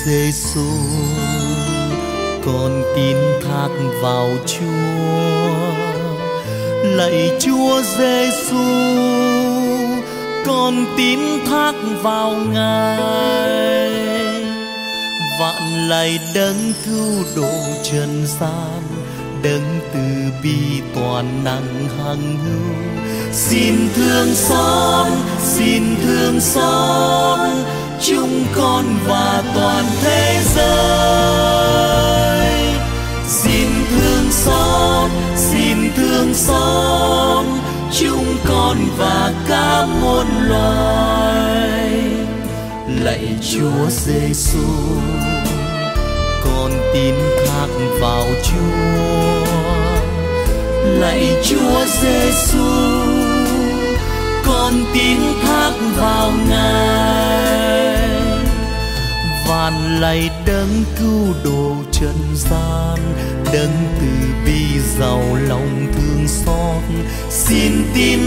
Giêsu, con tin thác vào Chúa. Lạy Chúa Giêsu, con tin thác vào Ngài. Vạn lạy đấng cứu độ trần gian, đấng từ bi toàn năng hằng hữu. Xin thương xót, xin thương xót chúng con và toàn thế giới. Xin thương xót, xin thương xót chúng con và cả muôn loài. Lạy Chúa Giêsu, con tin thác vào Chúa. Lạy Chúa Giêsu, con tin thác vào Ngài. Vạn lạy đấng cứu độ trần gian, đấng từ bi giàu lòng thương xót. Xin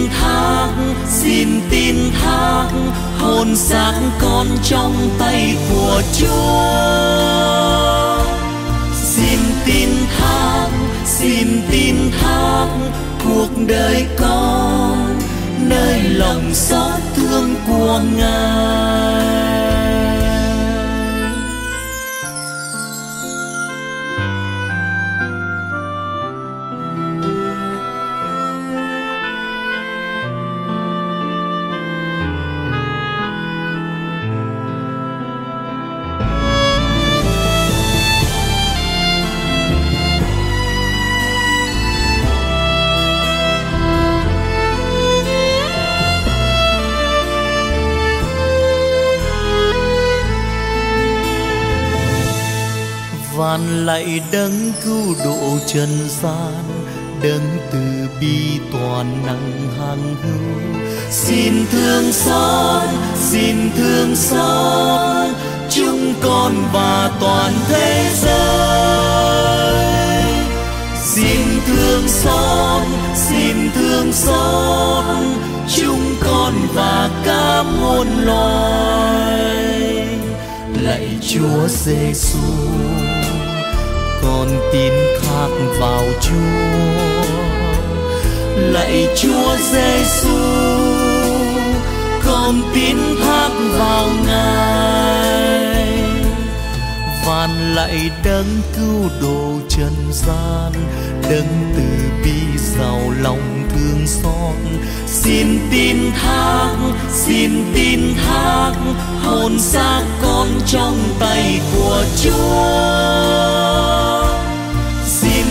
tin thác hồn xác con trong tay của Chúa. Xin tin thác cuộc đời con nơi lòng xót thương của Ngài. Vạn lạy đấng cứu độ trần gian, đấng từ bi toàn năng hằng hữu. Xin thương xót chúng con và toàn thế giới. Xin thương xót chúng con và cả muôn loài. Lạy Chúa Giêsu, con tin thác vào Chúa. Lạy Chúa Giêsu, con tin thác vào Ngài. Vạn lạy đấng cứu độ trần gian, đấng từ bi giàu lòng thương xót. Xin tin thác hồn xác con trong tay của Chúa. Xin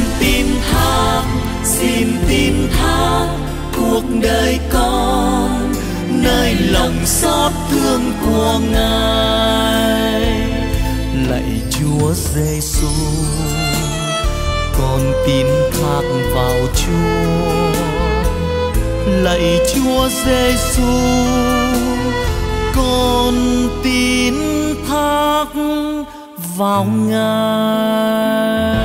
tin thác cuộc đời con nơi lòng xót thương của Ngài. Lạy Chúa Giêsu, con tin thác vào Chúa. Lạy Chúa Giêsu, con tin thác vào Ngài.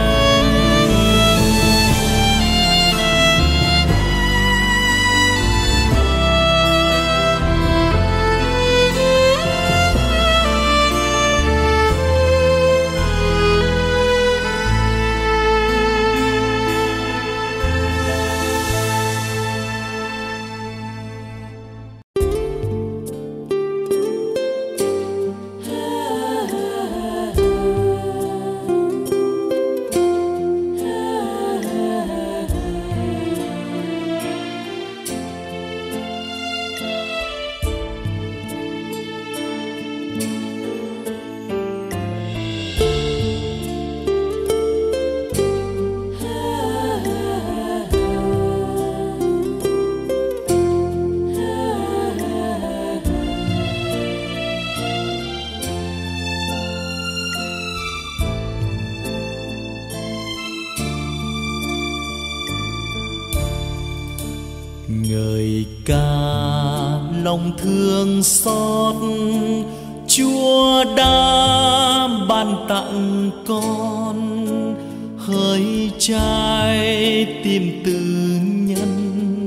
Ngợi ca lòng thương xót, Chúa đã ban tặng con hỡi trái tim tư nhân.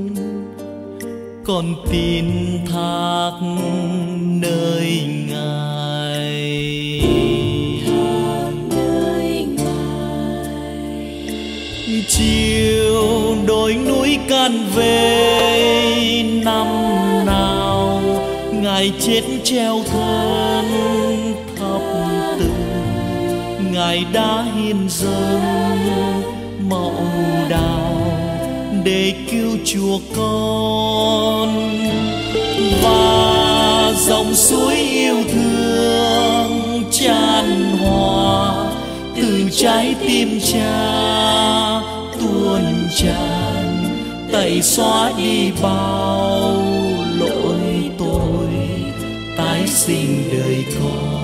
Con tin thác nơi Ngài. về năm nào Ngài chết treo thân thập tự, Ngài đã hiến dâng mẫu đào để cứu chuộc con. Và dòng suối yêu thương tràn hòa từ trái tim Cha tuôn tràn, tẩy xóa đi bao lỗi tôi, tái sinh đời con.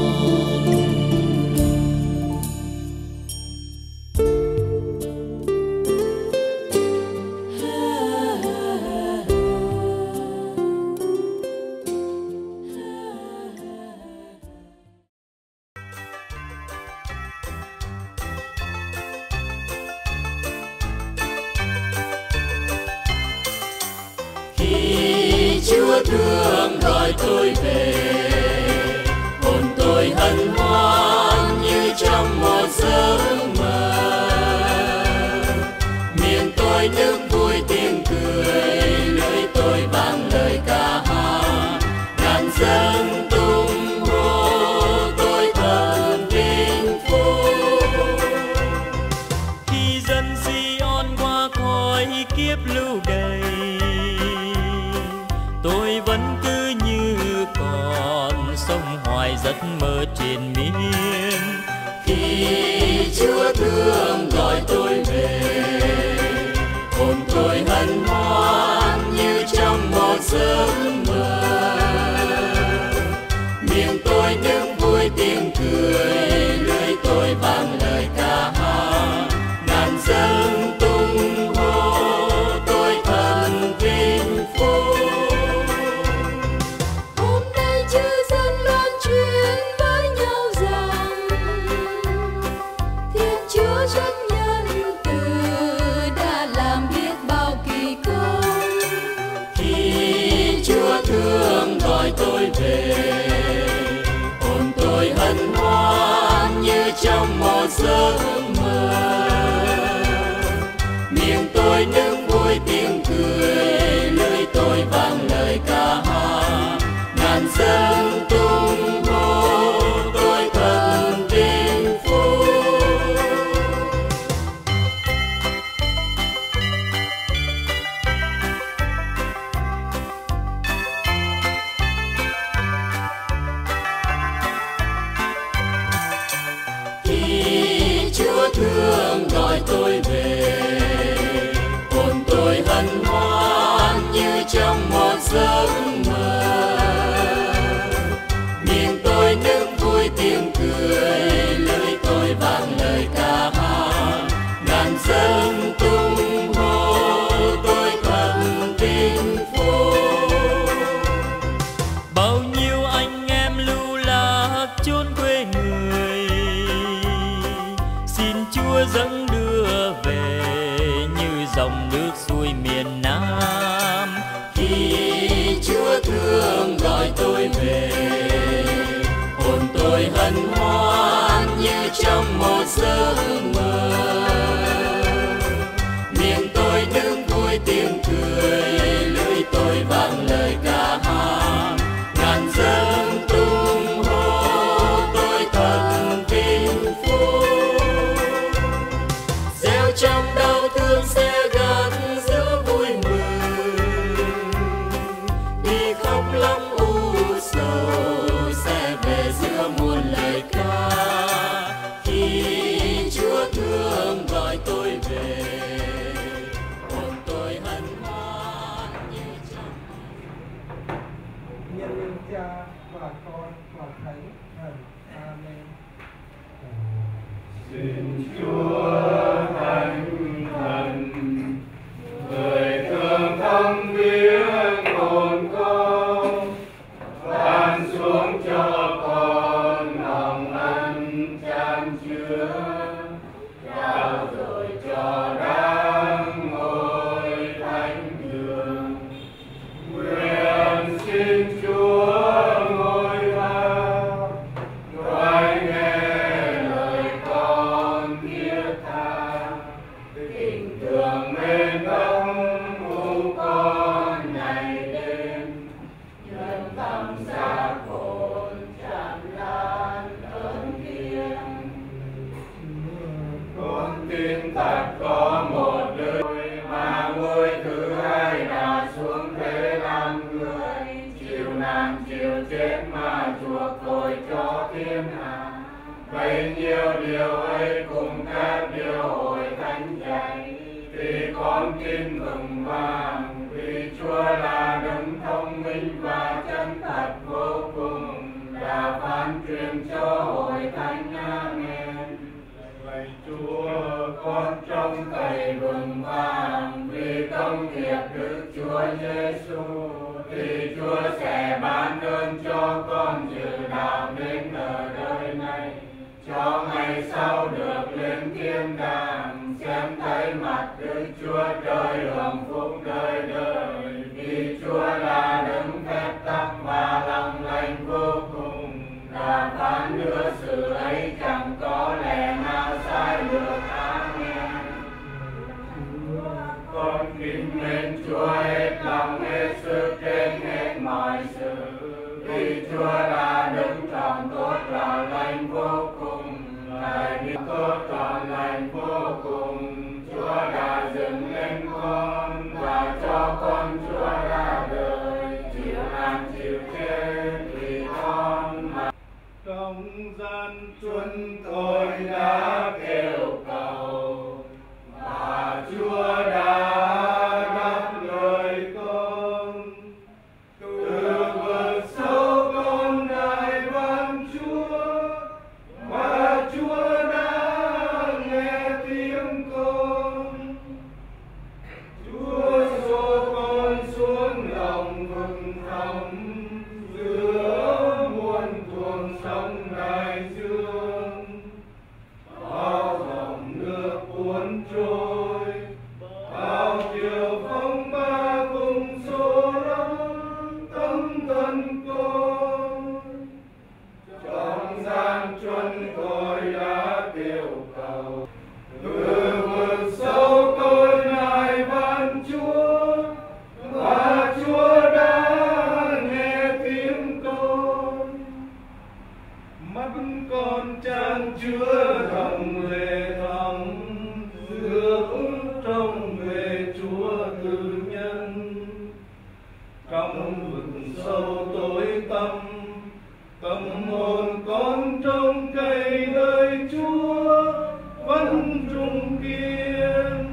Chúa thương gọi tôi về, hồn tôi hân hoan như trong một giấc mơ. Miệng tôi nước vui tiếng cười, lưỡi tôi vang lời ca hát, ngàn dân tung hô tôi thật vinh phúc. Khi dân Sion qua khỏi kiếp lưu đày, tôi vẫn cứ như còn sống hoài giấc mơ triền miên. Khi Chúa thương gọi tôi về, hồn tôi hân hoan như trong một giấc mơ. Miệng tôi nước vui tiếng cười, lưỡi tôi vang lời ca hát, ngàn dân tung hô tôi thật vinh phúc. Hôm nay chư dân loan truyền với nhau rằng Thiên Chúa rất nhân từ, đã làm biết bao kỳ công. Khi Chúa thương gọi tôi về, hồn tôi hân hoan như trong một giấc mơ. Miệng tôi nước vui tiếng cười, lưỡi tôi vang lời ca hát, ngàn dân tung hô tôi thật vinh phúc. Khi Chúa thương gọi tôi về, hồn tôi hân hoan như trong một giấc mơ. Miệng tôi nước vui tiếng cười, lưỡi tôi vang lời ca hát, ngàn dân tung hô tôi thật vinh phúc. Bao nhiêu anh em lưu lạc chốn quê người, xin Chúa dẫn đưa về như dòng nước xuôi miền Nam. Khi Chúa thương gọi tôi về, hồn tôi hân hoan như trong một giấc mơ. Miệng tôi nước vui tiếng cười, lưỡi tôi vang lời ca hát, ngàn dân tung hô tôi thật vinh phúc. Gieo trong đau thương sẽ gặt giữa vui mừng, đi khóc lóc u sầu sẽ về giữa muôn lời ca. Khi Chúa thương gọi tôi về, hồn tôi hân hoan như trong. Nhân danh Cha và Con và Thánh Thần. Amen. Xin Chúa Thánh Thần, người thương thăm viếng hồn con, ban xuống cho con lòng ân chan chứa, trao rồi cho đáng ngôi thánh đường. Nguyện xin Chúa ngôi Ba đoái nghe lời con thiết tha. chết mà chuộc tội cho thiên hạ. Bấy nhiêu điều ấy cùng các điều hội thánh dạy, thì con tin mừng vàng, vì Chúa là đấng thông minh và chân thật vô cùng, đã phán truyền cho hội thánh. Amen. Lạy Chúa, con trông cậy vững vàng, vì công nghiệp Đức Chúa Giêsu, thì Chúa sẽ ban ơn cho con dự đạo đến ở đời này, cho ngày sau được lên thiên đàng, xem thấy mặt Đức Chúa Trời hưởng phúc đời đời. Vì Chúa là đấng phép tắc và lòng lành vô cùng, đã phán hứa sự ấy chẳng có lẽ nào sai được. Amen. Con kính mến Chúa hết lòng hết sức trên hết mọi sự, vì Chúa là đấng trọn tốt trọn lành vô cùng. Ngài biết tốt trọn lành vô cùng, Chúa đã dựng lên con và cho con Chúa ra đời, chịu nạn chịu chết vì con mà. Trong gian truân tôi đã kêu cầu, và Chúa đã đáp lời con. Từ vực sâu con nài van Chúa, và Chúa đã nghe tiếng con. Chúa xô con xuống lòng vực thẳm, giữa muôn thuồng sông đại dương. Bao dòng nước cuốn trôi, bao chiều phong ba cùng xô lắng tâm thân con. Trong gian truân tôi đã kêu cầu, từ vực sâu tôi nài van Chúa, và Chúa đã nghe tiếng con. Mắt con chan chứa dòng lệ thắm, ước trông về Chúa từ nhân. Trong vực sâu tối tăm, tâm hồn con trông cậy lời Chúa vẫn trung kiên.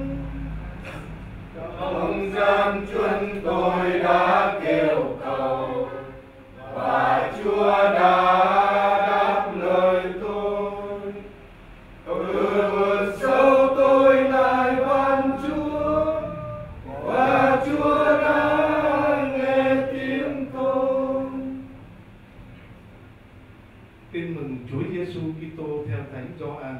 Trong gian truân tôi đã kêu cầu, và Chúa đã đáp lời tôi. Từ vực sâu tôi nài van Chúa, và Chúa đã nghe tiếng con. Tin mừng Chúa Giêsu Kitô theo Thánh Gioan.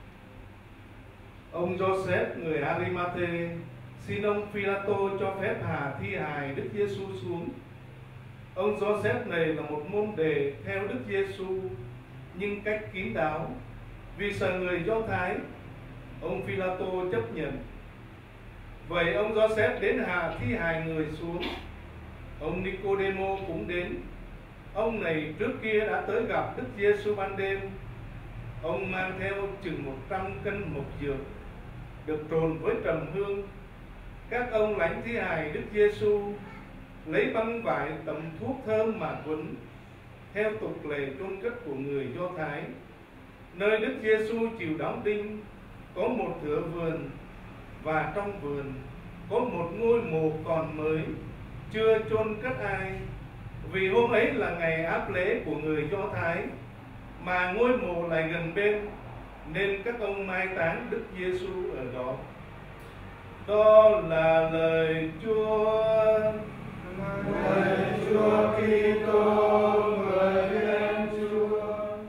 Ông Joseph người Arimatê xin ông Phi-la-tô cho phép hạ thi hài Đức Giêsu xuống. Ông Joseph này là một môn đệ theo Đức Giêsu, nhưng cách kín đáo, vì sợ người Do Thái. Ông Phi-la-tô chấp nhận. Vậy ông Joseph đến hạ thi hài người xuống. Ông Nicodemo cũng đến. Ông này trước kia đã tới gặp Đức Giêsu ban đêm. Ông mang theo chừng 100 cân mộc dược, được trộn với trầm hương. Các ông lãnh thi hài Đức Giêsu, lấy băng vải tẩm thuốc thơm mà quấn, theo tục lệ chôn cất của người Do Thái. Nơi Đức Giêsu chịu đóng đinh có một thửa vườn, và trong vườn có một ngôi mộ còn mới, chưa chôn cất ai. Vì hôm ấy là ngày áp lễ của người Do Thái, mà ngôi mộ lại gần bên, nên các ông mai táng Đức Giêsu ở đó. Đó là lời Chúa. Lời Chúa Kitô, người lên Chúa.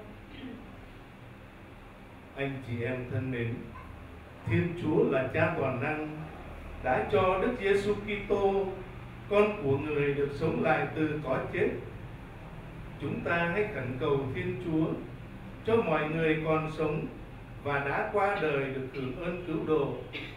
Anh chị em thân mến, Thiên Chúa là Cha toàn năng, đã cho Đức Giêsu Kitô, con của người, được sống lại từ cõi chết. Chúng ta hãy khẩn cầu Thiên Chúa cho mọi người còn sống và đã qua đời được hưởng ơn cứu độ.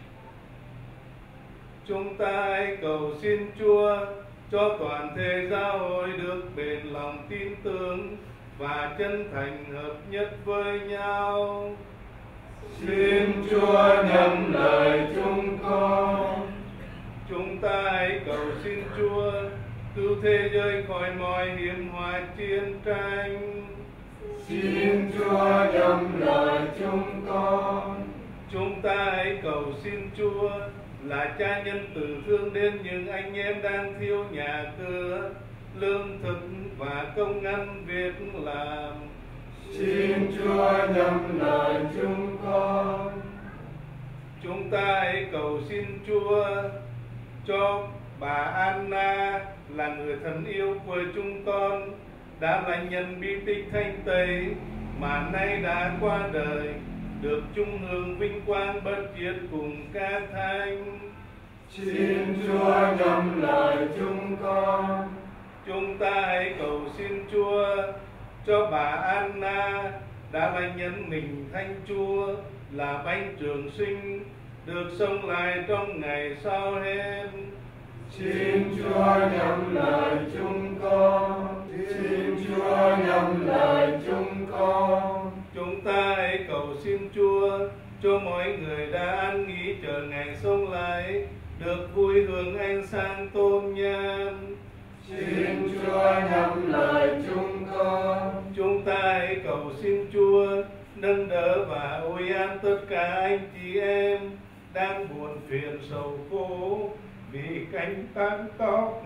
Chúng ta hãy cầu xin Chúa cho toàn thể giáo hội được bền lòng tin tưởng và chân thành hợp nhất với nhau. Xin Chúa nhậm lời chúng con. Chúng ta hãy cầu xin Chúa cứu thế giới khỏi mọi hiểm họa chiến tranh. Xin Chúa nhậm lời chúng con. Chúng ta hãy cầu xin Chúa là Cha nhân từ thương đến những anh em đang thiếu nhà cửa, lương thực và công ăn việc làm. Xin Chúa nhậm lời chúng con. Chúng ta hãy cầu xin Chúa cho bà Anna là người thân yêu của chúng con, đã là nhân bi tích thanh tẩy mà nay đã qua đời, được chung hưởng vinh quang bất diệt cùng các thánh. Xin Chúa nhậm lời chúng con. Chúng ta hãy cầu xin Chúa cho bà Anna đã là nhân mình Thánh Chúa, là bánh trường sinh, được sống lại trong ngày sau hết. Xin Chúa nhậm lời chúng con. Xin Chúa nhậm lời chúng con. Chúng ta hãy cầu xin Chúa cho mọi người đã an nghỉ chờ ngày sống lại, được vui hưởng ánh sáng tôn nhàn. Xin Chúa nhậm lời chúng con. Chúng ta hãy cầu xin Chúa nâng đỡ và ôi an tất cả anh chị em đang buồn phiền sầu khổ vì cánh tán tóc.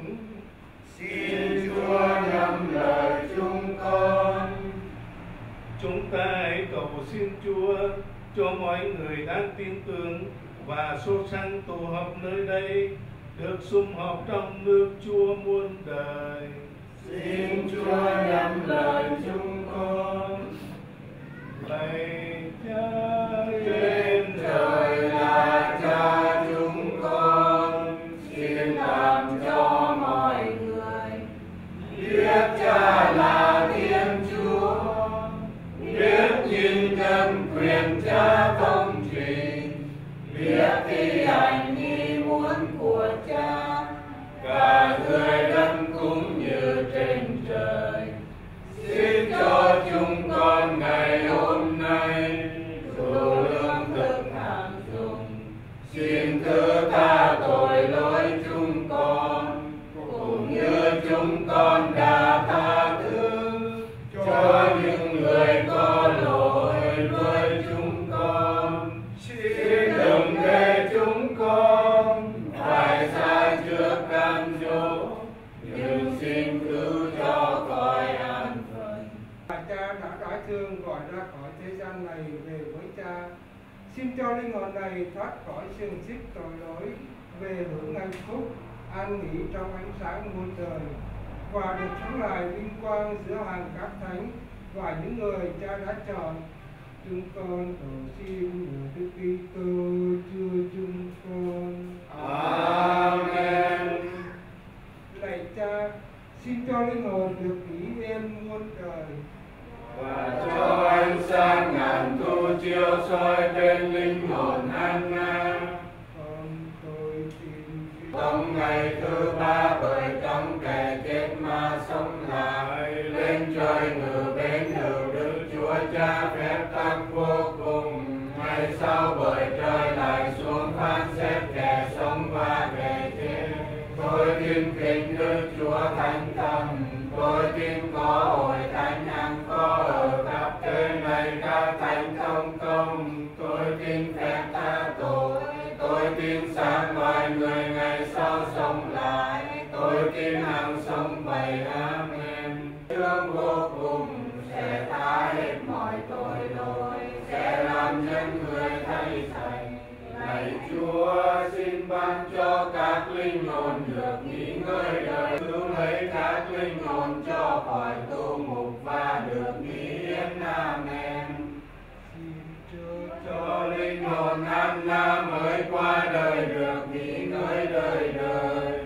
Xin Chúa nhậm lời chúng con. Chúng ta hãy cầu xin Chúa cho mọi người đang tin tưởng và sốt sắng tụ họp nơi đây, được sum họp trong nước Chúa muôn đời. Xin Chúa nhậm lời chúng con. Lạy Cha Trên trời là Cha chúng con, xin làm cho mọi người biết Cha là Thiên Chúa, biết nhìn nhận quyền Cha công trình, biết thi hành ý muốn của Cha, cả dưới đất cũng như trên trời. Xin cho chúng con ngày hôm nay đủ lương thực hàng dùng. Xin thứ tha tội lỗi chúng con, cũng như chúng con đã tha thứ cho những người có lỗi với chúng con. Xin đừng để chúng con phải xa trước cam dỗ, nhưng xin cứu cho khỏi an phận. Cha đã đại thương gọi ra khỏi thế gian này về với Cha. Xin cho linh hồn này thoát khỏi xiềng xích tội lỗi, về hưởng hạnh phúc, an nghỉ trong ánh sáng muôn đời, và được sống lại vinh quang giữa hàng các thánh và những người Cha đã chọn. Chúng con cầu xin nhờ Đức Kitô Chúa chúng con. Amen. Lạy Cha, xin cho linh hồn được nghỉ yên muôn đời, Và cho ánh sáng ngàn thu chiếu soi trên linh hồn Anna. con tôi xin Trong ngày thứ ba bởi trong kẻ chết mà sống lại, lên trời ngự bên hữu Đức Chúa Cha phép tắc vô cùng. Ngày sau bởi trời lại xuống phán xét kẻ sống và kẻ chết. Tôi tin kính Đức Chúa Thánh Thần, tôi tin có hội thánh ăn có ở khắp thế này các thánh thông công. Tôi tin phép tha tội, tôi tin sáng mọi người ngày sau sống lại, tôi tin hằng sống vậy. Amen. Thương vô cùng sẽ tha hết mọi tội lỗi, sẽ làm nhân người thay thầy. Lạy Chúa, xin ban cho các linh hồn được nghỉ ngơi đời, cứu lấy các linh hồn cho khỏi tu ngục và được nghỉ yên. Amen. Cho linh hồn Anna mới qua đời được nghỉ ngơi đời đời.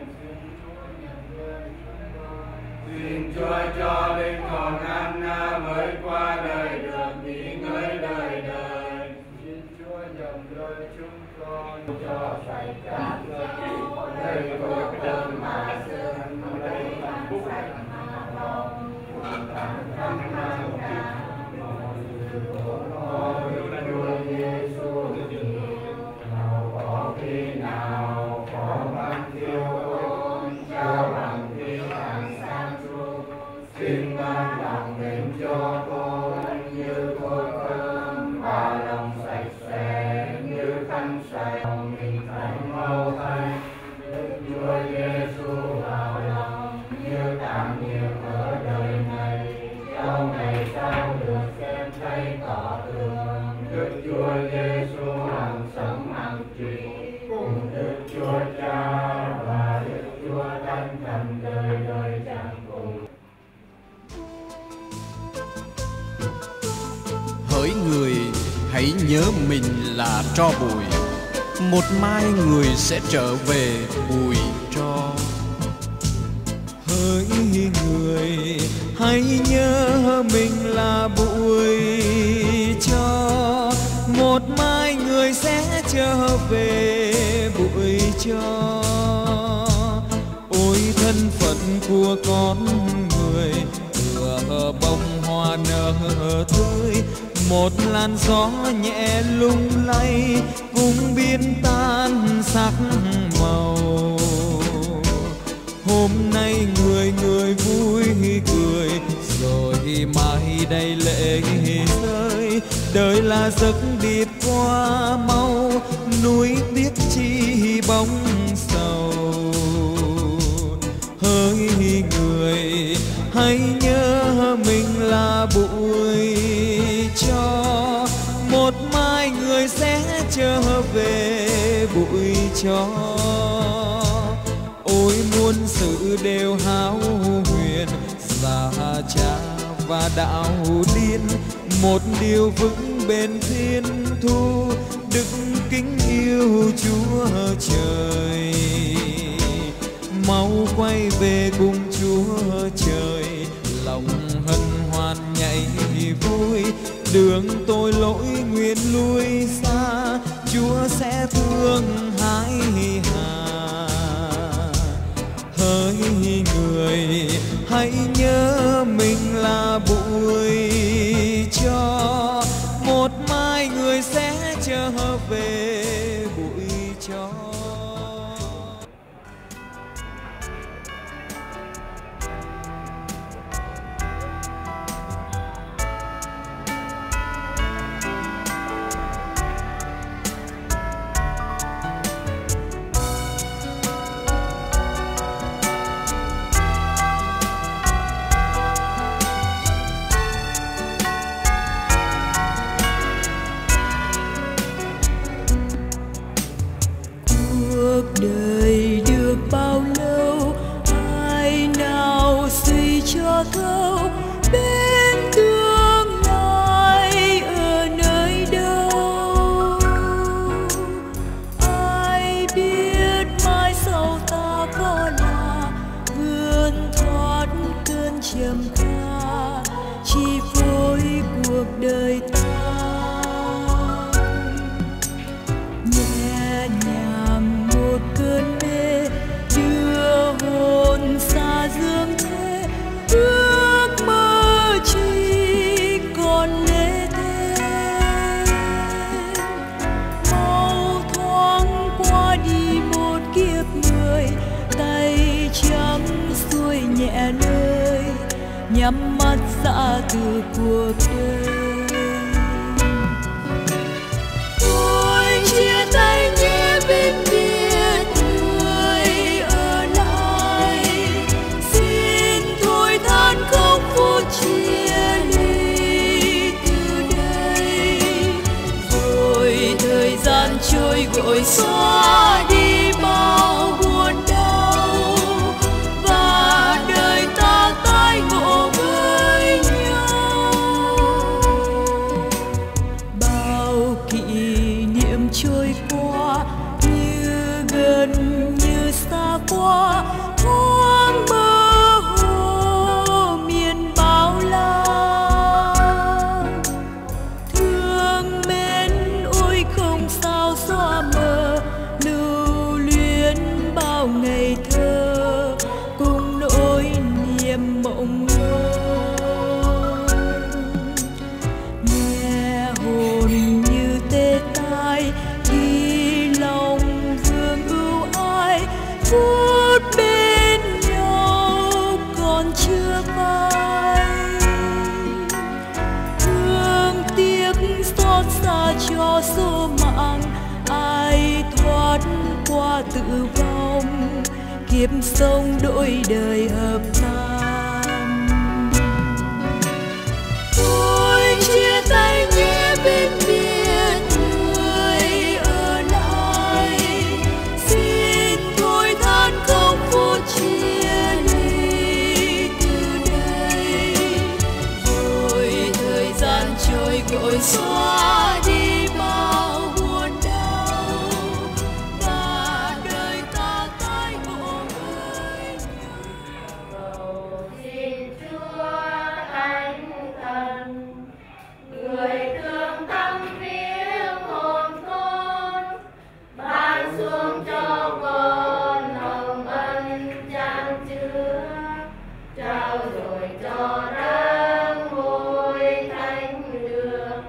Xin Chúa cho linh hồn Anna mới qua đời được nghỉ ngơi đời đời. Xin Chúa nhầm lời chúng con cho sạch các dấu, lấy cuộc đời mà sương, lấy bản sạch mà lòng, thẳng thắn mang cả mọi sự khổ lỗi. Chúa Giêsu yêu, nào có khi nào có bằng thiếu ôn, trao bằng thiếu hỡi người hãy nhớ mình là tro bụi, một mai người sẽ trở về bụi tro. Hỡi người hãy nhớ mình là bụi tro, một mai người sẽ trở về bụi tro. Ôi thân phận của con người tựa bông hoa nở tươi, một làn gió nhẹ lung lay cũng biến tan sắc màu. Hôm nay người người vui cười, rồi mai đây lệ rơi. Đời là giấc điệp qua mau, núi tiếc chi bóng sầu. Hỡi người hãy nhớ mình là bụi tro, một mai người sẽ trở về bụi tro. Ôi muôn sự đều hão huyền, già cha và đạo điên, một điều vững bền thiên thu, đức kính yêu Chúa trời. Mau quay về cùng Chúa trời, lòng hân hoan nhảy vui. Đường tôi lỗi nguyện lui xa, Chúa sẽ thương hãi hà. Hỡi người hãy nhớ mình là bụi tro, một mai người sẽ trở về bụi tro. Đời được bao lâu, ai nào suy cho thấu bên tương lai ở nơi đâu. Ai biết mai sau ta có là vươn thoát cơn trầm kha, chi phối cuộc đời ta. Nhẹ nhàng một cơn mê đưa hồn xa dương thế, ước mơ chỉ còn lê thế. Mau thoáng qua đi một kiếp người, tay trắng xuôi nhẹ nơi, nhắm mắt ra từ cuộc đời. Tôi chia tay nhé bên kia người ở lại, xin thôi than không phút chia ly từ đây. Rồi thời gian trôi vội xóa đi bao buồn đau, và đời ta tái ngộ với nhau. Bao kỷ niệm trôi qua như gần như xa qua, thoáng mơ hồ miền bao la. Thương mến ôi không sao xóa mờ, lưu luyến bao ngày thơ cùng nỗi niềm mộng mơ. Nghe hồn như tê tai khi lòng vương ưu ái, phút bên nhau còn chưa phai. Thương tiếc xót xa cho số mạng, ai thoát qua tự vong, kiếp sống đổi đời hợp tan. Tôi chia tay nhé bên biển người ở lại, xin thôi than không phút chia ly từ đây. Rồi thời gian trôi vội xóa đi bao buồn đau, cả đời ta tái ngộ với nhau. Xin Chúa Thánh Thần, người thương tâm viếng hồn con, ban xuống cho con hồng ân chan chứa, trao dồi cho đấng ngôi thánh đường.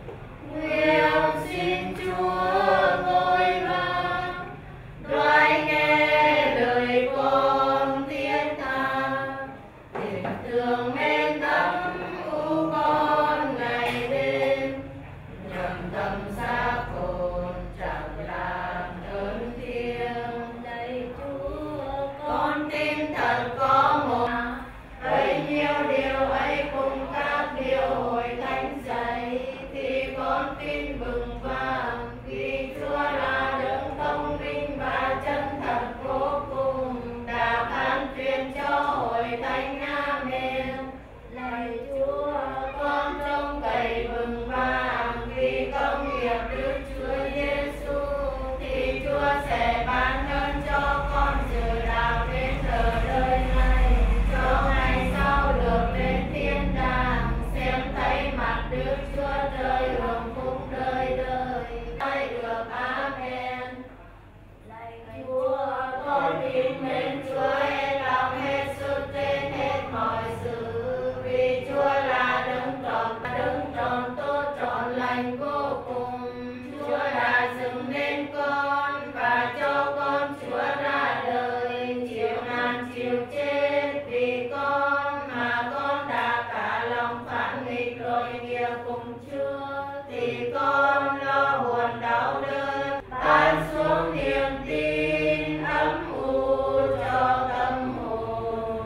Nguyện xin Chúa ngôi vang, đoái nghe lời con thiết tha, tình thương mến thắm u con ngày đêm, nhầm tâm xác hồn chẳng làm ơn thiêng. Lạy Chúa, con tin thật có một, bấy nhiêu điều ấy cùng các điều hội thánh dạy, thì con tin bừng vàng vì Chúa là đấng thông minh và chân thật vô cùng, đã phán truyền cho hội thánh Amen. Lạy Chúa, con trông cậy bừng vàng vì công nghiệp Đức Chúa Giêsu, thì Chúa sẽ ban ơn cho con sự đạo đến giờ đời này, cho ngày sau được đến thiên đàng, xem thấy mặt Đức Chúa Trời hưởng phúc đời đời. Hãy được Amen. Lạy Chúa, con tin mến Chúa hết lòng hết sức trên hết mọi sự, vì Chúa là đấng trọn tốt trọn lành vô cùng. Chúa đã dựng nên con và cho con Chúa ra đời, chịu nạn chịu chết vì con, mà con đã cả lòng phản nghịch rồi nghiệp cùng Chúa, thì con lo buồn đau đớn, ban xuống niềm tin ấm u cho tâm hồn.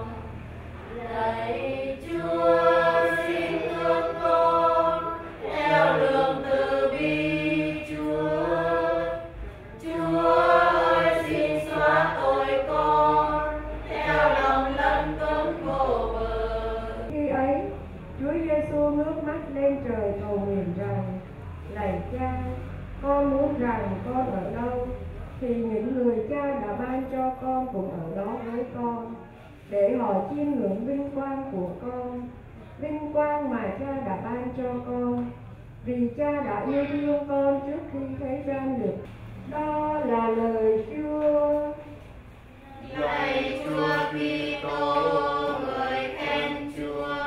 Lạy Chúa, xin thương con theo đường từ bi Chúa. Chúa ơi, xin xóa tội con theo lòng lân cấn vô bờ. Khi ấy, Chúa Giêsu ngước mắt lên trời cầu nguyện rằng: Lạy Cha, con muốn rằng con ở đâu, thì những người Cha đã ban cho con cũng ở đó với con, để họ chiêm ngưỡng vinh quang của con, vinh quang mà Cha đã ban cho con, vì Cha đã yêu thương con trước khi thế gian được. Đó là lời Chúa. Lạy Chúa Kitô, người khen Chúa.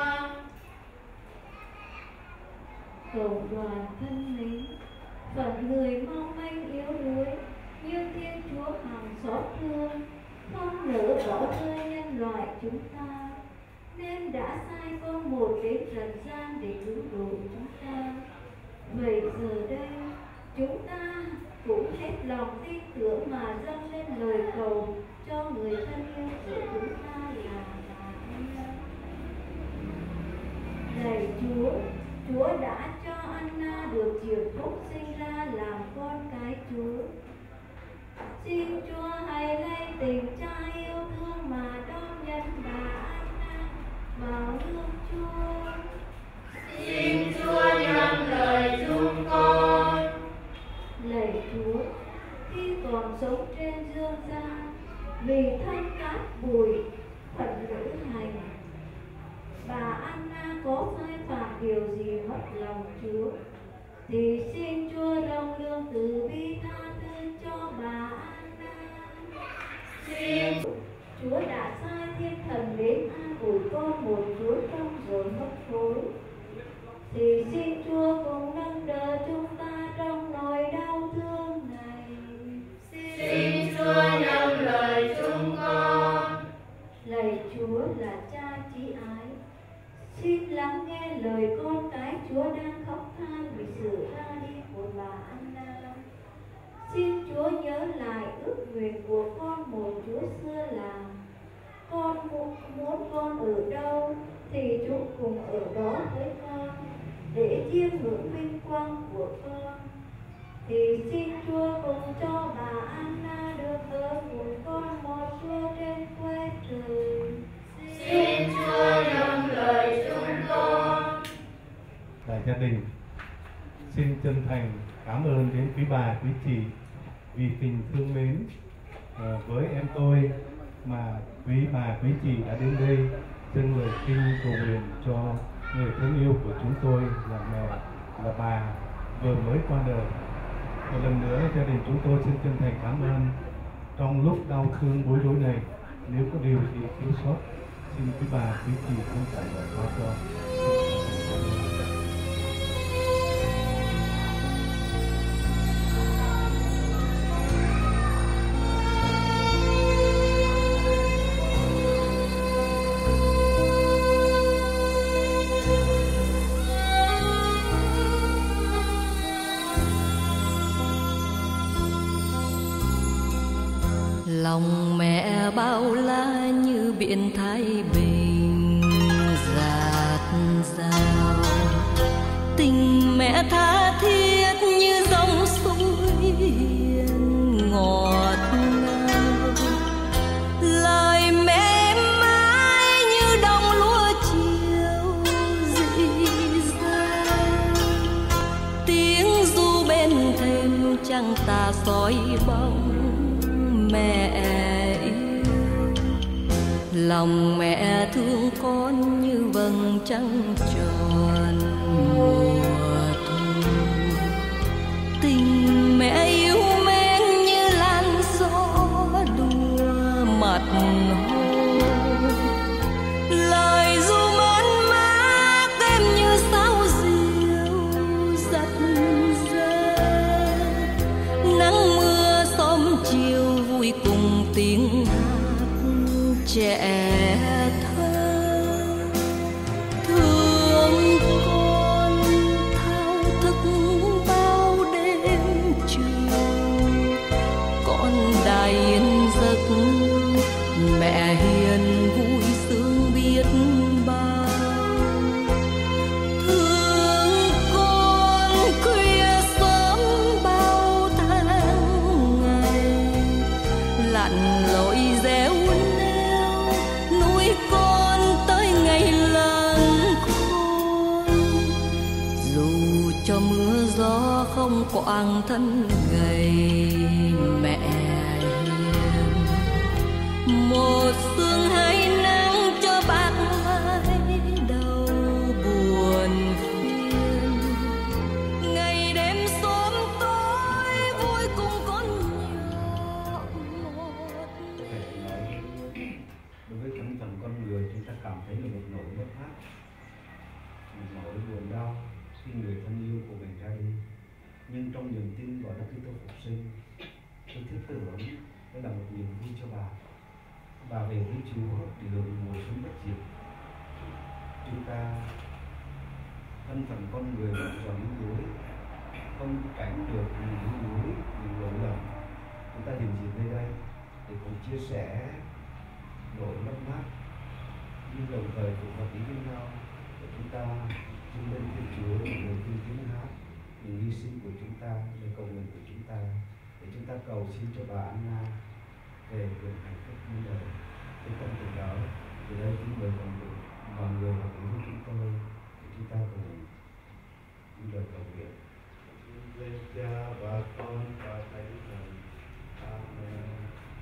Cộng đoàn thân mến, phận người mong manh yếu đuối, nhưng Thiên Chúa hằng xót thương, không nỡ bỏ rơi nhân loại chúng ta, nên đã sai con một đến trần gian để cứu độ chúng ta. Vậy giờ đây, chúng ta cũng hết lòng tin tưởng mà dâng lên lời cầu cho người thân yêu của chúng ta là bà Anna. Lạy Chúa, Chúa đã cho Anna được chịu phúc sinh ra làm con cái Chúa. Xin Chúa hãy lấy tình cha yêu thương mà đón nhận bà Anna vào nước Chúa. Xin Chúa nhận lời chúng con. Lạy Chúa, khi còn sống trên dương gian, vì thân cát bụi, phận lữ hành, bà Anna có sai phạm điều gì mất lòng Chúa, thì xin Chúa rộng lượng từ bi tha thứ cho bà Anna. Xin Chúa đã sai thiên thần đến an ủi con một Chúa trong giờ mất phối, thì xin Chúa cùng nâng đỡ chúng ta trong nỗi đau thương này. Xin Chúa nhận lời chúng con. Lạy Chúa là Cha chí ái, xin lắng nghe lời con cái Chúa đang khóc than vì sự ra đi của bà Anna. Xin Chúa nhớ lại ước nguyện của con một Chúa xưa làm. Con muốn con ở đâu thì chúng cùng ở đó với con, để chiêm ngưỡng vinh quang của con. Thì xin Chúa cùng cho bà Anna được ở cùng con một Chúa trên quê trời. Xin Chúa nhận lời chúng con. Đại gia đình, xin chân thành cảm ơn đến quý bà, quý chị vì tình thương mến với em tôi mà quý bà, quý chị đã đến đây dâng lời kinh cầu nguyện cho người thân yêu của chúng tôi là mẹ, là bà vừa mới qua đời. Một lần nữa gia đình chúng tôi xin chân thành cảm ơn. Trong lúc đau thương bối rối này, nếu có điều gì thiếu sót, xin quý bà, quý chị không phải bỏ qua cho. Lòng mẹ bao la như biển Thái Bình dạt dào, tình mẹ tha thiết như dòng suối hiền ngọt ngào, lời mẹ mãi như đồng lúa chiều dịu dàng, tiếng ru bên thềm trăng tà soi bóng mẹ yêu. Lòng mẹ thương con như vầng trăng tròn mùa thu, tình mẹ yêu mến như làn gió đùa mặt hồ, lời ru mơn mát em như sao diều dắt dây, nắng mưa xóm chiều vui cùng tiếng hát trẻ thơ. Thương con thao thức bao đêm trường, con đài yên giấc mẹ hiền vui sướng biết bao. Thương con khuya sớm bao tháng ngày, lặn lội réo neo nuôi con tới ngày lớn khôn. Dù cho mưa gió không quàng thân gầy mẹ hiền, một sương hai nắng cho bạc mái đầu buồn phiền. Ngày đêm xóm tối vui cùng con nhỏ một. Đối với thân phận con người, chúng ta cảm thấy là một nỗi mất mát, một nỗi buồn đau khi người thân yêu của mình ra đi. Nhưng trong niềm tin gọi là Kitô phục sinh, tôi thiết tưởng đây là một niềm vui cho bà về với Chúa để hưởng mùa xuân bất diệt. Chúng ta thân phận con người còn yếu đuối, không tránh được những yếu đuối, những lỗi lầm. Chúng ta hiện diện nơi đây để cùng chia sẻ nỗi mất mát, nhưng đồng thời cũng hợp ý với nhau để chúng ta chung lên với Chúa những tiếng hát, những hy sinh của chúng ta, lời cầu nguyện của chúng ta, để chúng ta cầu xin cho bà Anna về được hạnh phúc muôn đời. Cái tâm tình đó từ đây chúng mời mọi người hợp ý với chúng tôi để chúng ta cùng những lời cầu nguyện. Lên Cha và Con và Thánh Thần. Amen.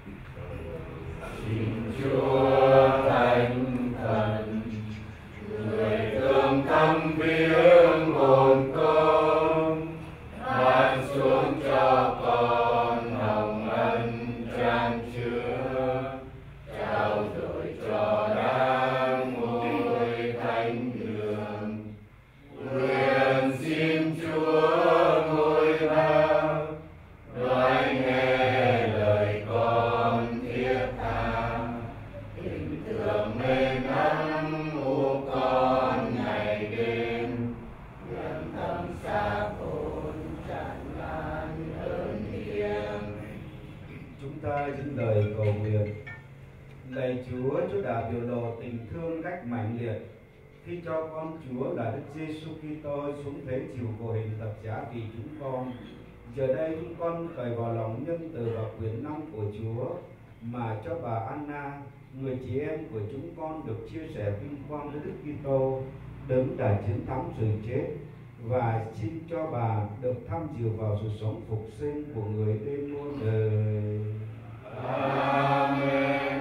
Xin Chúa Thánh Thần, người thương thăm viếng hồn con, ban xuống cho con hồng ân chan chứa, trao dồi cho đáng ngôi thánh đường. Nguyện xin Chúa ngôi ba nói nghe lời con thiết tha, tình thương mến ấm u con ngày đêm, nguyện tâm xác hồn tràn lan ơn thiêng. Chúng ta dâng lời cầu nguyện. Lạy Chúa, Chúa đã biểu lộ tình thương cách mạnh liệt khi cho con Chúa là Đức Giêsu Kitô xuống thế chịu khổ hình thập giá vì chúng con. Giờ đây chúng con cởi vào lòng nhân từ và quyền năng của Chúa mà cho bà Anna, người chị em của chúng con, được chia sẻ vinh quang với Đức Kitô, đấng đã chiến thắng sự chết, và xin cho bà được tham dự vào sự sống phục sinh của người đến muôn đời. Amen.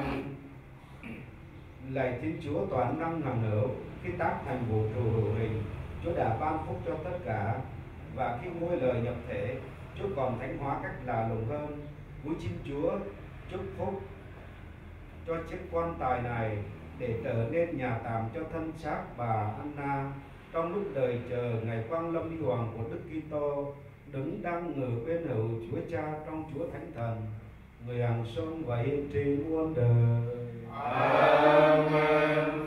Lạy Thiên Chúa toàn năng hằng hữu, khi tác thành vũ trụ hữu hình, Chúa đã ban phúc cho tất cả, và khi ngôi lời nhập thể, Chúa còn thánh hóa cách lạ lùng hơn. Cuối xin Chúa chúc phúc cho chiếc quan tài này để trở nên nhà tạm cho thân xác bà Anna trong lúc đời chờ ngày quang lâm huy hoàng của Đức Kitô, đứng đang ngự bên hữu Chúa Cha trong Chúa Thánh Thần, người hằng sống và hiện trị muôn đời. Amen.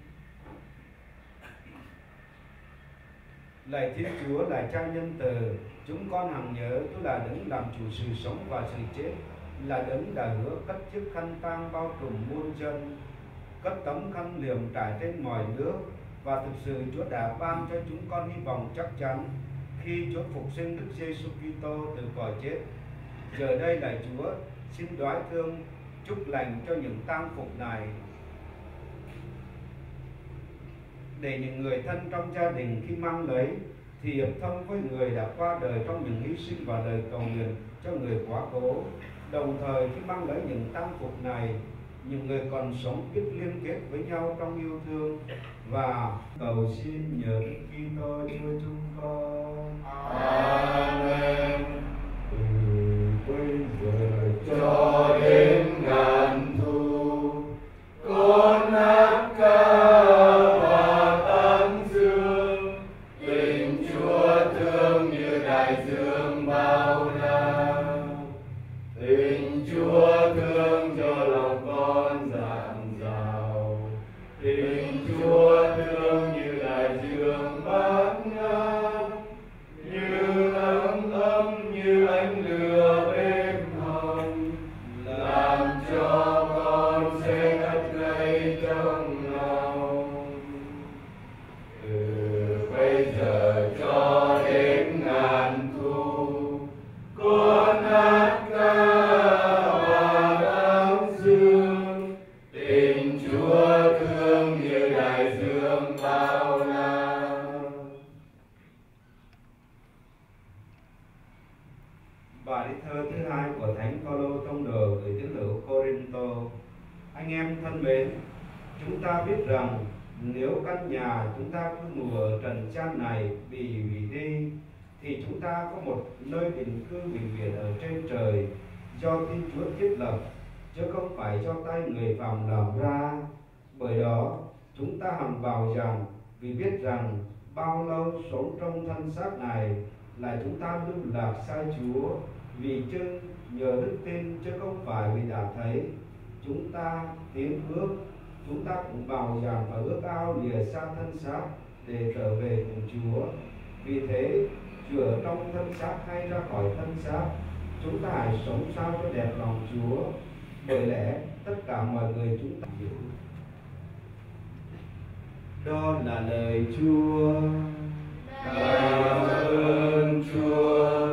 Lạy Thiên Chúa, lạy Cha nhân từ, chúng con hằng nhớ Chúa là đấng làm chủ sự sống và sự chết, là đấng đã hứa cất chiếc khăn tang bao trùm muôn dân, cất tấm khăn liềm trải trên mọi nước, và thực sự Chúa đã ban cho chúng con hy vọng chắc chắn khi Chúa phục sinh Đức Giêsu Kitô từ cõi chết. Giờ đây lạy Chúa, xin đoái thương chúc lành cho những tang phục này, để những người thân trong gia đình khi mang lấy thì hiệp thông với người đã qua đời trong những hy sinh và lời cầu nguyện cho người quá cố. Đồng thời khi mang lấy những tang phục này, những người còn sống biết liên kết với nhau trong yêu thương và cầu xin nhờ Đức Kitô Chúa chúng con. Amen. Từ bây giờ cho đến ngàn thu, con hát ca và tán dương tình Chúa thương như đại dương bao la. Tình Chúa thương cho lòng con dạt dào, tình Chúa thương như đại dương bát ngát, như nắng ấm như ánh lửa êm hồng, làm cho con sẽ ngất ngây trong lòng. Từ bây giờ cho đến ngàn thu, con hát ca và tán dương tình Chúa thương như đại dương bao la. Bài thơ thứ hai của Thánh Phaolô tông đồ gửi tín hữu Cô-rinh-tô. Anh em thân mến, chúng ta biết rằng nếu căn nhà chúng ta cứ ngủ ở trần gian này bị hủy đi, thì chúng ta có một nơi định cư vĩnh viễn ở trên trời do Thiên Chúa thiết lập, chứ không phải do tay người phàm làm ra. Bởi đó chúng ta hằng bảo rằng vì biết rằng bao lâu sống trong thân xác này là chúng ta lưu lạc xa Chúa, vì chưng nhờ đức tin chứ không phải vì đã thấy. Chúng ta tiến bước, chúng ta cũng bảo rằng và ước ao lìa xa thân xác để trở về cùng Chúa. Vì thế, dù ở trong thân xác hay ra khỏi thân xác, chúng ta hãy sống sao cho đẹp lòng Chúa. Bởi lẽ tất cả mọi người chúng ta hiểu. Đó là lời Chúa. Cảm ơn Chúa.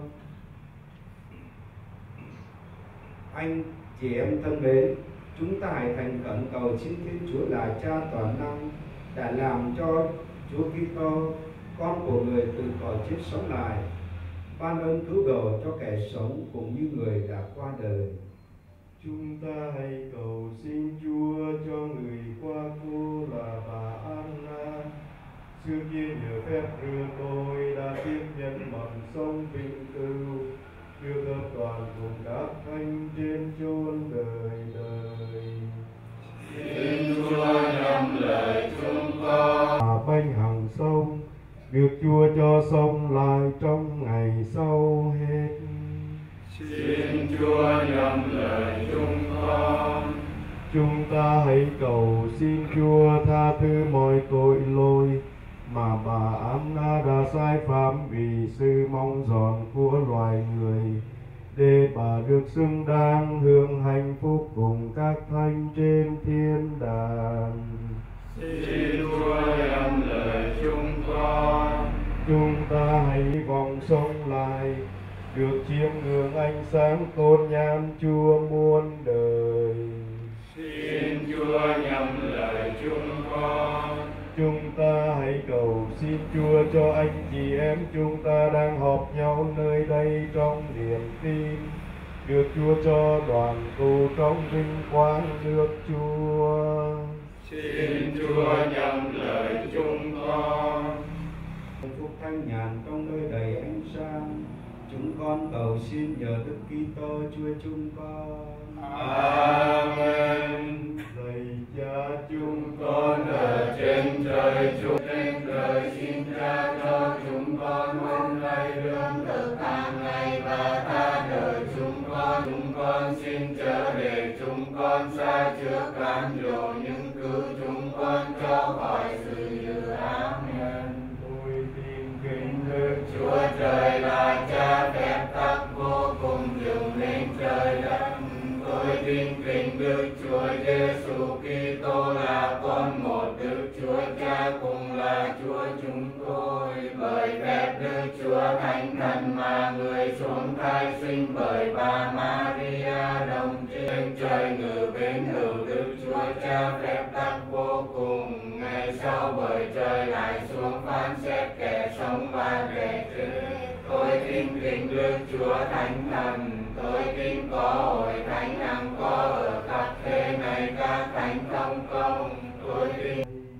Anh chị em thân mến, chúng ta hãy thành khẩn cầu xin Thiên Chúa là Cha toàn năng đã làm cho Chúa Kitô, con của người từ cõi chết sống lại, ban ơn cứu độ cho kẻ sống cũng như người đã qua đời. Chúng ta hãy cầu xin Chúa cho người qua cố là bà Anna. Xưa kia nhờ phép rửa tôi đã tiếp nhận mầm sống vĩnh cửu, được hợp toàn cùng các thánh trên chốn đời đời. Xin Chúa nhắm lời chúng con. Bánh hằng sông, được Chúa cho sống lại trong ngày sau hết. Xin Chúa nhắm lời chúng con. Chúng ta hãy cầu xin Chúa tha thứ mọi tội lỗi mà bà Anna đã sai phạm vì sự mong giòn của loài người, để bà được xứng đáng hưởng hạnh phúc cùng các thánh trên thiên đàng. Xin Chúa nhắm lời chúng con. Chúng ta hãy vọng sống lại, được chiêm ngưỡng ánh sáng tôn nhan Chúa muôn đời. Xin Chúa nhắm lời chúng con. chúng ta hãy cầu xin Chúa cho anh chị em chúng ta đang họp nhau nơi đây trong niềm tin, được Chúa cho đoàn tụ trong vinh quang nước Chúa. Xin Chúa nhậm lời chúng con. Phúc thanh nhàn trong nơi đầy ánh sáng, chúng con cầu xin nhờ Đức Kitô Chúa chúng con. Amen. Lạy Cha chúng con ở trên trời, chúng trên trời xin Cha cho chúng con hôm nay lương thực hàng ngày, và tha nợ chúng con xin chớ để chúng con xa trước cám dỗ, nhưng cứu chúng con cho khỏi sự dữ. Amen. Tôi tin kính Đức Chúa trời là Cha phép tắc vô cùng dựng nên trời đất. Tôi tin kính Đức Chúa Giêsu Kitô là con một Đức Chúa Cha, cùng là Chúa chúng tôi. Bởi phép Đức Chúa Thánh Thần mà người xuống thai sinh bởi bà Maria đồng trên trời, ngự bên hữu Đức Chúa Cha phép tắc vô cùng. Ngày sau bởi trời lại xuống phán xét kẻ sống và kẻ chết. Tôi tin kính Đức Chúa Thánh Thần. Tôi tin có hội thánh hằng có ở khắp thế này các thánh thông công. Tôi tin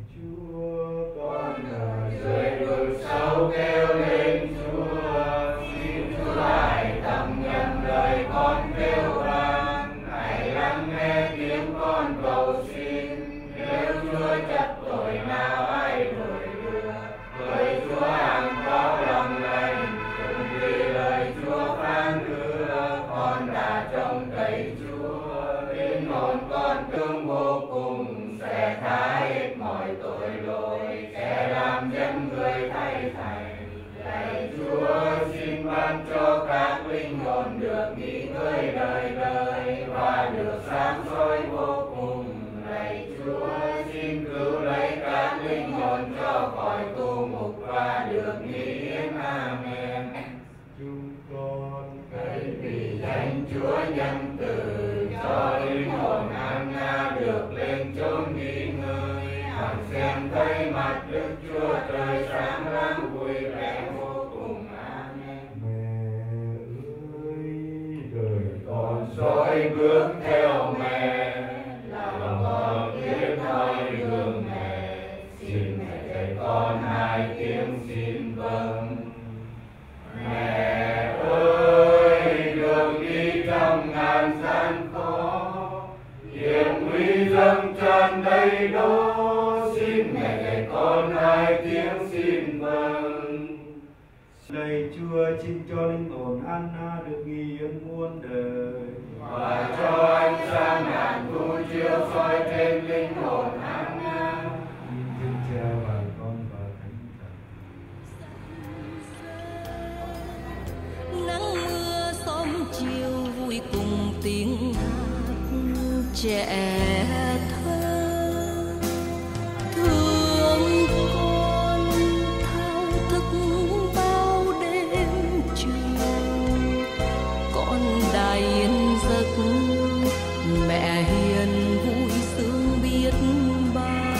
Chúa con ở dưới vực sâu kêu lên Chúa, xin Chúa hãy thầm nhận lời con kêu van, hãy lắng nghe tiếng con cầu xin. Nếu Chúa chấp tội nào ai đổi đưa, bởi Chúa hằng có lòng lành, cùng vì lời Chúa phán hứa, con đã trông thấy Chúa. Linh hồn con thương vô cùng, sẽ tha hết mọi tội lỗi, sẽ làm dân người thay thảy. Lạy Chúa, xin ban cho các linh hồn được nghỉ ngơi đời đời và được sáng soi vô cùng. Lạy Chúa, xin cứu lấy các linh hồn cho khỏi tù ngục và được nghỉ yên. Amen. chúng con Hãy vì danh Chúa nhân từ cho linh hồn Anna được lên chốn nghỉ ngơi, hằng xem thấy mặt Đức Chúa Trời sáng láng vui vẻ vô cùng. Amen. Mẹ ơi, đời con Dõi bước theo mẹ, lòng con biết noi gương mẹ, xin mẹ dạy con hai tiếng xin vâng. Mẹ ơi, đường đi trong ngàn gian khó, hiểm nguy dâng tràn đầy đó, xin mẹ dạy con hai tiếng xin vâng. Lạy Chúa, xin cho linh hồn Anna được nghỉ yên muôn đời, Và cho ánh sáng ngàn thu chiếu soi trên linh hồn Anna. in Đức Cha và Con và Thánh Thần. Nắng mưa xóm chiều vui cùng tiếng hát trẻ thơ, thương con thao thức bao đêm trường, con đài yên giấc mẹ hiền vui sướng biết bao.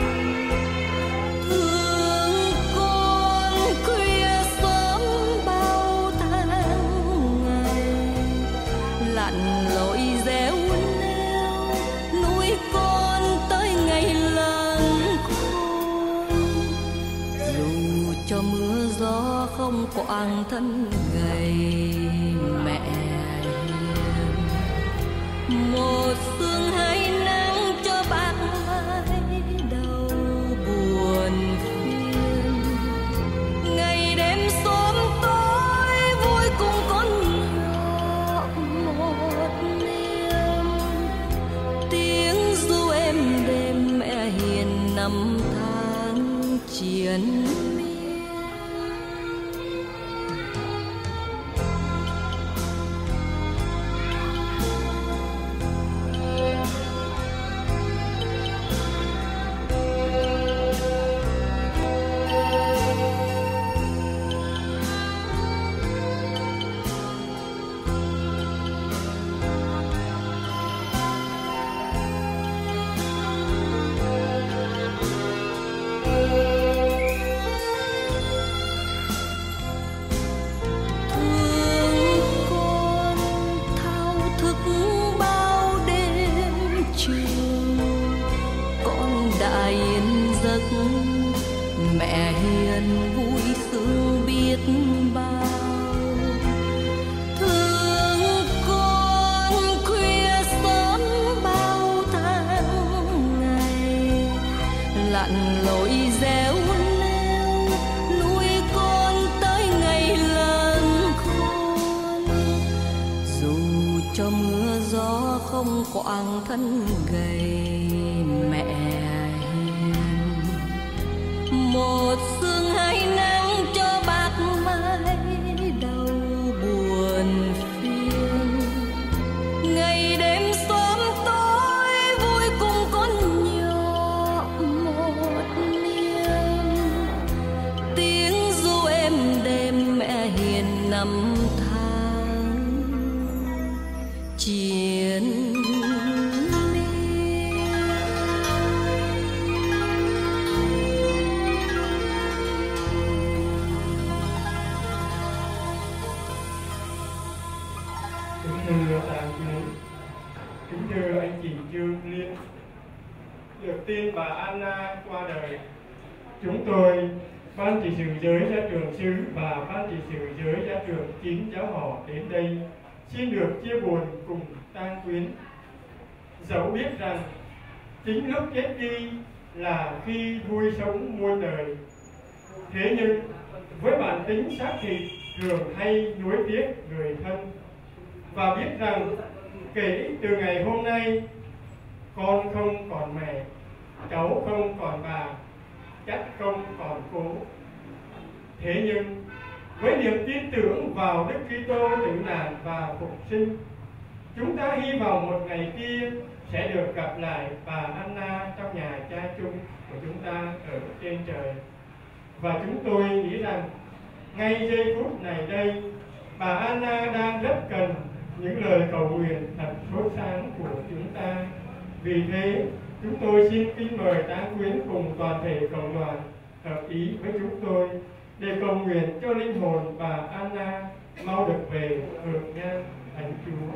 Thương con khuya sớm bao tháng ngày, lặn lội réo neo nuôi con tới ngày lớn khôn. Dù cho mưa gió không quàng thân gầy, mẹ hiền một sương hai nắng cho bạc mái đầu buồn phiền. Ngày đêm xóm tối vui cùng con nhỏ một niềm, tiếng ru êm đêm mẹ hiền năm tháng triền miên. hiền vui sướng biết bao. Thương con khuya sớm bao tháng ngày, lặn lội réo leo nuôi con tới ngày lớn khôn. Dù cho mưa gió không quàng thân gầy, mẹ hiền một sương hai nắng cho bạc mái đau buồn phiền. Ngày đêm xóm tối vui cùng con nhỏ một niềm, tiếng ru êm đêm mẹ hiền năm tháng chiến. Kính thưa anh chị Trương Liên, được tin bà Anna qua đời, chúng tôi, ban trị sự giới gia trường xứ và ban trị sự giới gia trường 9 giáo họ đến đây xin được chia buồn cùng tang quyến. Dẫu biết rằng chính lúc chết đi là khi vui sống muôn đời, thế nhưng với bản tính xác thịt thường hay nuối tiếc người thân, và biết rằng kể từ ngày hôm nay con không còn mẹ, cháu không còn bà, chắc không còn cố. Thế nhưng với niềm tin tưởng vào Đức Kitô tử nạn và phục sinh, chúng ta hy vọng một ngày kia sẽ được gặp lại bà Anna trong nhà cha chung của chúng ta ở trên trời. Và chúng tôi nghĩ rằng ngay giây phút này đây, bà Anna đang rất cần những lời cầu nguyện thật sốt sáng của chúng ta. Vì thế, chúng tôi xin kính mời tán quyến cùng toàn thể cộng đoàn hợp ý với chúng tôi để cầu nguyện cho linh hồn bà Anna mau được về hưởng nhan thánh Chúa.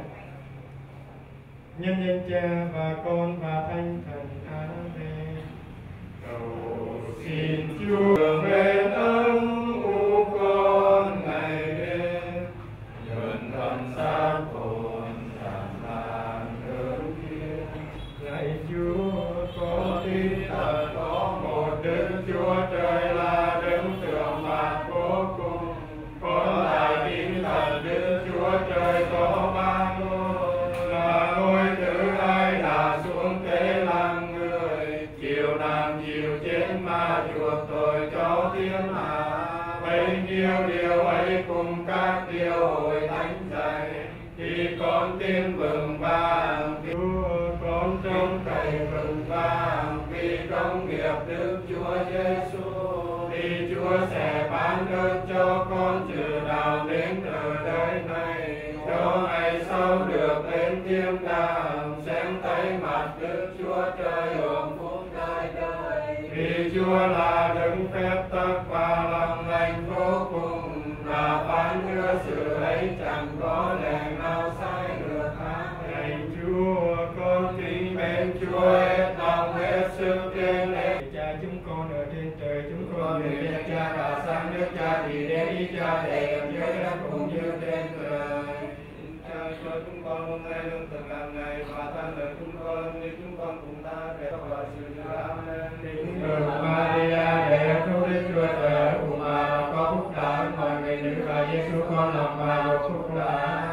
Nhân Cha và Con và Thánh Thần. Amen. Cầu xin Chúa về ơn u con ngày đêm, nhân thân xác hồn tràn lan hướng thiên. Lạy Chúa, Có tin thật có một Đức Chúa Trời là đấng thượng phạt vô cùng. Con lại tin thật Đức Chúa Trời có ba ngôi, là ngôi thứ hai đã xuống thế làm người, chịu nạn chịu chết mà chuộc tội cho thiên hạ. Bấy nhiêu điều ấy cùng các điều hội thánh dạy, thì con tin vững vàng. Chúa con trông cậy vững vàng vì công nghiệp Đức Chúa Giêsu, thì Chúa sẽ ban ơn cho con trừ đạo đến ở đời này, cho ngày sau được lên thiên đàng xem thấy mặt Đức Chúa Trời hưởng phúc đời đời. Vì Chúa là đấng phép tắc và lòng lành vô cùng, và phán hứa sự ấy chẳng có lẽ nào sai được. Lạy Chúa, con kính mến Chúa hết lòng hết sức trên lễ. Cha chúng con ở trên trời, chúng con nguyện biết Cha và sáng nước Cha thì đến ý Cha để ở dưới đất cũng như trên trời. Cha cho chúng con hôm nay lương thực hàng ngày, và tha lỗi chúng con như chúng con cũng tha kẻ vào sự dữ. Amen. Kính mừng Maria, để Chúa Đức Chúa Trời cùng bà có phúc đã mọi người nữ, và Giêsu con lòng bà được phúc đã.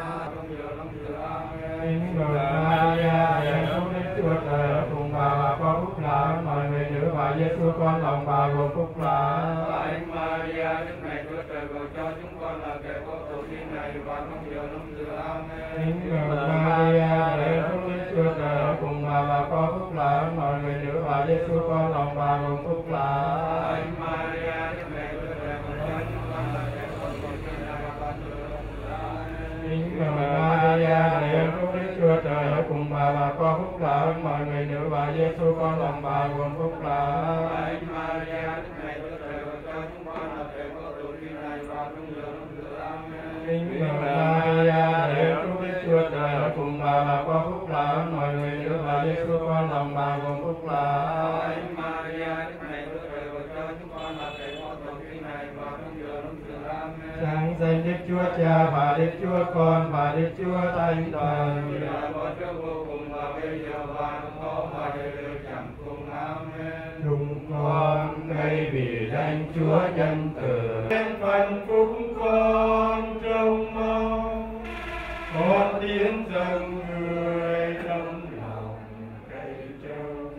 Kính mừng Maria, để Chúa Đức Chúa Trời cùng bà có phúc lạ, mọi người nữ và Giêsu con lòng bà gồm phúc lạ. Lạy Maria, Đức Mẹ Chúa Trời cầu cho chúng con là kẻ có tội tin này và không hiểu năm giờ. Amen. Kính mừng Maria, để Chúa Đức Chúa Trời cùng bà có phúc lạ, mọi người nữ và Giêsu con lòng bà gồm phúc lạ. Lạy Maria, Đức Mẹ Chúa Trời cầu cho chúng con là kẻ có tội tin này và không hiểu năm giờ. Amen. Kính mừng Maria, để Chúa Đức Chúa Trời cùng bà có phúc lạ, mọi người nữ và Giêsu con lòng bà gồm phúc lạ. Lạy Maria, Đức Mẹ Chúa Trời cầu cho chúng con là kẻ có tội tin này và không hiểu năm giờ. Amen. Kính mừng Maria, để Chúa Đức Chúa Trời cùng bà có phúc lạ, mọi người nữ và Giêsu con lòng bà gồm phúc lạ. Lạy Maria, Đức Mẹ Chúa Trời cầu cho chúng con là kẻ có tội Đức Chúa Cha và Đức Chúa Con và Đức Chúa Thánh Thần. Như đã có trước vô cùng và bây giờ và có và đời đời chẳng cùng. Amen. Chúng con đây vì danh Chúa nhân từ, Trên phần phúc con trông mong, con tiến dâng người trong lòng cậy trông.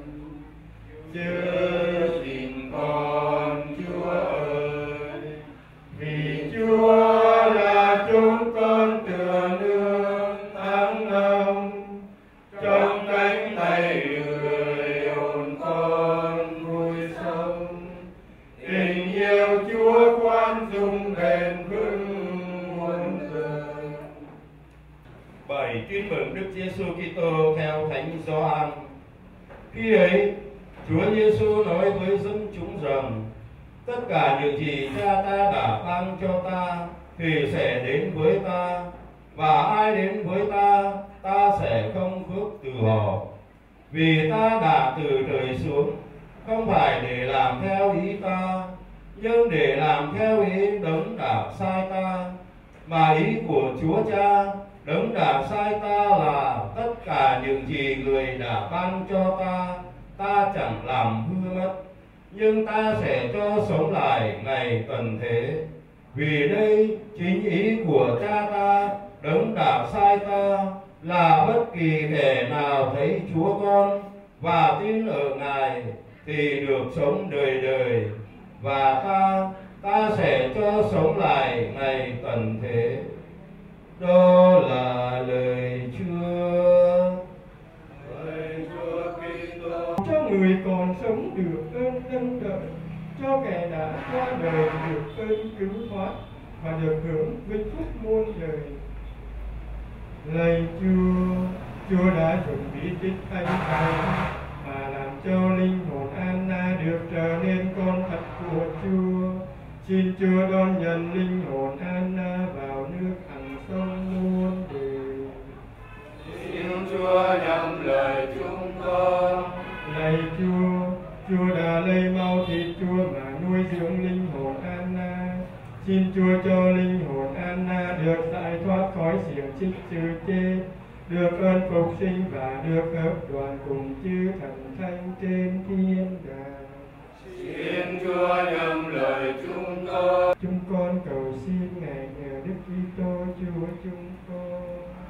Chớ xin con Chúa ơi, vì Chúa là chúng con tựa nương thắng lòng, trong cánh tay người hồn con vui sống. Tình yêu Chúa khoan dung bền vững muôn đời. Bài tuyên mừng Đức Giêsu Kitô theo Thánh Gioan. Khi ấy, Chúa Giêsu nói với dân chúng rằng: tất cả những gì Cha ta đã ban cho ta thì sẽ đến với ta, và ai đến với ta, ta sẽ không khước từ họ. Vì ta đã từ trời xuống, không phải để làm theo ý ta, nhưng để làm theo ý Đấng đã sai ta. Mà ý của Chúa Cha, Đấng đã sai ta là tất cả những gì Người đã ban cho ta, ta chẳng làm hư mất, nhưng ta sẽ cho sống lại ngày tận thế. Vì đây chính ý của Cha ta, Đấng đã sai ta, là bất kỳ kẻ nào thấy Chúa con và tin ở Ngài thì được sống đời đời, và ta sẽ cho sống lại ngày tận thế. Đó là lời Chúa. Cho người còn sống được ơn tân đời, cho kẻ đã qua đời được ơn cứu thoát và được hưởng vinh phúc muôn đời. Lạy Chúa, Chúa đã chuẩn bị tích thánh thầy mà làm cho linh hồn Anna được trở nên con thật của Chúa. Xin Chúa đón nhận linh hồn Anna vào nước hằng sông muôn đời. Xin Chúa nhắm lời chúng con. Lạy Chúa, Chúa đã lấy máu thịt Chúa mà nuôi dưỡng linh hồn Anna. Xin Chúa cho linh hồn Anna được giải thoát khỏi xiềng xích sự chết, được ơn phục sinh và được hợp đoàn cùng chư thần thánh trên thiên đàng. Xin Chúa nhắm lời chúng con. Chúng con cầu xin Ngài nhờ Đức Kitô Chúa chúng con.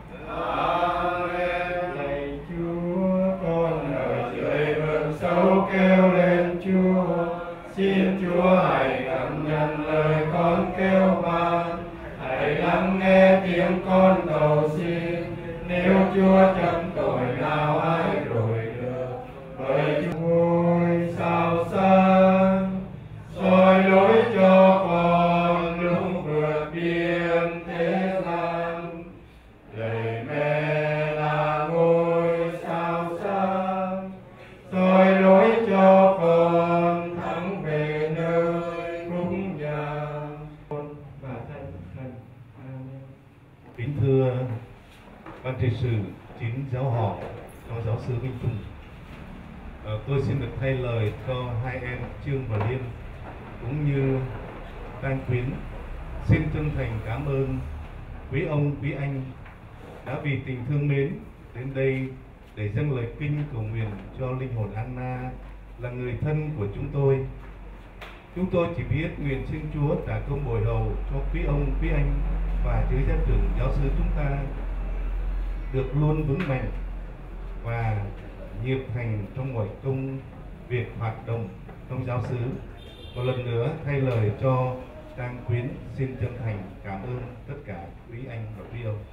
Amen. Lạy Chúa, con ở dưới vực sâu kêu lên Chúa. Xin Chúa hãy cảm nhận lời con kêu van, hãy lắng nghe tiếng con cầu xin. Nếu Chúa chấm tội nào ai đổi được, bởi Chúa sao sáng soi lối cho con lúc vượt biên thế gian. Lạy Mẹ là ngôi sao sáng soi lối cho con thắng về nơi phúc nhà và Thánh Thần. Amen. Kính thưa ban trị sự chính giáo họ phó giáo sư Minh Tùng, tôi xin được thay lời cho hai em Trương và Liên cũng như Đan Quyến xin chân thành cảm ơn quý ông quý anh đã vì tình thương mến đến đây để dâng lời kinh cầu nguyện cho linh hồn Anna là người thân của chúng tôi. Chúng tôi chỉ biết nguyện xin Chúa trả công bồi hầu cho quý ông quý anh và chư gia trưởng giáo sư chúng ta được luôn vững mạnh và nhiệt thành trong mọi công việc hoạt động trong giáo xứ. Một lần nữa thay lời cho Trang Quyến xin chân thành cảm ơn tất cả quý anh và quý ông.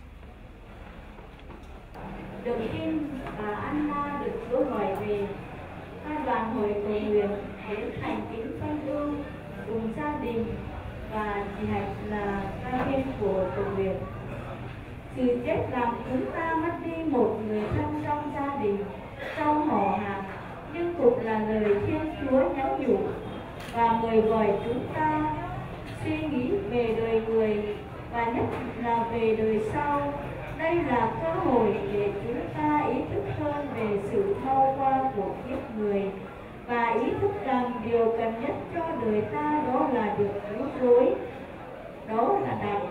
Được tin bà Anna được Chúa gọi về, hai đoàn hội cầu nguyện đến thành kính phân ưu cùng gia đình và chị Hạnh là ca viên của cầu nguyện. Sự chết làm chúng ta mất đi một người thân trong gia đình, trong họ hàng, nhưng cũng là lời Thiên Chúa nhắn nhủ và mời gọi chúng ta suy nghĩ về đời người và nhất là về đời sau. Đây là cơ hội để chúng ta ý thức hơn về sự mau qua của kiếp người và ý thức rằng điều cần nhất cho đời ta đó là được cứu rỗi, đó là đạt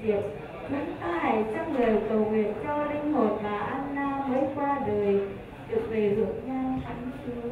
diệt. Chúng ta hãy dâng lời cầu nguyện cho linh hồn bà Anna mới qua đời được về hưởng nhan thánh Chúa.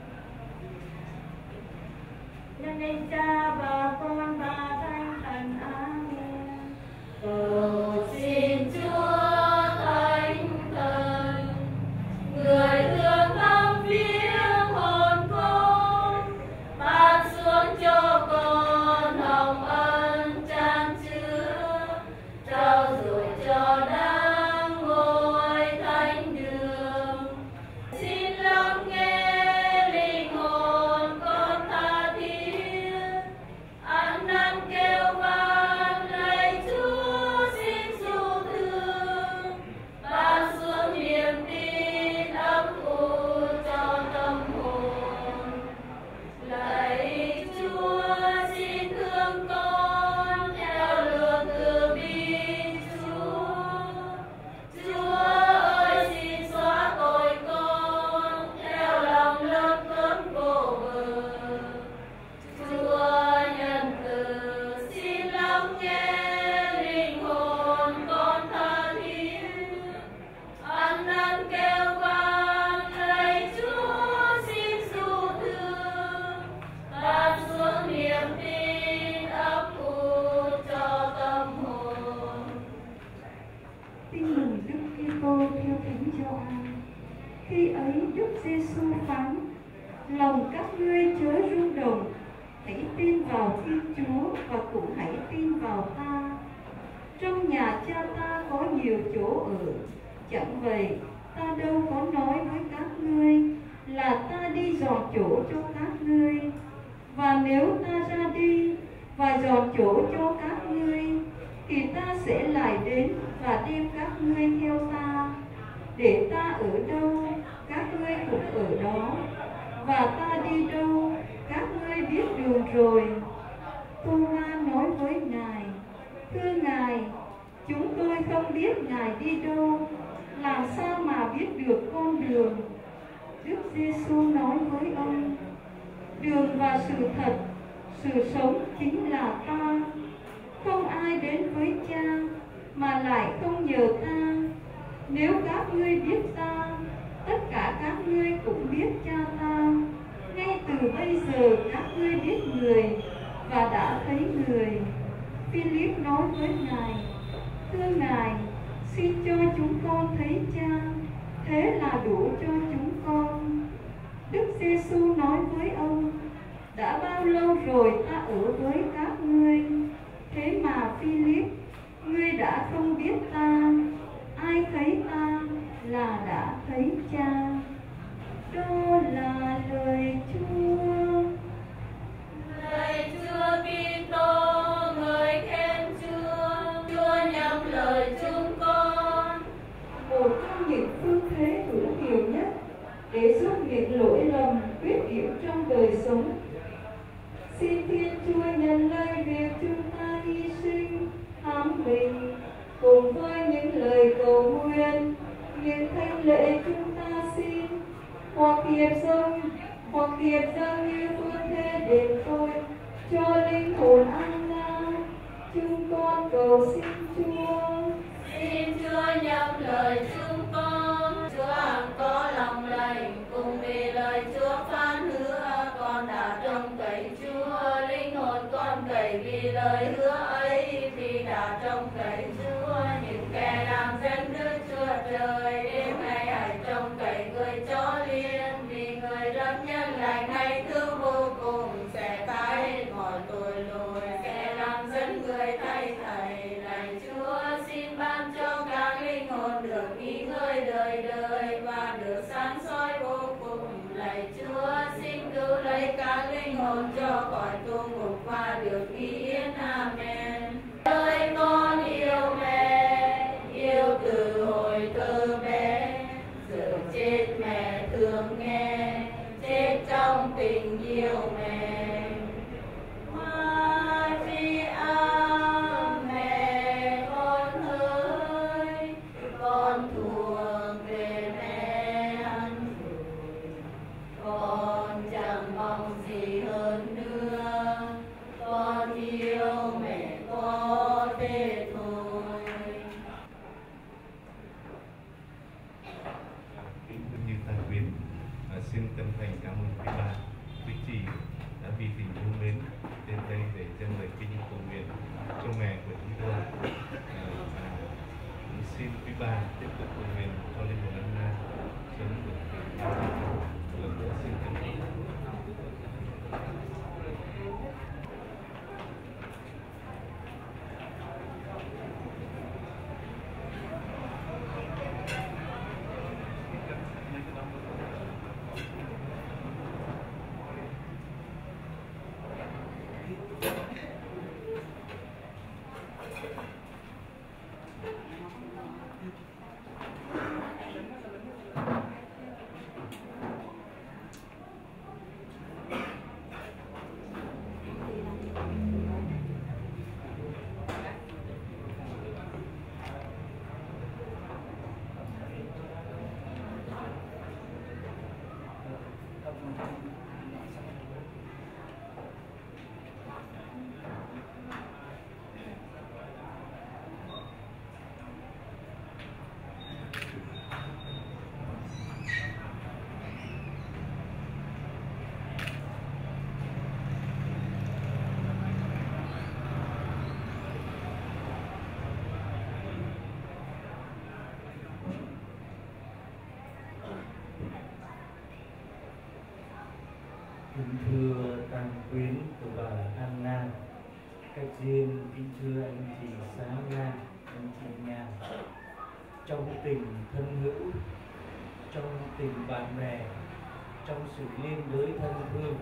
Nhân danh Cha và Con và Thánh Thần. Amen. Cầu xin Chúa Thánh Thần, người thương thăm viếng hồn con, ban xuống cho con hồng ân chan chứa, trao dồi cho đang ngồi thánh đường. Xin lắng nghe linh hồn con tha thiết, ăn năn kêu van lạy Chúa xin dụ thương, ban xuống niềm tin ấp ủ cho tâm hồn. Lạy Chúa xin thương con theo lương từ bi Chúa. Chúa ơi xin xóa tội con theo lòng lớn cơn vô bờ. Chúa nhân từ xin lắng nghe linh hồn con tha thiết, ăn năn kêu van lạy Chúa xin dụ thương, ban xuống niềm tin ấp ủ cho tâm hồn. Tin mừng Đức Kitô theo Thánh Gioan. Khi ấy Đức Giêsu phán: lòng các ngươi chớ rung động, hãy tin vào Thiên Chúa và cũng hãy tin vào ta. Trong nhà Cha ta có nhiều chỗ ở, chẳng vậy ta đâu có nói với các ngươi là ta đi dọn chỗ cho các ngươi. Và nếu ta ra đi và dọn chỗ cho các ngươi, thì ta sẽ lại đến và đem các ngươi theo ta. Để ta ở đâu, các ngươi cũng ở đó, và ta đi đâu, các ngươi biết đường rồi. Tô-ma nói với Ngài: thưa Ngài, chúng tôi không biết Ngài đi đâu, làm sao mà biết được con đường? Đức Giêsu nói với ông: đường và sự thật, sự sống chính là ta. Không ai đến với Cha mà lại không nhờ ta. Nếu các ngươi biết ta, tất cả các ngươi cũng biết Cha ta. Ngay từ bây giờ các ngươi biết người và đã thấy người. Philip nói với Ngài: thưa Ngài, xin cho chúng con thấy Cha, thế là đủ cho chúng con. Đức Giêsu nói với ông: đã bao lâu rồi ta ở với các ngươi, thế mà Philip, ngươi đã không biết ta. Ai thấy ta là đã thấy Cha. Đó là lời Chúa. Lạy Chúa Kitô, người khen Chúa, Chúa nhắm lời chúng con. Một trong những phương thế hữu hiệu nhất để giúp những lỗi lầm khuyết điểm trong đời sống. Xin Thiên Chúa nhận lấy việc chúng ta hy sinh, hãm mình, cùng với những lời cầu nguyện, những thánh lễ chúng ta xin, hoặc hiệp dâng như phương thế đền tội cho linh hồn Anna. Chúng con cầu xin Chúa. Xin Chúa nhắm lời chúng con. Chúa hằng có lòng lành, cùng vì lời Chúa phán hứa, con đã trông cậy Chúa. Linh hồn con cậy vì lời hứa ấy, vì đã trông cậy Chúa. Những kẻ làm dân Đức Chúa Trời, đêm ngày hãy trông cậy người chó liên, vì người rất nhân lành hay thương vô cùng, sẽ tha hết mọi tội lỗi, sẽ làm dân người thay thầy. Lạy Chúa, xin ban cho các linh hồn được nghỉ ngơi đời đời và được sáng soi vô cùng. Lạy Chúa, xin cứu lấy các linh hồn cho khỏi tu ngục và được nghỉ yên. Amen. bà tiếp tục cầu nguyện cho linh hồn Anna sớm được lần nữa xin cảm ơn. Kính thưa tăng quyến của bà Anna, các riêng kính thưa anh chị Sáng Nga, anh chị Nga, trong tình thân hữu, trong tình bạn bè, trong sự liên đới thân thương,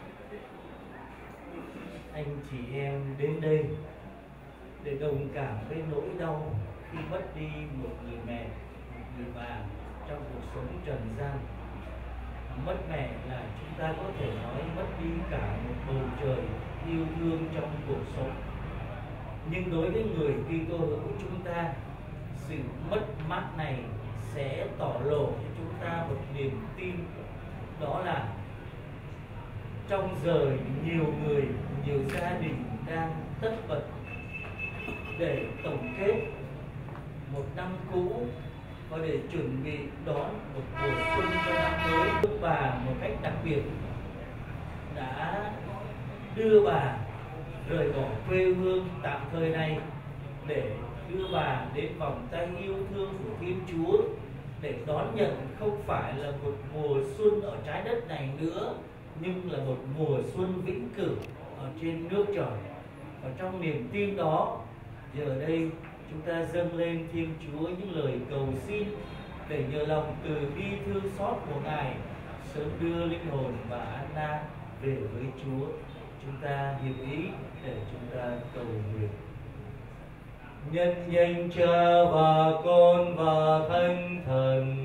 anh chị em đến đây để đồng cảm với nỗi đau khi mất đi một người mẹ, một người bà trong cuộc sống trần gian. Mất mẹ là chúng ta có thể nói mất đi cả một bầu trời yêu thương trong cuộc sống. Nhưng đối với người Kitô hữu chúng ta, sự mất mát này sẽ tỏ lộ cho chúng ta một niềm tin, đó là trong giờ nhiều người, nhiều gia đình đang tất bật để tổng kết một năm cũ và để chuẩn bị đón một mùa xuân cho năm mới. Bà một cách đặc biệt đã đưa bà rời bỏ quê hương tạm thời này để đưa bà đến vòng tay yêu thương của Thiên Chúa, để đón nhận không phải là một mùa xuân ở trái đất này nữa, nhưng là một mùa xuân vĩnh cửu ở trên nước trời. Và trong niềm tin đó, giờ đây chúng ta dâng lên Thiên Chúa những lời cầu xin để nhờ lòng từ bi thương xót của Ngài sớm đưa linh hồn bà Anna về với Chúa. Chúng ta hiệp ý để chúng ta cầu nguyện. Nhân danh Cha và Con và Thánh Thần.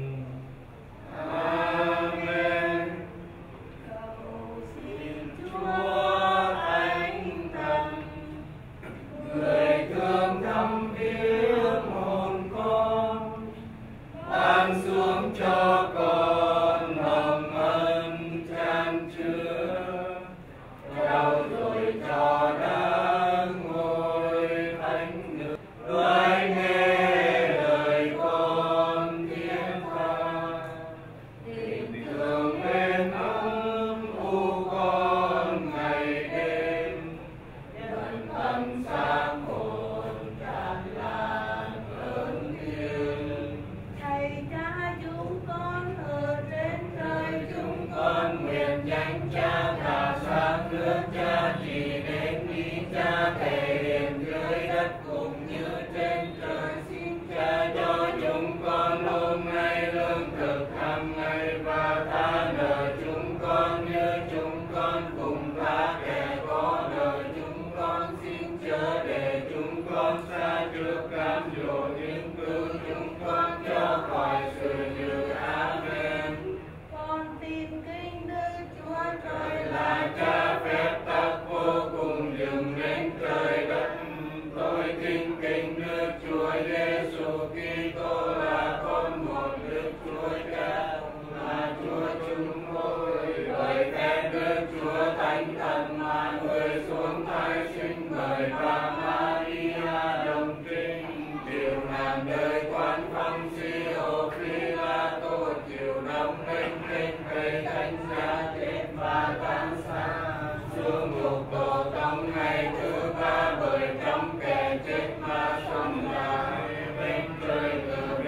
Amen. Cầu xin Chúa Thánh Thần, người thương thăm viếng hồn con, ban xuống cho con hồng ân chan chứa, trao dồi cho đáng ngôi thánh nữ, đoái nghe lời con thiết tha, tình thương bên ấm u con ngày đêm, vẫn tâm xác hồn tràn lan ơn thiêng. Thầy cha chúng con ở trên trời, chúng Con nguyện danh Cha thả sang nước Cha chỉ đến ý Cha thể hiện dưới đất cũng như trên trời. Xin Cha cho chúng con hôm nay lương thực hàng ngày, và tha nợ chúng con như chúng con cùng tha kẻ có nợ chúng con. Xin chớ để chúng con xa trước cám dỗ, nhưng cứu chúng con cho khỏi sự dữ. Amen. con tin kính Đức Chúa Trời Là Cha phép tắc vô cùng dựng nên trời đất. Tôi kính kính Đức Chúa Giêsu Kitô là con một Đức Chúa Cha, là Chúa chúng tôi. Lời khen Đức Chúa Thánh Thần mà người xuống thai sinh bởi bà Maria đồng trinh, chịu nạn đời quan phong Sio Phi-la-tô, chịu đóng đinh trên cây thánh giá, chết và tan xa, xuống ngục tổ tông ngày thứ ba, bởi trong kẻ chết mà sống lại, bên trời từ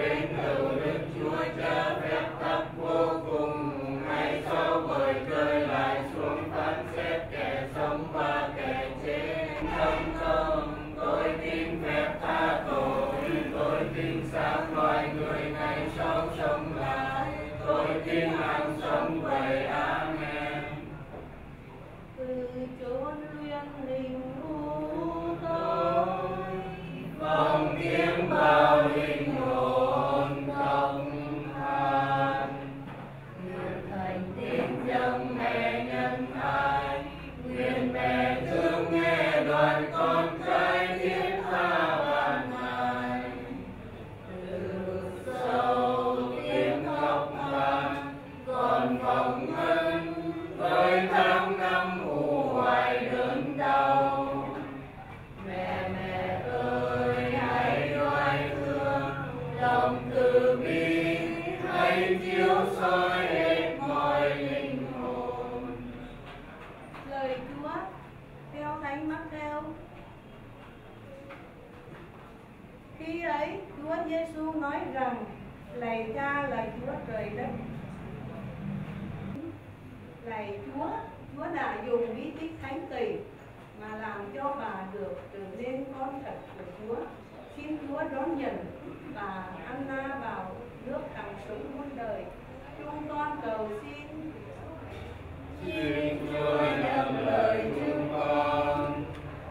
Không công, tôi tin phép tha tội, tôi tin xác loài người ngày sau sống lại, tôi tin ăn sống vậy. Amen. Từ chốn luyện linh hữu tôi, vòng tiếng bao linh hồn công than. nguyện thành Tin dâng mẹ nhân ai, nguyện mẹ thương nghe đoàn con cái thiết tha ban ngài. Từ sâu tiếng khóc than, còn phòng ân với tháng năm u hoài đớn đau. Mẹ mẹ ơi hãy oai thương, lòng từ bi hãy chiếu soi hết mọi linh hồn. lời Chúa theo Thánh Mác-thêu. Khi ấy Chúa Giêsu nói rằng: lạy Cha, lạy Chúa trời đất. Lạy Chúa, Chúa đã dùng bí tích thánh kỳ mà làm cho bà được trở nên con thật của Chúa. Xin Chúa đón nhận bà Anna vào nước đặng sống muôn đời. Chúng con cầu xin. Xin Chúa nhận lời chúng con.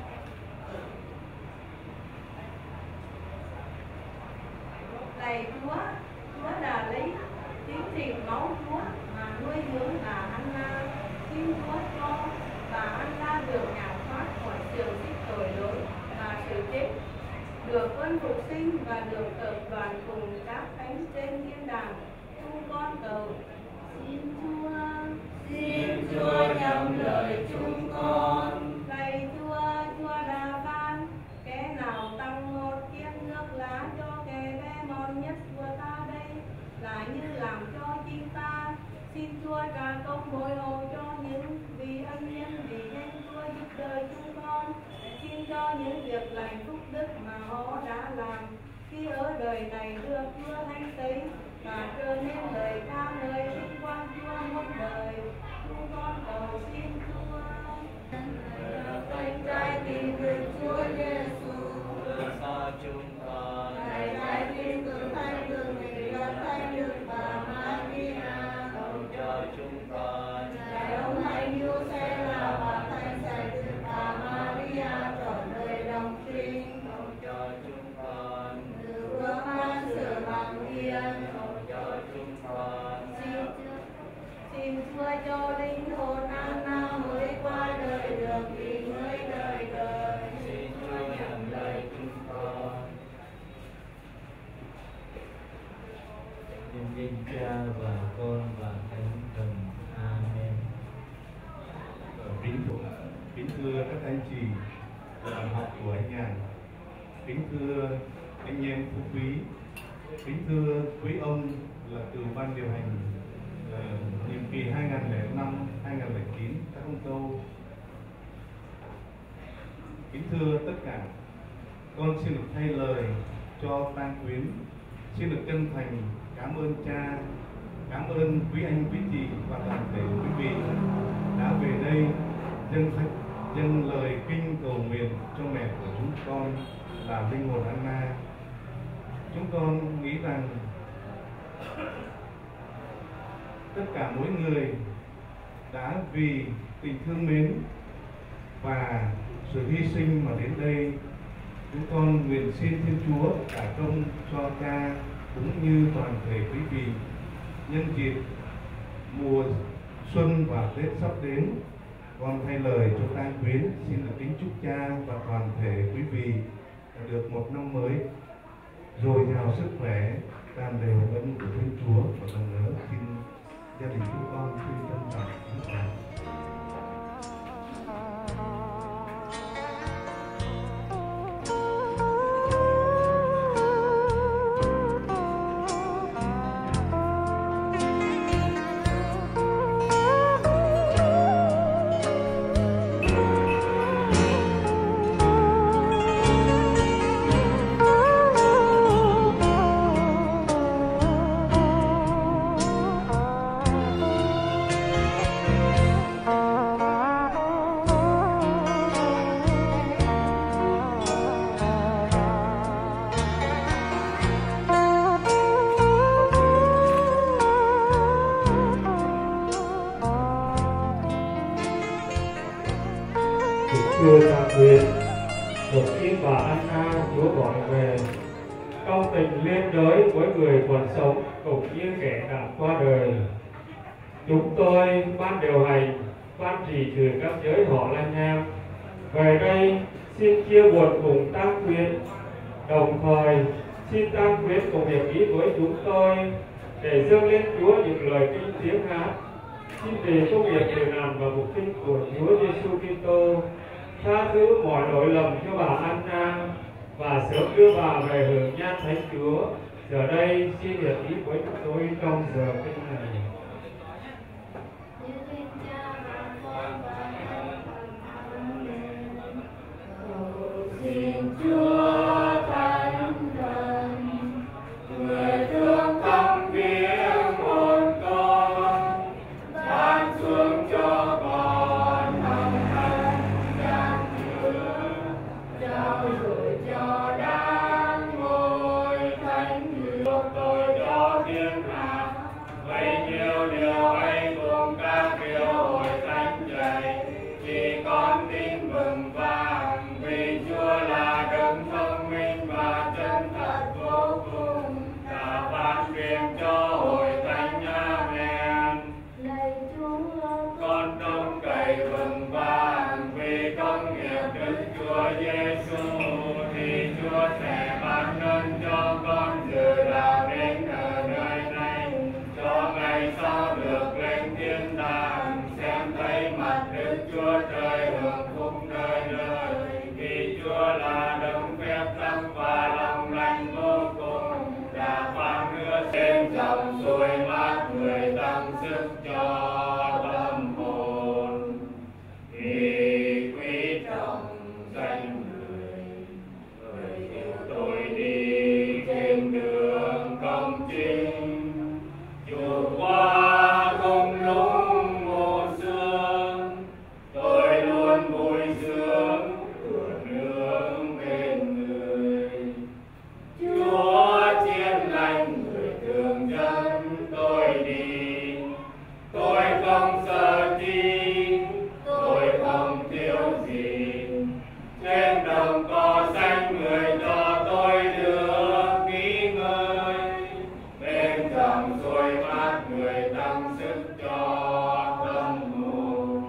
Lạy Chúa, Chúa đã lấy chính thịt máu Chúa mà nuôi dưỡng bà Anna. Xin Chúa cho bà Anna được giải thoát khỏi sự xích tội lỗi và sự chết, được ơn phục sinh và được hợp đoàn cùng các thánh trên thiên đàng. Chúng con cầu. Xin Chúa. Xin Chúa nhắm lời chúng con. Lạy Chúa, Chúa đã ban kẻ nào tăng một chiếc nước lá cho kẻ bé mòn nhất của ta đây, lại như làm cho chính ta. Xin Chúa trả công bồi hộ cho những vì ân nhân vì danh Chúa giúp đời chúng con. Xin cho những việc lành phúc đức mà họ đã làm khi ở đời này được Chúa thanh tẩy và trở nên lời ca ngợi vinh quang Chúa muôn đời. Chúng con cầu xin Chúa. Thành trái tim của Chúa Giêsu, Cho chúng con. Thành trái tim của Thánh Đường Thầy và Thánh Đường bà Maria, Cầu cho chúng con. Ngài ông Thánh Giuse là bà Thánh Giải Từ bà Maria trọn đời đồng trinh, Cầu cho chúng con. từ bước ban sự bằng hiền, Cầu cho chúng con. Xin Chúa cho linh hồn Anna mới qua đời được nghỉ ngơi đời đời. Xin Chúa nhận lời chúng con. Nhân danh Cha và Con và Thánh Thần. Amen. Kính thưa các anh chị bạn học của anh Nhàn, kính thưa anh em phú quý, kính thưa quý ông là từ ban điều hành nhiệm kỳ 2005-2009 các ông Câu. Kính thưa tất cả, con xin được thay lời cho tang quyến, xin được chân thành cảm ơn cha, cảm ơn quý anh quý chị và toàn thể quý vị đã về đây dâng lời kinh cầu nguyện cho mẹ của chúng con là linh hồn Anna. Chúng con nghĩ rằng tất cả mỗi người đã vì tình thương mến và sự hy sinh mà đến đây. Chúng con nguyện xin Thiên Chúa trả công cho cha cũng như toàn thể quý vị. Nhân dịp mùa xuân và Tết sắp đến, con thay lời cho tang quyến xin được kính chúc cha và toàn thể quý vị được một năm mới dồi dào sức khỏe, tràn đầy hồng ân của Thiên Chúa. Và lần nữa xin gia đình chúng con xin trân trọng kính chào. chùa Tràng Quyền, được tin bà Anna Chúa gọi về, công tình liên đới với người còn sống cũng như kẻ đã qua đời. Chúng tôi ban điều hành, ban trì trừ các giới họ Lan Nham về đây xin chia buồn cùng Tăng Quyến, đồng thời xin Tăng Quyến cùng hiệp ý với chúng tôi để dâng lên Chúa những lời kinh tiếng hát. Xin vì công việc điều làm và mục đích của Chúa Giêsu Kitô tha thứ mọi lỗi lầm cho bà Anna và sớm đưa bà về hưởng nhan Thánh Chúa. Giờ đây xin hiệp ý với chúng tôi trong giờ kinh này. Xin Chúa Thánh Thần, người thương tâm viếng hồn con, ban xuống cho con hồng ân chan chứa, trao gửi cho đáng ngôi thánh hiệp tôi cho thiên hạ. Vậy nhiều điều ấy cùng các điều hội thánh dạy, chỉ con tin mừng vang vì Chúa là đấng thông minh và chân thật vô cùng. Ta ban truyền cho hội thánh Amen. Lạy Chúa, con trông cậy vững vàng vì công nghiệp Đức Chúa Giêsu, thì Chúa sẽ ban ơn cho con dự đạo đến ở nơi này, cho ngày sau được lên thiên đàng xem thấy mặt Đức Chúa Trời hưởng phúc đời đời. Vì Chúa là đấng phép tắc và lòng lành vô cùng, đã phán hứa trên dòng suối mát người tăng sức cho tâm hồn. Vì quý trọng danh người, người yêu tôi đi trên đường công chính, dù qua không lũng một sương, tôi luôn vui sướng nương bên người. Chúa chiên lành người thương dân tôi đi, tôi không sợ chi, tôi không thiếu gì. Trên đồng cỏ xanh người cho tôi được nghỉ ngơi, bên dòng suối mát người tăng sức cho tâm hồn.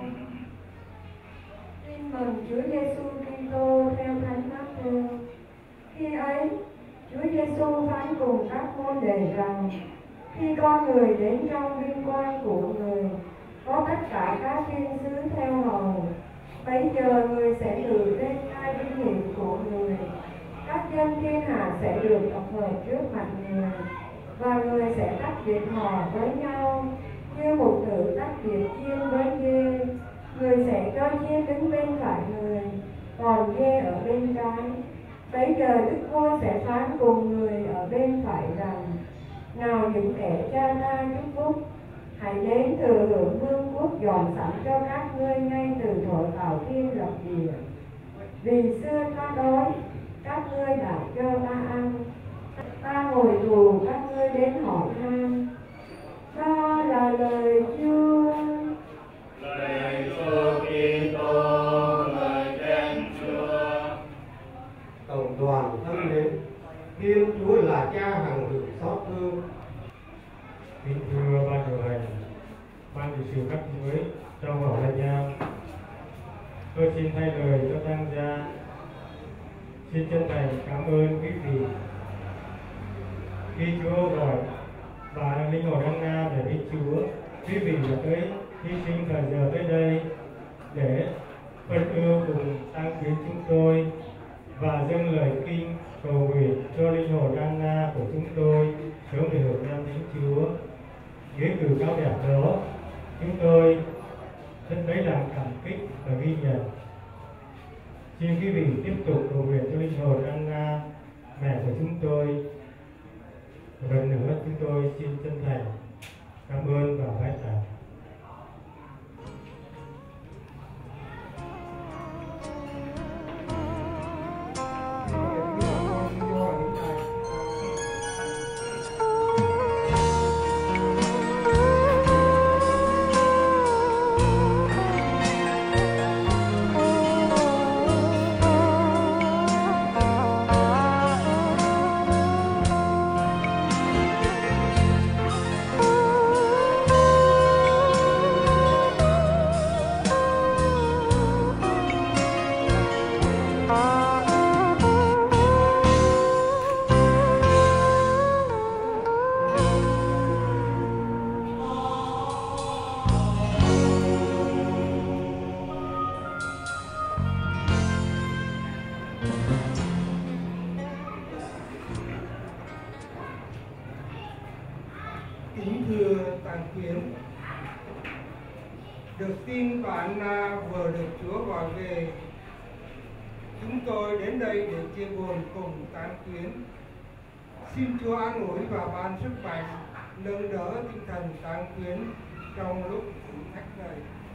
Tin mừng Chúa Giêsu Kitô theo Thánh Mát-thơ. Khi ấy, Chúa Giêsu phán cùng các môn đệ rằng: khi con người đến trong vinh quang của người, có tất cả các thiên sứ theo hầu, bấy giờ người sẽ ngự trên hai vinh hiển của người. Các dân thiên hạ sẽ được tập hợp trước mặt người, và người sẽ tách biệt họ với nhau như một nữ tách biệt chiên với dê. Người sẽ cho chiên đứng bên phải người, còn dê ở bên trái. Bấy giờ Đức Vua sẽ phán cùng người ở bên phải rằng: nào những kẻ cha ta chúc phúc, hãy đến thừa hưởng vương quốc dọn sẵn cho các ngươi ngay từ thuở tạo thiên lập địa. Vì xưa ta đói, các ngươi đã cho ta ăn, ta ngồi tù, các ngươi đến hỏi han. Đó là lời Chúa. Lạy Chúa Kitô, lời khen Chúa. Cộng đoàn thân mến, Thiên Chúa là Cha hằng hữu xót thương. Kính thưa ban điều hành, ban trị sự các giới trong họ Lan Nham, tôi xin thay lời cho Tăng gia xin chân thành cảm ơn quý vị khi Chúa gọi bà linh hồn Anna về với Chúa. Quý vị đã tới hy sinh thời giờ tới đây để phân ưu cùng Tăng Quyến chúng tôi và dâng lời kinh cầu nguyện cho linh hồn Anna của chúng tôi sớm được hưởng nhan Thánh Chúa. Dưới cử cao đẹp đó, chúng tôi rất lấy làm cảm kích và ghi nhận. Xin quý vị tiếp tục cầu nguyện cho linh hồn Anna, mẹ của chúng tôi. Một lần nữa chúng tôi xin chân thành cảm ơn và bái tạ. thừa tàn quyến. Được tin bà Anna vừa được Chúa gọi về, chúng tôi đến đây để chia buồn cùng tán quyến. Xin Chúa an ủi và ban sức mạnh, nâng đỡ tinh thần tán quyến trong lúc thử thách này.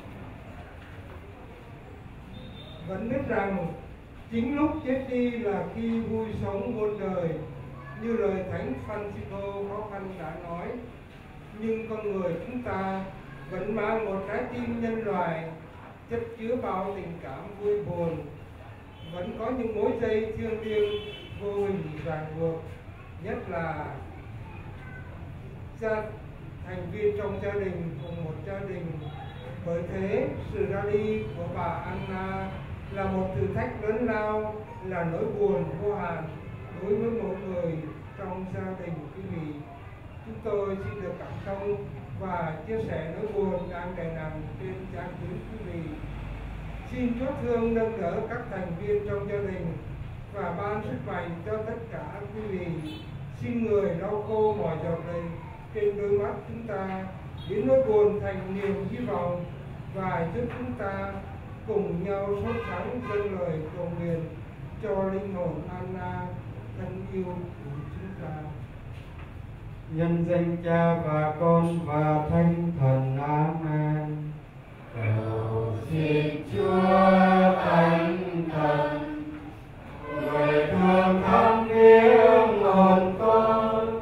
Vẫn biết rằng chính lúc chết đi là khi vui sống muôn đời, như lời Thánh Francisco khó khăn đã nói. Nhưng con người chúng ta vẫn mang một trái tim nhân loại chất chứa bao tình cảm vui buồn, vẫn có những mối dây thiêng liêng vô hình ràng buộc, nhất là thành viên trong gia đình cùng một gia đình. Bởi thế sự ra đi của bà Anna là một thử thách lớn lao, là nỗi buồn vô hạn đối với mỗi người trong gia đình quý vị. Chúng tôi xin được cảm thông và chia sẻ nỗi buồn đang đè nặng trên trang tuyến quý vị. Xin Chúa thương nâng đỡ các thành viên trong gia đình và ban sức mạnh cho tất cả quý vị. Xin người lau khô mọi giọt lệ trên đôi mắt chúng ta, biến nỗi buồn thành niềm hy vọng, và giúp chúng ta cùng nhau sốt sắng dâng lời cầu nguyện cho linh hồn Anna thân yêu của chúng ta. Nhân danh Cha và Con và Thánh Thần. Amen. Cầu xin Chúa Thánh Thần, người thương thăm viếng hồn con,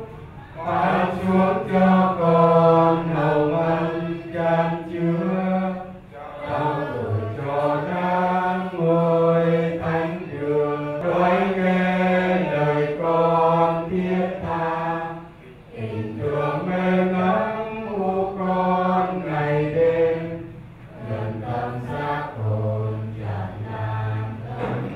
ban xuống cho con hồng ân chan chứa, trao đổi cho đáng ngôi thánh đường, đói nghe lời con thiết tha, tình thương mê ngắm u con ngày đêm, gần cảm giác hồn tràn lan thân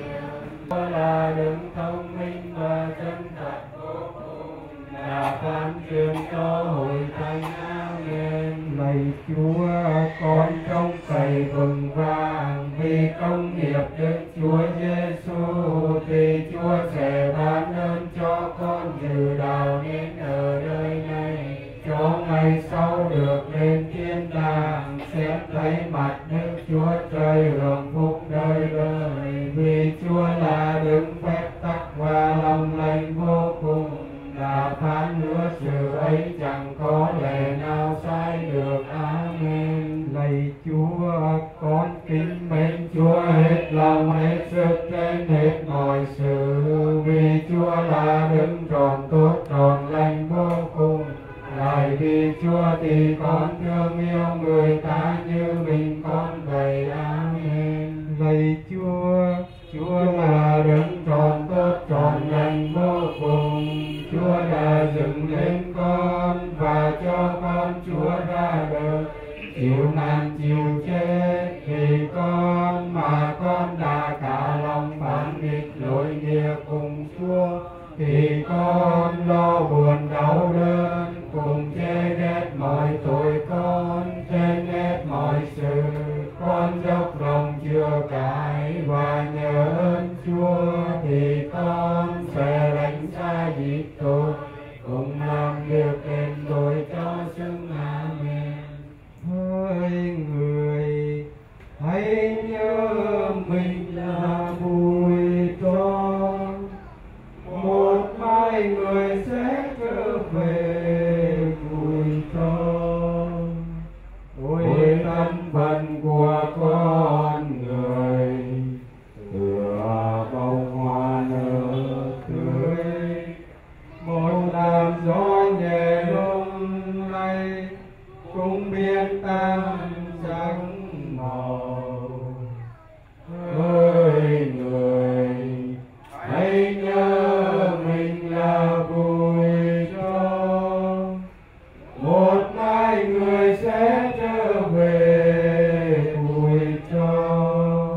yêu. Là đấng thông minh và chân thật vô cùng, là phán truyền cho hội thánh. Amen. Lạy Chúa, con trông cậy vững vàng vì công nghiệp Đức Chúa Giêsu, thì Chúa sẽ ban ơn cho con dự đạo nên ở đời này, cho ngày sau được lên thiên đàng, sẽ thấy mặt Đức Chúa Trời hưởng phúc đời đời. Vì Chúa là đấng phép tắc và lòng lành vô cùng, đã phán hứa sự ấy chẳng có lẽ nào sai được. Amen. Lạy Chúa, con kính mến Chúa hết lòng hết sức trên hết mọi sự, vì Chúa là đấng tròn tốt tròn lành vô cùng. Lại vì Chúa thì con thương yêu người ta như mình con vậy. Amen. Lạy Chúa, Chúa là đấng tròn tốt tròn lành vô cùng. Chúa đã dựng lên con và cho con Chúa ra đời, chịu nạn chịu chết vì con, mà con đã cả lòng phản nghịch lỗi nghĩa cùng Chúa, thì con lo buồn đau đớn cùng chê ghét mọi tội con, trên hết mọi sự con dốc lòng chữa cải và nhờ ơn Chúa, thì con sẽ lãnh xa diệt tội, cùng làm việc đền tội cho xứng. Amen. Hỡi người, hãy nhớ mình là bụi tro, một mai người sẽ trở về bụi tro. Ôi thân phận của con người tựa bông hoa nở tươi, một làn gió nhẹ lung lay cũng biết tan trắng màu. Ơi người, hãy nhớ mình là bụi tro, một mai người sẽ trở về bụi tro.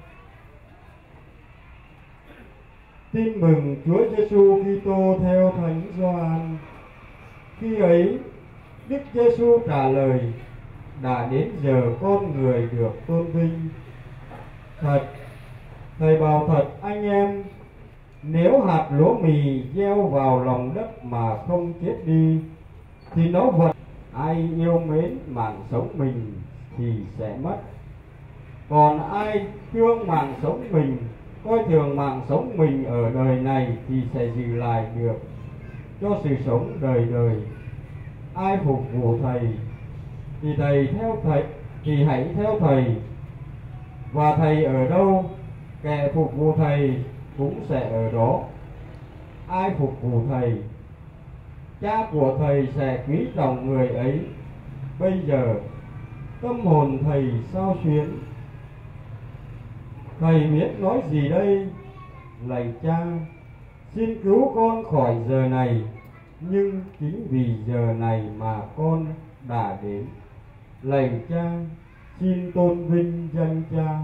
Tin mừng Chúa Giêsu Kitô theo Thánh Gioan. Khi ấy, Đức Giêsu trả lời: đã đến giờ con người được tôn vinh. Thật, thầy bảo thật anh em, nếu hạt lúa mì gieo vào lòng đất mà không chết đi thì nó vật. Ai yêu mến mạng sống mình thì sẽ mất, còn ai thương mạng sống mình, coi thường mạng sống mình ở đời này thì sẽ giữ lại được cho sự sống đời đời. Ai phục vụ thầy thì thì hãy theo thầy, và thầy ở đâu kẻ phục vụ thầy cũng sẽ ở đó. Ai phục vụ thầy, cha của thầy sẽ quý trọng người ấy. Bây giờ tâm hồn thầy sao xuyến, thầy biết nói gì đây? Lạy cha, xin cứu con khỏi giờ này, nhưng chính vì giờ này mà con đã đến. Lạy cha, xin tôn vinh danh cha.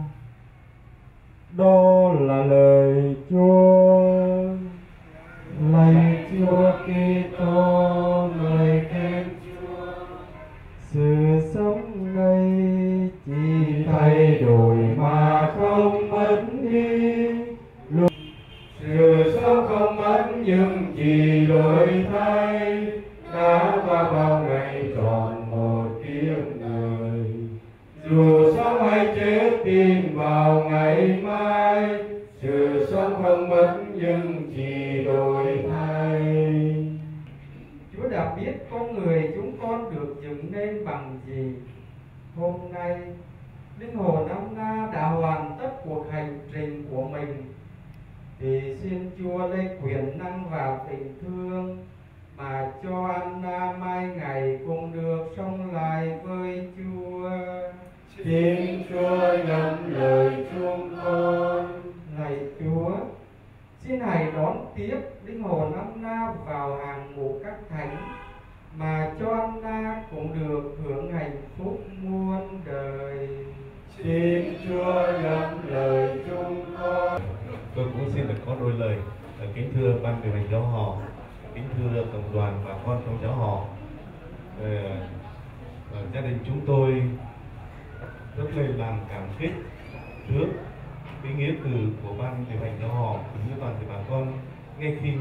Đó là lời Chúa. Lạy Chúa Kitô, người khen Chúa. Sự sống này chỉ thay đổi mà không mất đi. Sự sống không mất nhưng chỉ đổi thay, đã qua bao ngày tròn một kiếp người. Dù sống hay chết tin vào ngày mai, sự sống không mất nhưng chỉ đổi thay. Chúa đã biết con người chúng con được dựng nên bằng gì. Hôm nay, linh hồn Anna đã hoàn tất cuộc hành trình của mình, thì xin Chúa lấy quyền năng và tình thương mà cho Anna mai ngày cùng được sống lại với Chúa. Xin Chúa nhận lời chúng con. Lạy Chúa, xin hãy đón tiếp linh hồn Anna vào hàng ngũ các thánh, mà cho Anna cũng được hưởng hạnh phúc muôn đời. Xin Chúa nhận lời chúng con. Tôi cũng xin được có đôi lời. Kính thưa ban điều hành giáo họ, kính thưa cộng đoàn bà con trong giáo họ, gia đình chúng tôi rất là làm cảm kích trước cái nghĩa cử của ban điều hành giáo họ cũng như toàn thể bà con ngay khi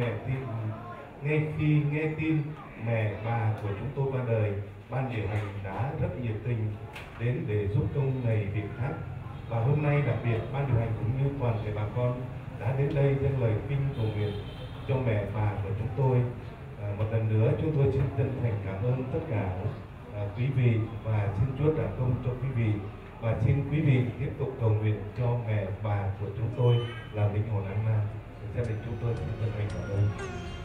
nghe tin mẹ bà của chúng tôi qua đời. Ban điều hành đã rất nhiệt tình đến để giúp công này việc khác, và hôm nay đặc biệt ban điều hành cũng như toàn thể bà con đã đến đây dâng lời kinh cầu nguyện cho mẹ bà của chúng tôi. Một lần nữa chúng tôi xin chân thành cảm ơn tất cả quý vị và xin Chúa trả công cho quý vị, và xin quý vị tiếp tục cầu nguyện cho mẹ bà của chúng tôi là linh hồn Anna. Gia đình chúng tôi xin chân thành cảm ơn.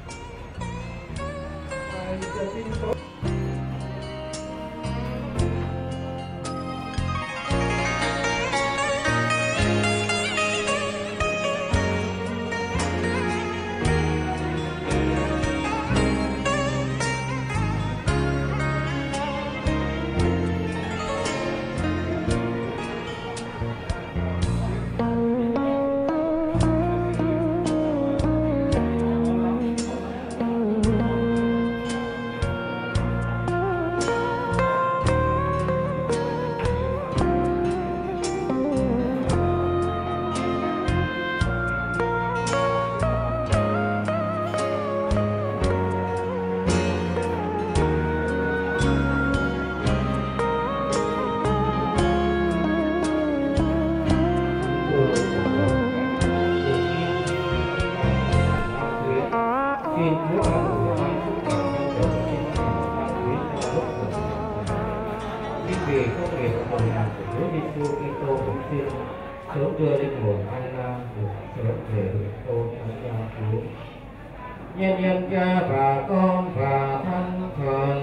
Sớm đưa linh hồn Anna được sớm về được ôn Anna Chúa. Nhân nhân Cha và Con và Thánh Thần,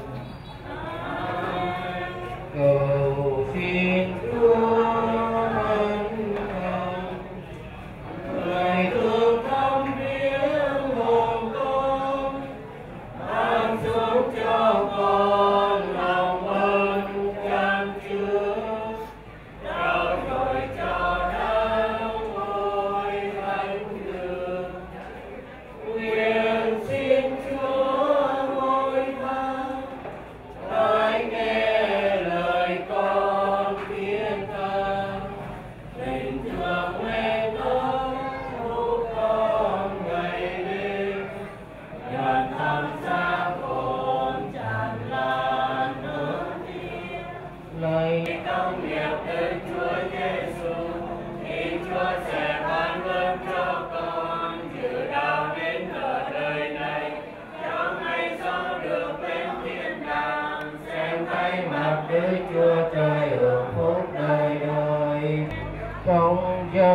cầu xin Chúa ân cần người thương thăm viếng hồn con, ban xuống cho con lòng ơn chan chứa. Lời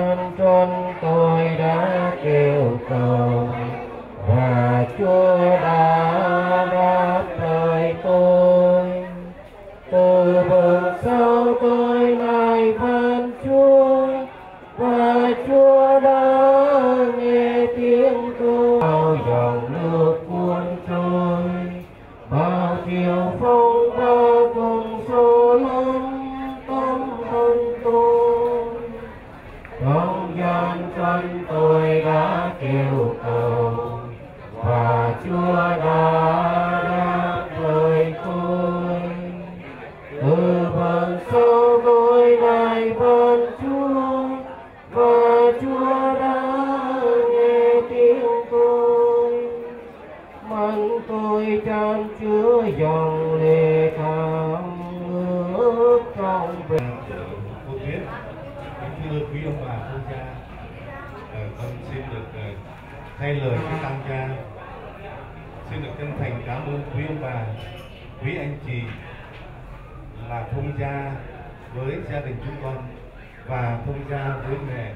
gian trốn tôi đã kêu cầu và Chúa đã đáp lời tôi. Từ vực sâu tôi lại van Chúa và Chúa đã nghe tiếng tôi. Bao dòng nước cuốn trôi, bao chiều phong ba cùng số lớn tâm thân tôi. Trong gian chân tôi đã kêu cầu và Chúa đã đáp lời tôi. Từ vực sâu tôi lại van Chúa và Chúa đã nghe tiếng tôi. Mắt tôi chan chứa dòng lệ cảm ước trong về. Cô Tuyết, thưa quý ông bà cô cha, con xin được thay lời với tăng cha, xin được chân thành cảm ơn quý ông bà, quý anh chị là thông gia với gia đình chúng con và thông gia với mẹ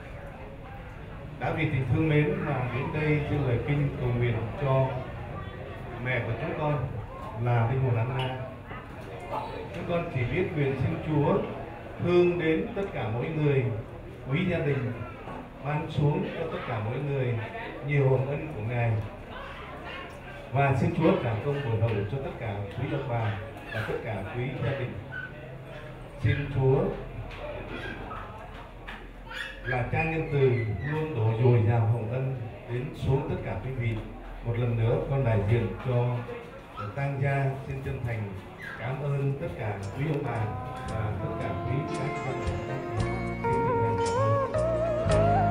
đã vì tình thương mến mà đến đây xin lời kinh cầu nguyện cho mẹ của chúng con là linh hồn Anna. Chúng con chỉ biết nguyện xin Chúa thương đến tất cả mỗi người, quý gia đình, ban xuống cho tất cả mỗi người nhiều hồng ân của Ngài. Và xin Chúa cảm công bồi hậu cho tất cả quý ông bà và tất cả quý gia đình. Xin Chúa là cha nhân từ luôn đổ dồi dào hồng ân đến xuống tất cả quý vị. Một lần nữa con đại diện cho tang gia xin chân thành cảm ơn tất cả quý ông bà và tất cả quý các gia đình. Xin chân thành cảm ơn.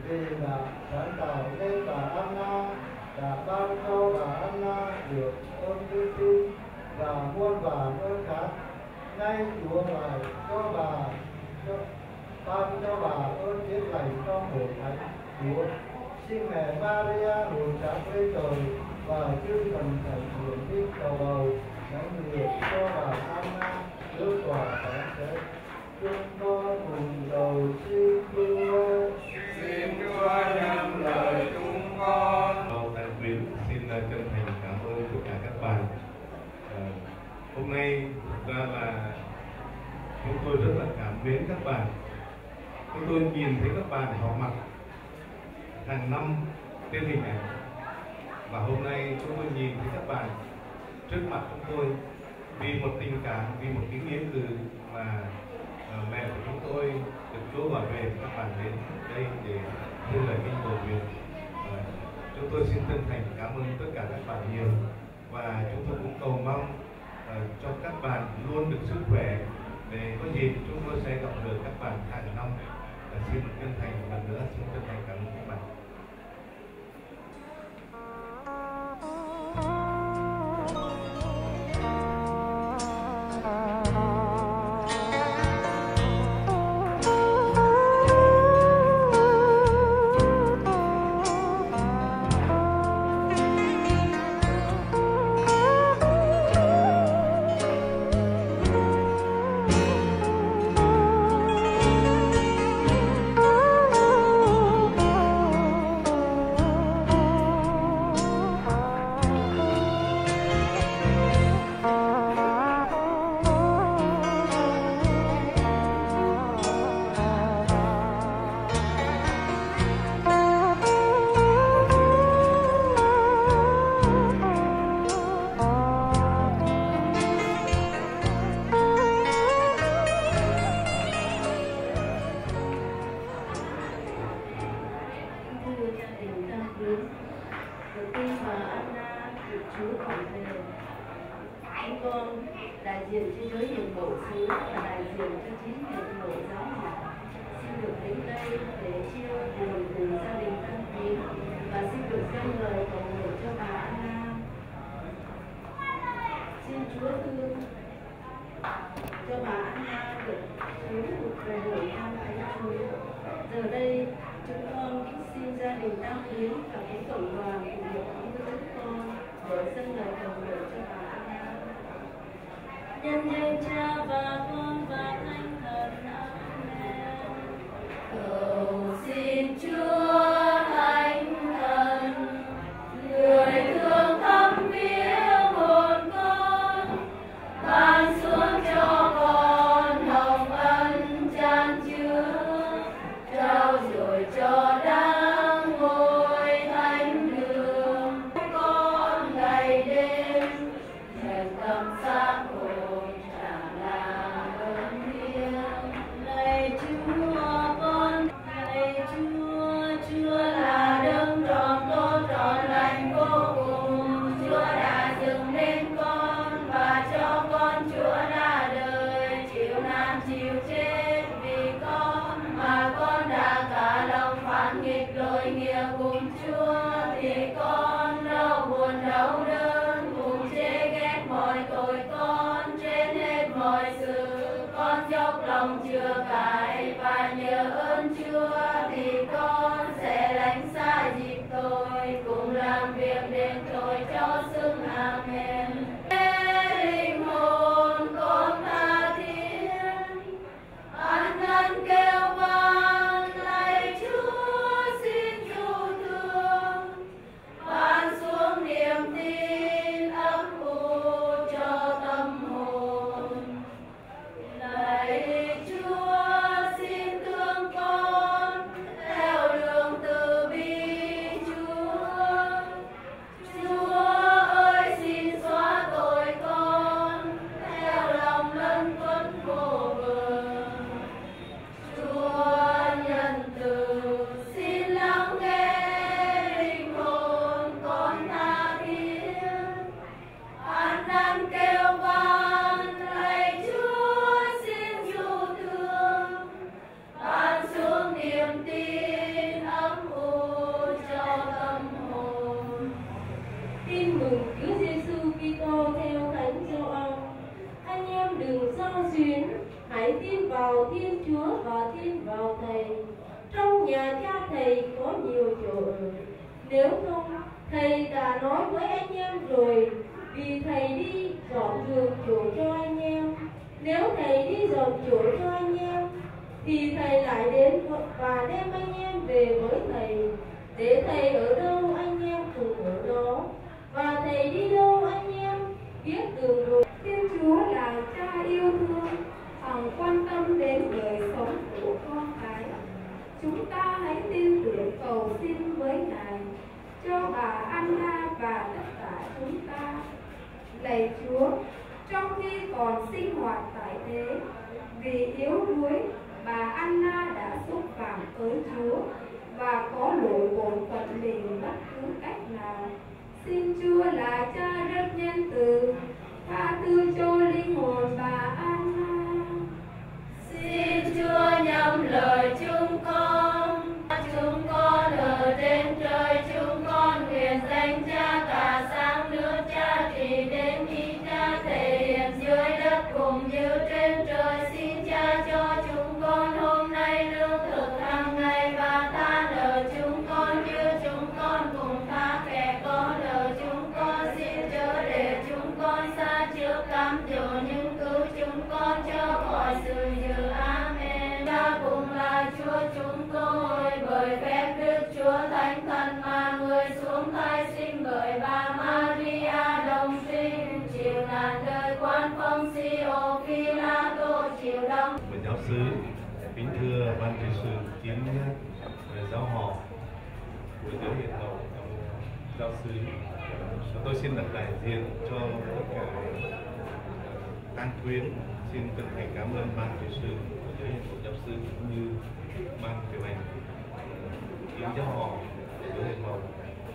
vì đã sáng tạo nên bà Anna, đã ban cho bà Anna được ơn đức tin và muôn vàn ơn khác. Nay Chúa lại ban cho bà ơn biết lành trong hội thánh Chúa. Xin mẹ Maria hồn trác lên trời và chư thần thánh hiển linh cầu bầu thánh nguyện cho bà Anna được tỏa sáng thế. Chúng con cùng đầu xin Chúa. Xin Chúa nhắm lời chúng con. Đại quyến xin chân thành cảm ơn tất cả các bạn. Hôm nay thực ra là chúng tôi rất là cảm mến các bạn. Chúng tôi nhìn thấy các bạn họp mặt hàng năm trên hình ảnh, và hôm nay chúng tôi nhìn thấy các bạn trước mặt chúng tôi vì một tình cảm, vì một cái nghĩa cử mà mẹ của chúng tôi được Chúa gọi về, các bạn đến đây để xin lời kinh cầu nguyện. Chúng tôi xin chân thành cảm ơn tất cả các bạn nhiều, và chúng tôi cũng cầu mong cho các bạn luôn được sức khỏe để có dịp chúng tôi sẽ gặp được các bạn hàng năm. Xin chân thành một lần nữa, xin chân thành cảm ơn các bạn. Nhân danh Cha và Con và Thánh Thần. Amen. Cầu xin Chúa Thánh Thần, người thương thăm viếng hồn con, ban xuống cho con hồng ân chan chứa, trao dồi cho đáng ngôi thánh đường. Con ngày đêm rèn tâm xác hồn, trả là ơn thiêng. Lạy Chúa con, lạy Chúa, Chúa là đấng trọn tốt trọn lành vô cùng. Chúa đã dựng nên con và cho con Chúa ra đời, chịu nạn chịu chết vì con, mà con đã cả lòng phản nghịch lỗi nghĩa cùng Chúa, thì con đau buồn đau đớn cùng chê ghét mọi tội con. Trên hết mọi sự con dốc lòng chữa cải và nhờ ơn Chúa, thì con sẽ lánh xa dịp tội, cùng làm việc đền tội cho xưng. Amen. Linh hồn con tha thiết, an năn kêu van lạy Chúa xin trụ thương, ban xuống niềm tin ấp ủ cho tâm hồn. Lạy Chúa xin thương con theo đường từ bi Chúa. Chúa Nếu không, thầy đã nói với anh em rồi, vì thầy đi dọn đường chỗ cho anh em. Nếu thầy đi dọn chỗ cho anh em, thì thầy lại đến và đem anh em về với thầy, để thầy ở đâu anh em cùng ở đó, và thầy đi đâu anh em biết đường rồi. Thiên Chúa là cha yêu thương, hằng quan tâm đến đời sống của con cái. Chúng ta hãy tin tưởng cầu xin với Ngài cho bà Anna và tất cả chúng ta. Lạy Chúa, trong khi còn sinh hoạt tại thế, vì yếu đuối, bà Anna đã xúc phạm tới Chúa và có lỗi bổn phận mình bất cứ cách nào. Xin Chúa là cha rất nhân từ, tha thứ cho linh hồn bà Anna. Xin Chúa nhắm lời chúng con ở trên trời, chúng con nguyện danh Cha tỏa sáng nước Cha trị đến khi Cha thể hiện dưới đất cũng như trên trời. Xin Cha cho chúng con hôm nay lương thực hàng ngày, và tha nợ chúng con như chúng con cũng tha kẻ có nợ chúng con. Xin chớ để chúng con xa trước cám dỗ, nhưng cứu chúng con cho khỏi sự dữ. Amen. Cha cùng là Chúa chúng tôi, bởi phép Đức Chúa Thánh Thần mà người xuống thai sinh bởi bà Maria đồng sinh, chịu nạn đời quan phong Sio Phi-la-tô chịu đóng. Giáo sư, kính thưa ban trị sự kiến giáo họ của giới hiện hậu, giáo sư, tôi xin đặt đại diện cho tất cả tăng quyến, xin chân thành cảm ơn ban trị sự của giới hiện hậu giáo sư cũng như ban điều hành kiến giáo họ của giới hiện hậu,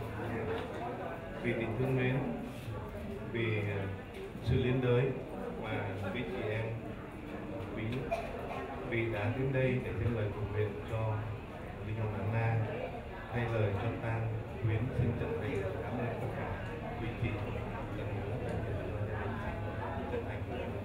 vì tình thương mến, vì sự liên đới và quý chị em quý, vì đã đến đây để dâng lời cầu nguyện cho linh hồn Anna, thay lời cho tang quyến, xin chân thành cảm ơn tất cả quý chị lần nữa chân thành.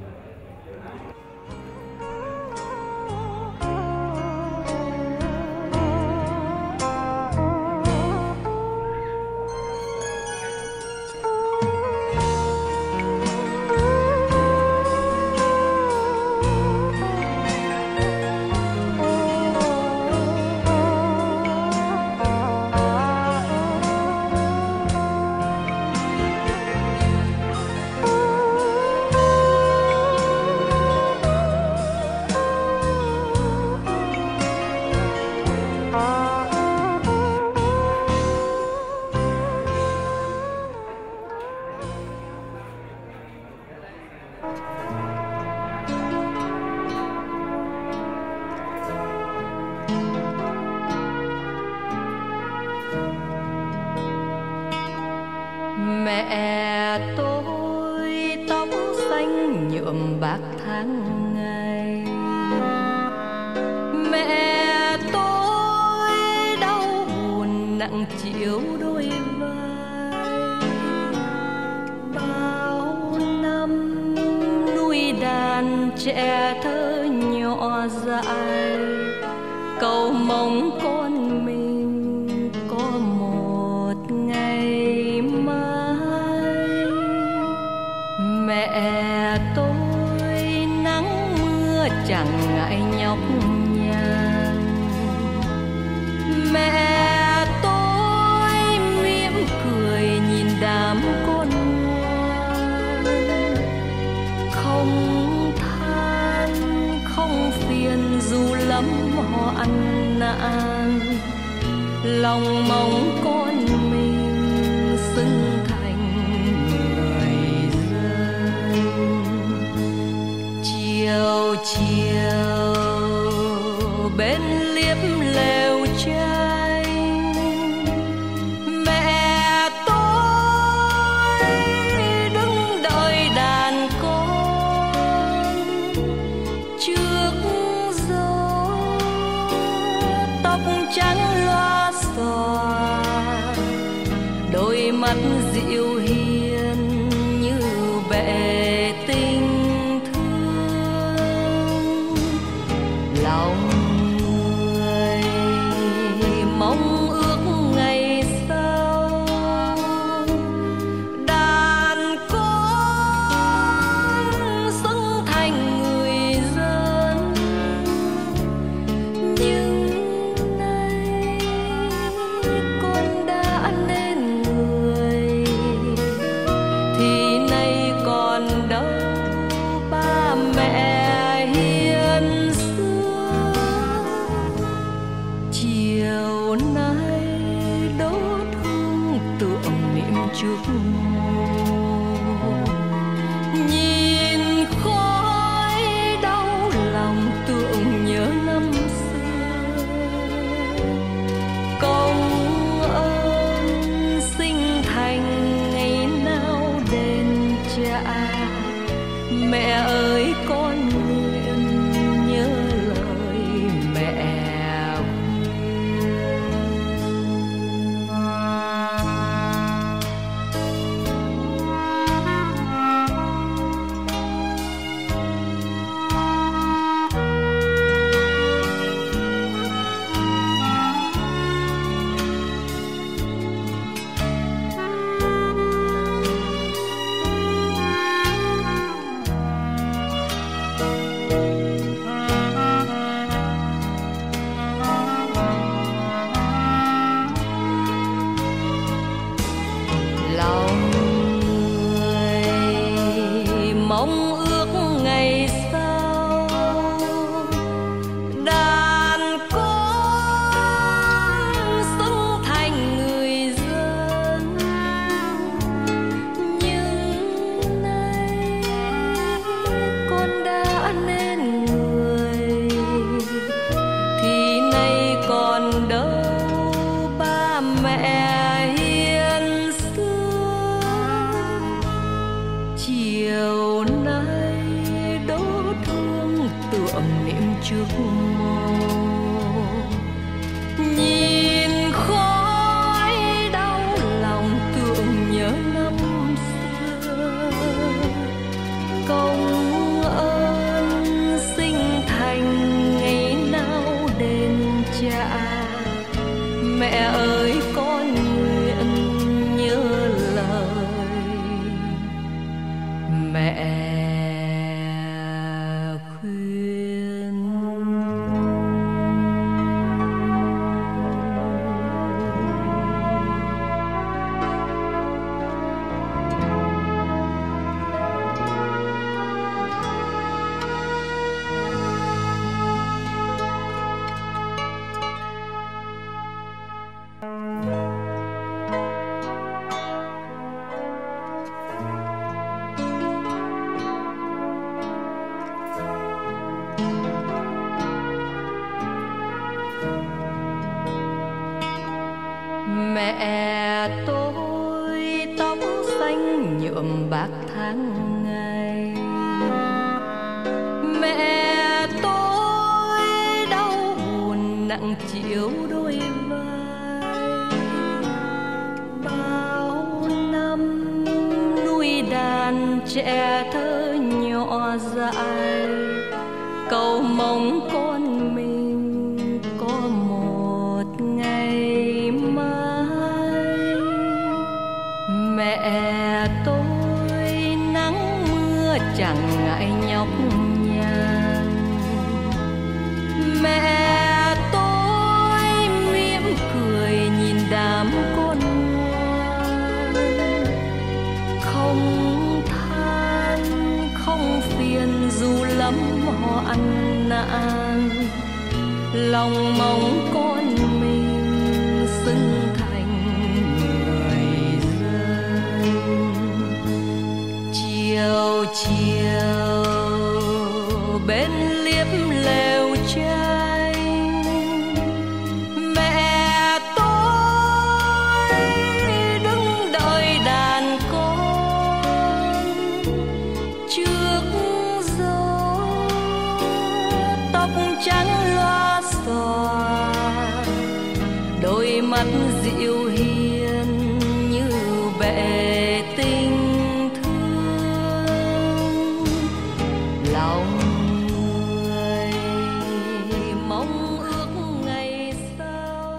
Mẹ tôi tóc xanh nhuộm bạc tháng ngày, mẹ tôi đau buồn nặng chịu đôi vai. Bao năm nuôi đàn trẻ thơ nhỏ dại, cầu mong con mình có một ngày mai. Mẹ tôi nắng mưa chẳng ngại nhọc nhằn, mẹ tôi mỉm cười nhìn đám con ngoan, không than không phiền dù lắm họ ăn năn. Lòng mong con mình xưng thành người dân. Chiều chiều bên liếp lều tranh, mẹ tôi đứng đợi đàn con trước gió, tóc trắng loa xòa, đôi mắt dịu hiền như bệ tình thương. Lòng người mong ước ngày sau trước mồ. Nhìn khói đau lòng tưởng nhớ năm xưa, công ơn sinh thành ngày nào đền trả. Mẹ ơi con nguyện nhớ lời mẹ. Mẹ tôi tóc xanh nhuộm bạc tháng ngày, mẹ tôi đau buồn nặng chịu đôi vai. Bao năm nuôi đàn trẻ thơ nhỏ dại, cầu mong con mình có một ngày mai. Mẹ tôi nắng mưa chẳng ngại nhọc nhằn, mẹ tôi mỉm cười nhìn đám con ngoan, không than không phiền dù lắm họ ăn năn. Lòng mong con mình xưng thành người dân. Chiều chiều bên liếp lều tranh, mẹ tôi đứng đợi đàn con trước gió, tóc trắng loa xòa, đôi mắt dịu hiền như bệ tình thương. Lòng người mong ước ngày sau.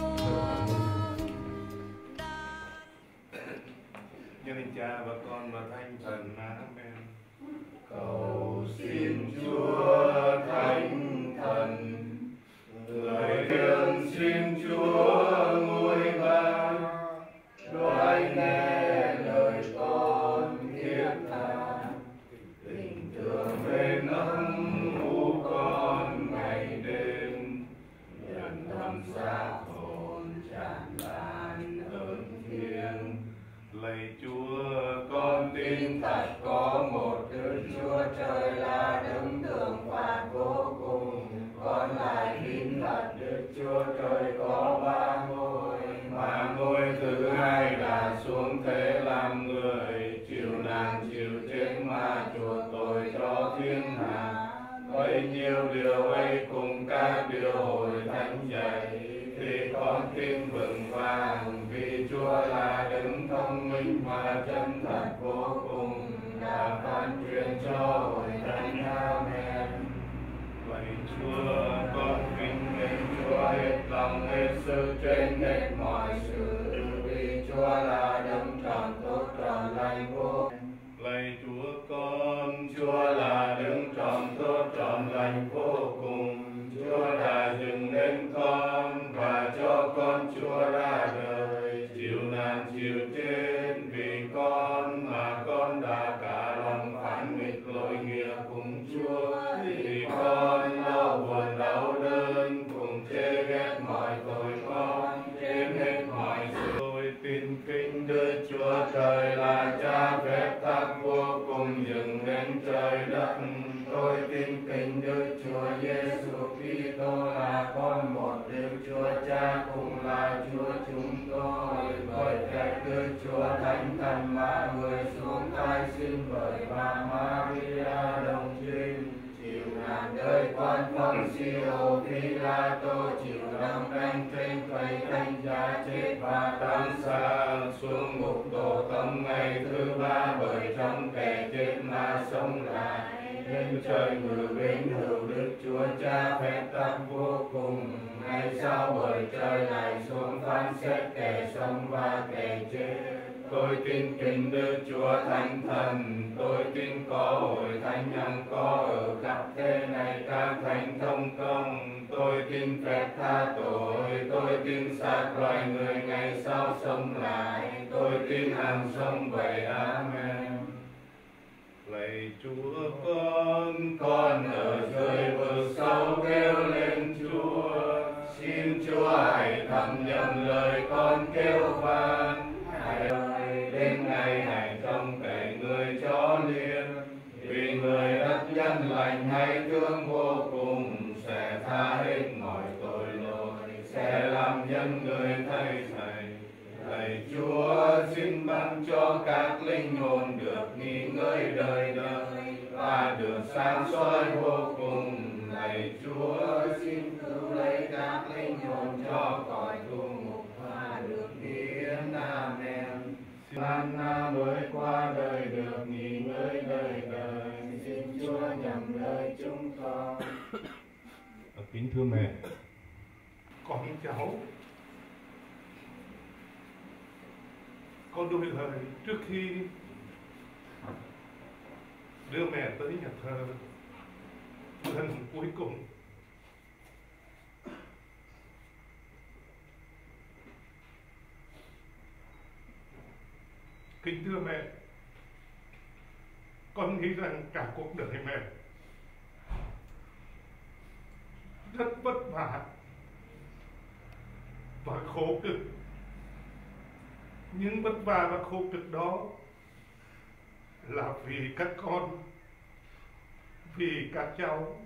Nhân danh Cha và Con và Thánh Thần. Amen. Cầu xin Chúa Thánh Thần, lời nguyện xin Chúa ngôi ba, đoái nghe lời con thiết tha, tình thương bên ấm u con ngày đêm, nhận tâm xác hồn tràn lan ơn thiêng. Lạy Lạy Chúa, con tin thật có một Đức Chúa Trời là đấng thượng phạt vô cùng. Con lại tin thật Đức Chúa Trời có ba ngôi, mà ngôi thứ hai đã xuống thế làm người, chịu nạn chịu chết mà chuộc tội cho thiên hạ. Bấy nhiêu điều ấy cùng các điều hội thánh dạy, thì con tin vững vàng vì Chúa là đấng thông minh và chân thật vô cùng, đã phán truyền cho hội thánh. Amen. Lạy Chúa, Con kính mến Chúa hết lòng hết sức trên hết mọi sự, vì Chúa là đấng trọn tốt trọn lành vô. Lạy Chúa con, Chúa là đấng trọn tốt trọn lành vô cùng. Chúa đã dựng nên con và cho con Chúa ra đời, chịu nạn chịu chết vì con, mà con đã cả lòng phản nghịch lỗi nghĩa cùng Chúa. Vì con đau buồn đau đớn cùng chê ghét mọi tội con trên hết mọi sự. Tôi tin kính Đức Chúa Trời là Cha phép tắc vô cùng dựng nên trời đất. Tôi tin kính Đức Chúa Giêsu Kitô là con một Đức Chúa Cha cùng là Chúa chúng tôi. Bởi cách Đức Chúa Thánh Thần mà người xuống thai sinh bởi bà Maria đồng trinh, chịu nạn đời quan phong siêu Phi-la-tô, chịu đóng đanh trên cây thánh giá, chết và tan sang xuống ngục tổ tông ngày thứ ba, bởi trong kẻ chết mà sống lại lên trời ngự bên hữu Đức Chúa Cha phép tắc vô cùng. Ngày sau bởi trời lại xuống phán xét kẻ sống và kẻ chết. Tôi tin kính Đức Chúa Thánh Thần, tôi tin có hội thánh nhân có ở khắp thế này các thánh thông công. Tôi tin phép tha tội, tôi tin xác loài người ngày sau sống lại, tôi tin hàng sống vậy. Amen. Lạy Chúa con ở dưới vực sâu kêu lên Chúa, xin Chúa hãy thầm nhầm lời con kêu van. Hãy ơi, đến ngày hãy trông cậy người cho liền, vì người đất nhân lành hay thương vô cùng, sẽ tha hết mọi tội lỗi, sẽ làm nhân người thay thầy. Lạy Chúa, xin ban cho các linh hồn được nghỉ ngơi đời đời và được sáng soi vô cùng. Lạy Chúa, xin cứu lấy các linh hồn cho cõi tù ngục và được hiến. Amen. Manna mới qua đời được nghỉ ngơi đời đời, xin Chúa nhầm lời chúng con. Kính thưa mẹ, con cháu có đôi lời trước khi đưa mẹ tới nhà thờ lần cuối cùng. Kính thưa mẹ, con nghĩ rằng cả cuộc đời mẹ rất vất vả và khổ cực. Nhưng vất vả và khổ cực đó là vì các con, vì các cháu.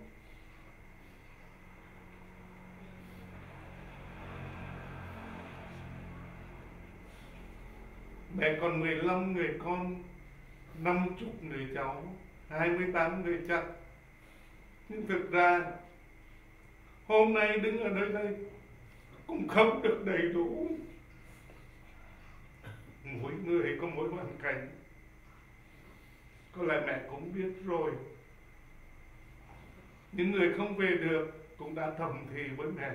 Mẹ còn 15 người con, 50 người cháu, 28 người chắc. Nhưng thực ra hôm nay đứng ở nơi đây cũng không được đầy đủ. Mỗi người có mỗi hoàn cảnh. Có lẽ mẹ cũng biết rồi. Những người không về được cũng đã thầm thì với mẹ.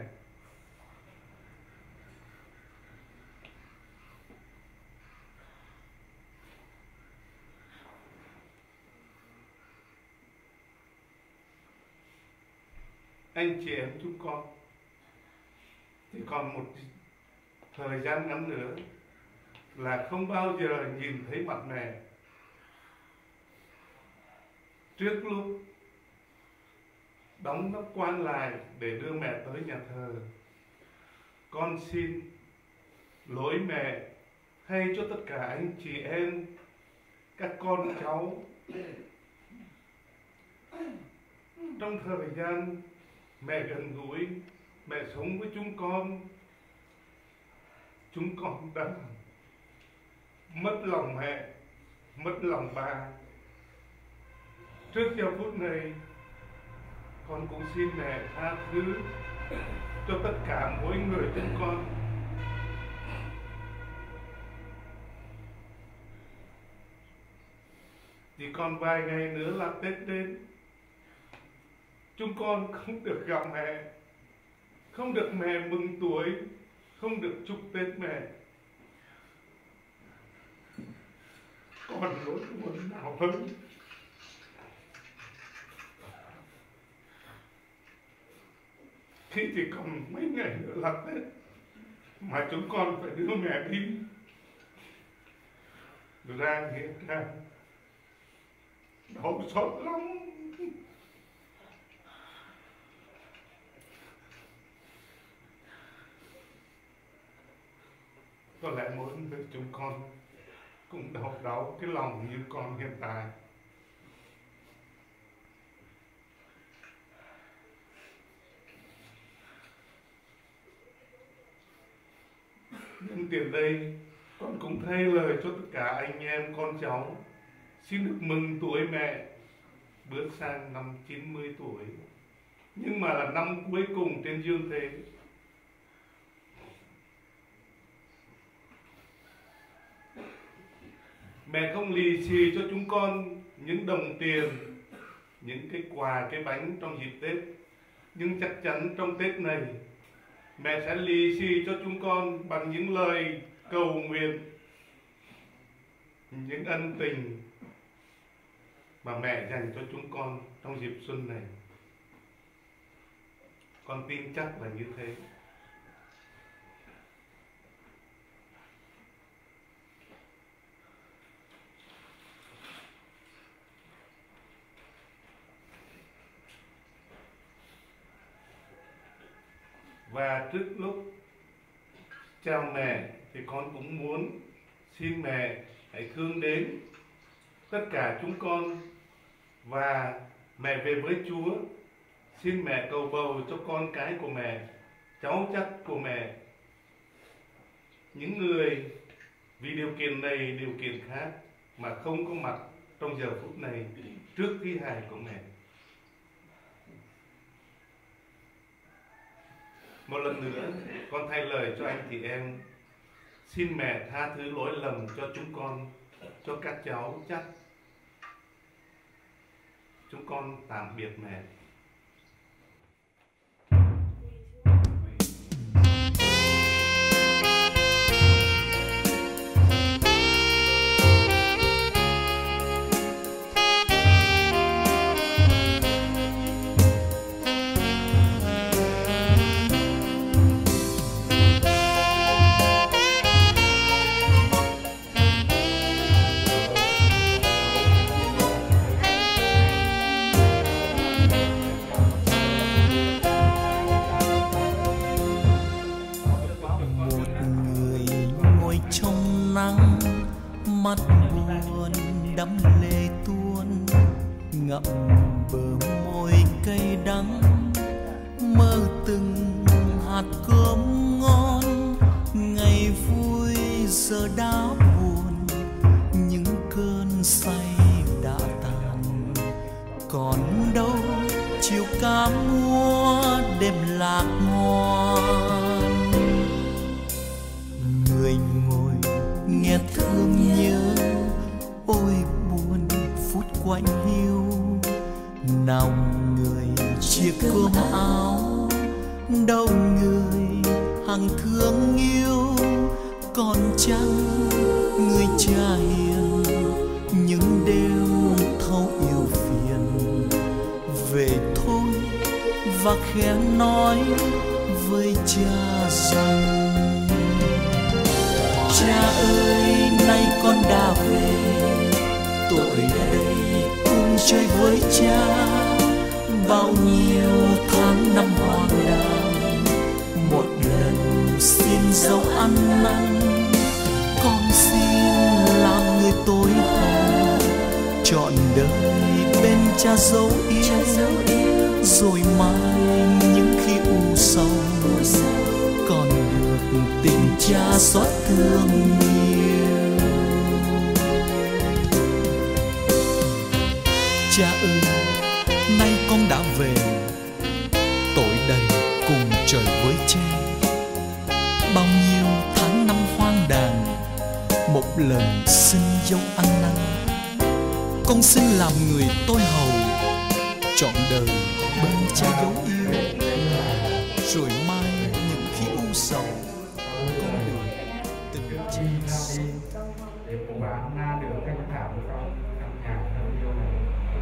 Anh chị em chúng con thì còn một thời gian ngắn nữa là không bao giờ nhìn thấy mặt mẹ. Trước lúc đóng nắp quan lại để đưa mẹ tới nhà thờ, con xin lỗi mẹ hay cho tất cả anh chị em, các con cháu. Trong thời gian mẹ gần gũi, mẹ sống với chúng con đã mất lòng mẹ, mất lòng bà. Trước giờ phút này, con cũng xin mẹ tha thứ cho tất cả mỗi người chúng con. Chỉ còn vài ngày nữa là Tết đến. Chúng con không được gặp mẹ, không được mẹ mừng tuổi, không được chúc Tết mẹ. Còn nỗi buồn nào hơn khi chỉ còn mấy ngày nữa là Tết mà chúng con phải đưa mẹ đi ra nghĩa trang. Đau xót lắm. Có lẽ mỗi người chúng con cũng đau cái lòng như con hiện tại. Nhân tiền đây, con cũng thay lời cho tất cả anh em con cháu xin được mừng tuổi mẹ, bước sang năm 90 tuổi, nhưng mà là năm cuối cùng trên dương thế. Mẹ không lì xì cho chúng con những đồng tiền, những cái quà, cái bánh trong dịp Tết, nhưng chắc chắn trong Tết này mẹ sẽ lì xì cho chúng con bằng những lời cầu nguyện, những ân tình mà mẹ dành cho chúng con trong dịp xuân này. Con tin chắc là như thế. Và trước lúc chào mẹ thì con cũng muốn xin mẹ hãy thương đến tất cả chúng con và mẹ về với Chúa. Xin mẹ cầu bầu cho con cái của mẹ, cháu chắc của mẹ, những người vì điều kiện này, điều kiện khác mà không có mặt trong giờ phút này trước thi hài của mẹ. Một lần nữa, con thay lời cho anh chị em, xin mẹ tha thứ lỗi lầm cho chúng con, cho các cháu chắc. Chúng con tạm biệt mẹ. Mắt buồn đắm lệ tuôn, ngậm bờ môi cay đắng, mơ từng hạt cơm ngon. Ngày vui giờ đã buồn, những cơn say đã tàn. Còn đâu chiều ca múa đêm lạc ngoan. Người ngồi nghe thương nhớ, ôi buồn phút quạnh hiu. Nào người chia cơm áo, đâu người hàng thương yêu. Còn chăng người cha hiền, những đêm thấu yêu phiền. Về thôi và khẽ nói với cha rằng: cha ơi, nay con đã về, tôi đây cùng chơi với cha. Bao nhiêu tháng năm hoang đàng, một lần xin dấu ăn năn. Con người tôi hầu, trọn đời bên cha dấu yêu, rồi mai những khi u sầu còn được tình cha xót thương nhiều. Cha ơi, nay con đã về, tội đầy cùng trời với cha. Bao nhiêu tháng năm hoang đàn, một lần xin dấu ăn năn. Con xin làm người tôi hầu, trọn đời bên cha dấu yêu, rồi mai những khi u sầu con được tình cha xót. Để cụ bà Anna được thanh thản trong căn nhà thân yêu này.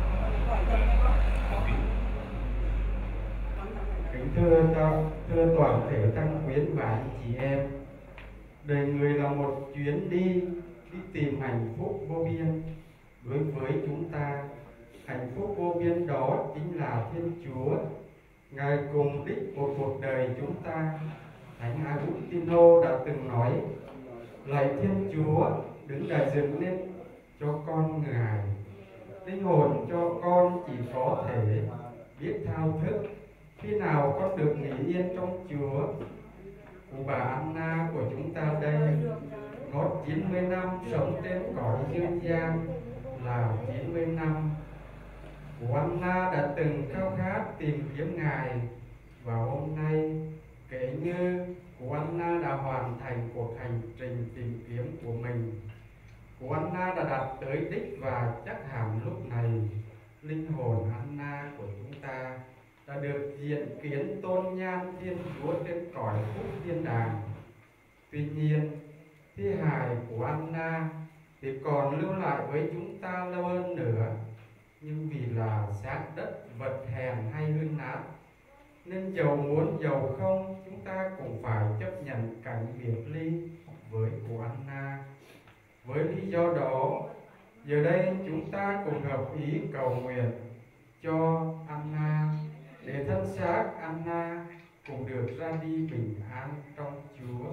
Kính thưa toàn thể tăng quyến và anh chị em, đời người là một chuyến đi tìm hạnh phúc vô biên. Đối với chúng ta, hạnh phúc vô biên đó chính là Thiên Chúa. Ngài cùng đích một cuộc đời chúng ta. Thánh Agustino đã từng nói: lạy Thiên Chúa, đứng đại dựng lên cho con Ngài. Linh hồn cho con chỉ có thể biết thao thức khi nào con được nghỉ yên trong Chúa. Cụ bà Anna của chúng ta đây có 90 năm sống trên cõi dương gian là 90 năm. Cụ Anna đã từng khao khát tìm kiếm Ngài, và hôm nay kể như cụ Anna đã hoàn thành cuộc hành trình tìm kiếm của mình. Cụ Anna đã đạt tới đích, và chắc hẳn lúc này linh hồn Anna của chúng ta đã được diện kiến tôn nhan Thiên Chúa trên cõi phúc thiên đàng. Tuy nhiên, thi hài của Anna thì còn lưu lại với chúng ta lâu hơn nữa, nhưng vì là xác đất vật hèn hay hư nát, nên dầu muốn dầu không, chúng ta cũng phải chấp nhận cảnh biệt ly với cụ Anna. Với lý do đó, giờ đây chúng ta cùng hợp ý cầu nguyện cho Anna, để thân xác Anna cũng được ra đi bình an trong Chúa.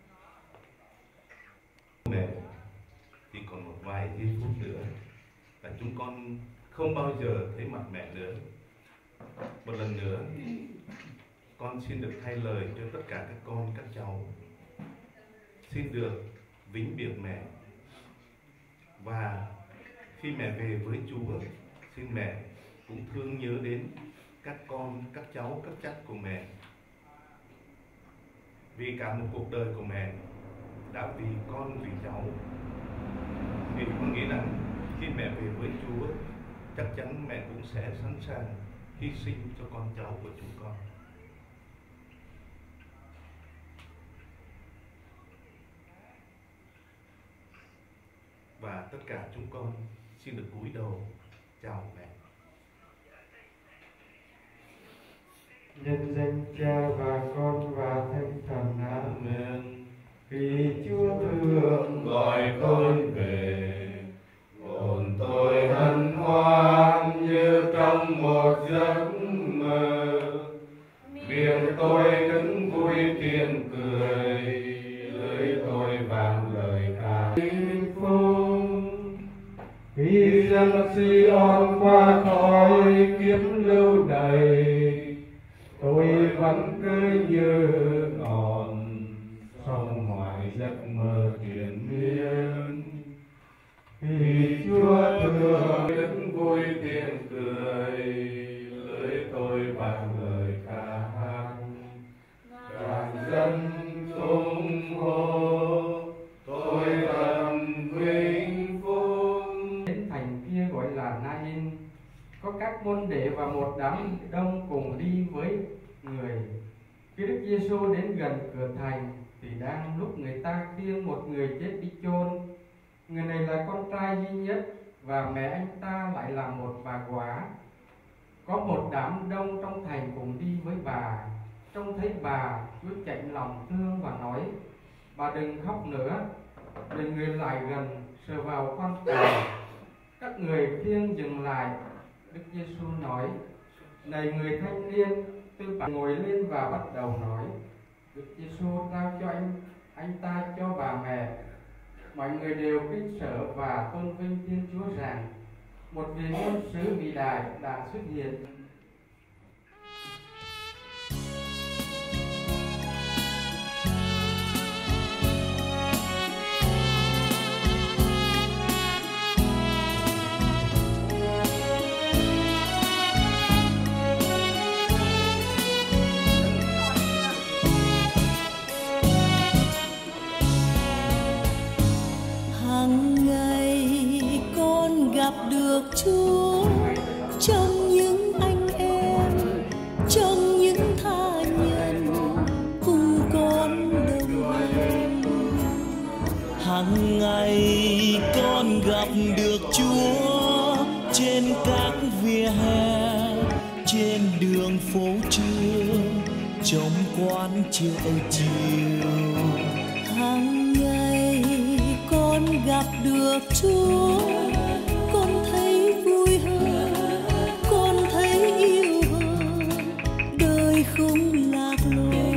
Mẹ thì còn một vài giây phút nữa là chúng con không bao giờ thấy mặt mẹ nữa. Một lần nữa, con xin được thay lời cho tất cả các con, các cháu. Xin được vĩnh biệt mẹ. Và khi mẹ về với Chúa, xin mẹ cũng thương nhớ đến các con, các cháu, các chắc của mẹ. Vì cả một cuộc đời của mẹ đã vì con, vì cháu. Vì con nghĩ rằng khi mẹ về với Chúa, chắc chắn mẹ cũng sẽ sẵn sàng hy sinh cho con cháu của chúng con. Và tất cả chúng con xin được cúi đầu chào mẹ. Nhân danh Cha và Con và Thánh Thần. Amen. Khi Chúa thương gọi tôi về, hồn tôi hân hoan như trong một giấc mơ. Miệng tôi đứng vui tiếng cười, lưỡi tôi vang lời ca hạnh phúc. Khi dân Sion qua khỏi kiếp lưu đày, tôi vẫn cứ như còn sống ngoài giấc mơ triền miên. Khi Chúa thương đứng vui tiếng cười, lưỡi tôi vang lời ca hát. Toàn dân tung hô, tôi thật vinh phúc. Đến thành kia gọi là Nain, có các môn đệ và một đám đông cùng đi với người. Khi Đức Giêsu đến gần cửa thành thì đang lúc người ta khiêng một người chết đi chôn. Người này là con trai duy nhất, và mẹ anh ta lại là một bà góa. Có một đám đông trong thành cùng đi với bà. Trông thấy bà, Chúa chạnh lòng thương và nói: bà đừng khóc nữa. Rồi người lại gần sờ vào con trai. Các người khiêng dừng lại. Đức Giêsu nói: này người thanh niên, tôi bảo ngồi lên và bắt đầu nói. Đức Giêsu trao cho anh ta cho bà mẹ. mọi người đều kính sợ và tôn vinh Thiên Chúa rằng một vị ngôn sứ vĩ đại đã xuất hiện. Gặp được Chúa trong những anh em, trong những tha nhân cùng con đồng hành. Hàng ngày con gặp được Chúa trên các vỉa hè, trên đường phố trường, trong quán chợ chiều. Hàng ngày con gặp được Chúa, con thấy vui hơn, con thấy yêu hơn, đời không lạc lối.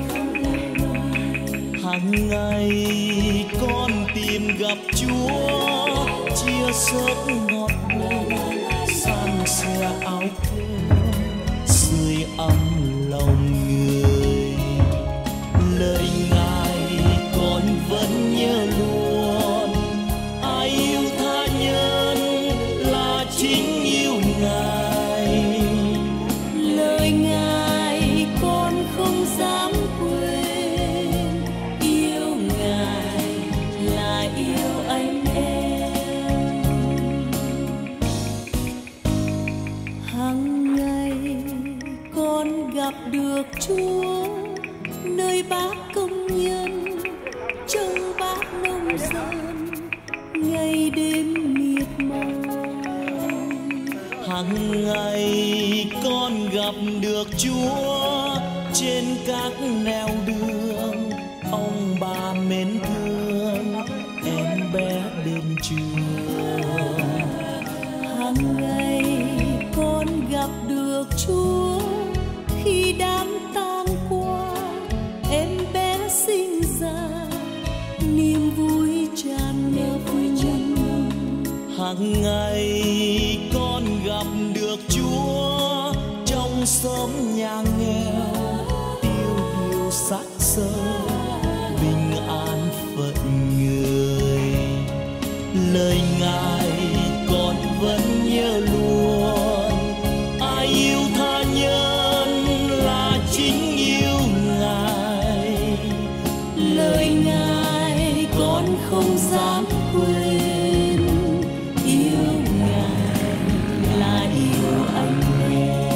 Hàng ngày con tìm gặp Chúa, chia sớt ngọt ngào, san sẻ áo cơm, sưởi ấm lòng người. Lời Ngài con vẫn nhớ luôn, ai yêu tha nhân là chính yêu Ngài. Lời Ngài con không dám quên, yêu Ngài là yêu anh em. Hàng ngày con gặp được Chúa nơi bác công nhân, trong bác nông dân, ngày đêm miệt mài. Hàng ngày con gặp được Chúa trên các nẻo đường, ông bà mến thương em bé đến trường. Hàng ngày con gặp được Chúa khi đám tang qua, em bé sinh ra niềm vui tràn ngập. Hàng ngày con gặp được Chúa trong xóm nhà nghèo, tiêu điều xác sơ, bình an phận người. Lời Ngài con vẫn nhớ luôn, ai yêu tha nhân là chính yêu Ngài. Lời Ngài con không dám quên, yêu Ngài là yêu anh em.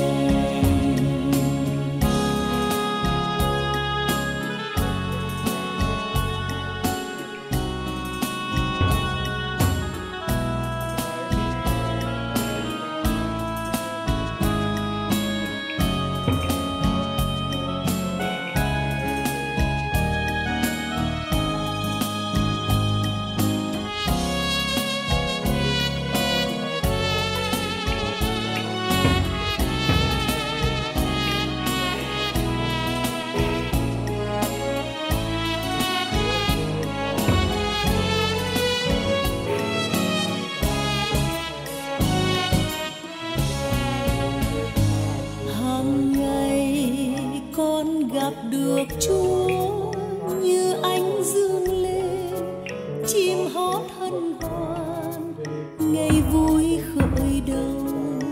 Được Chúa như ánh dương lên, chim hót hân hoan, ngày vui khởi đầu.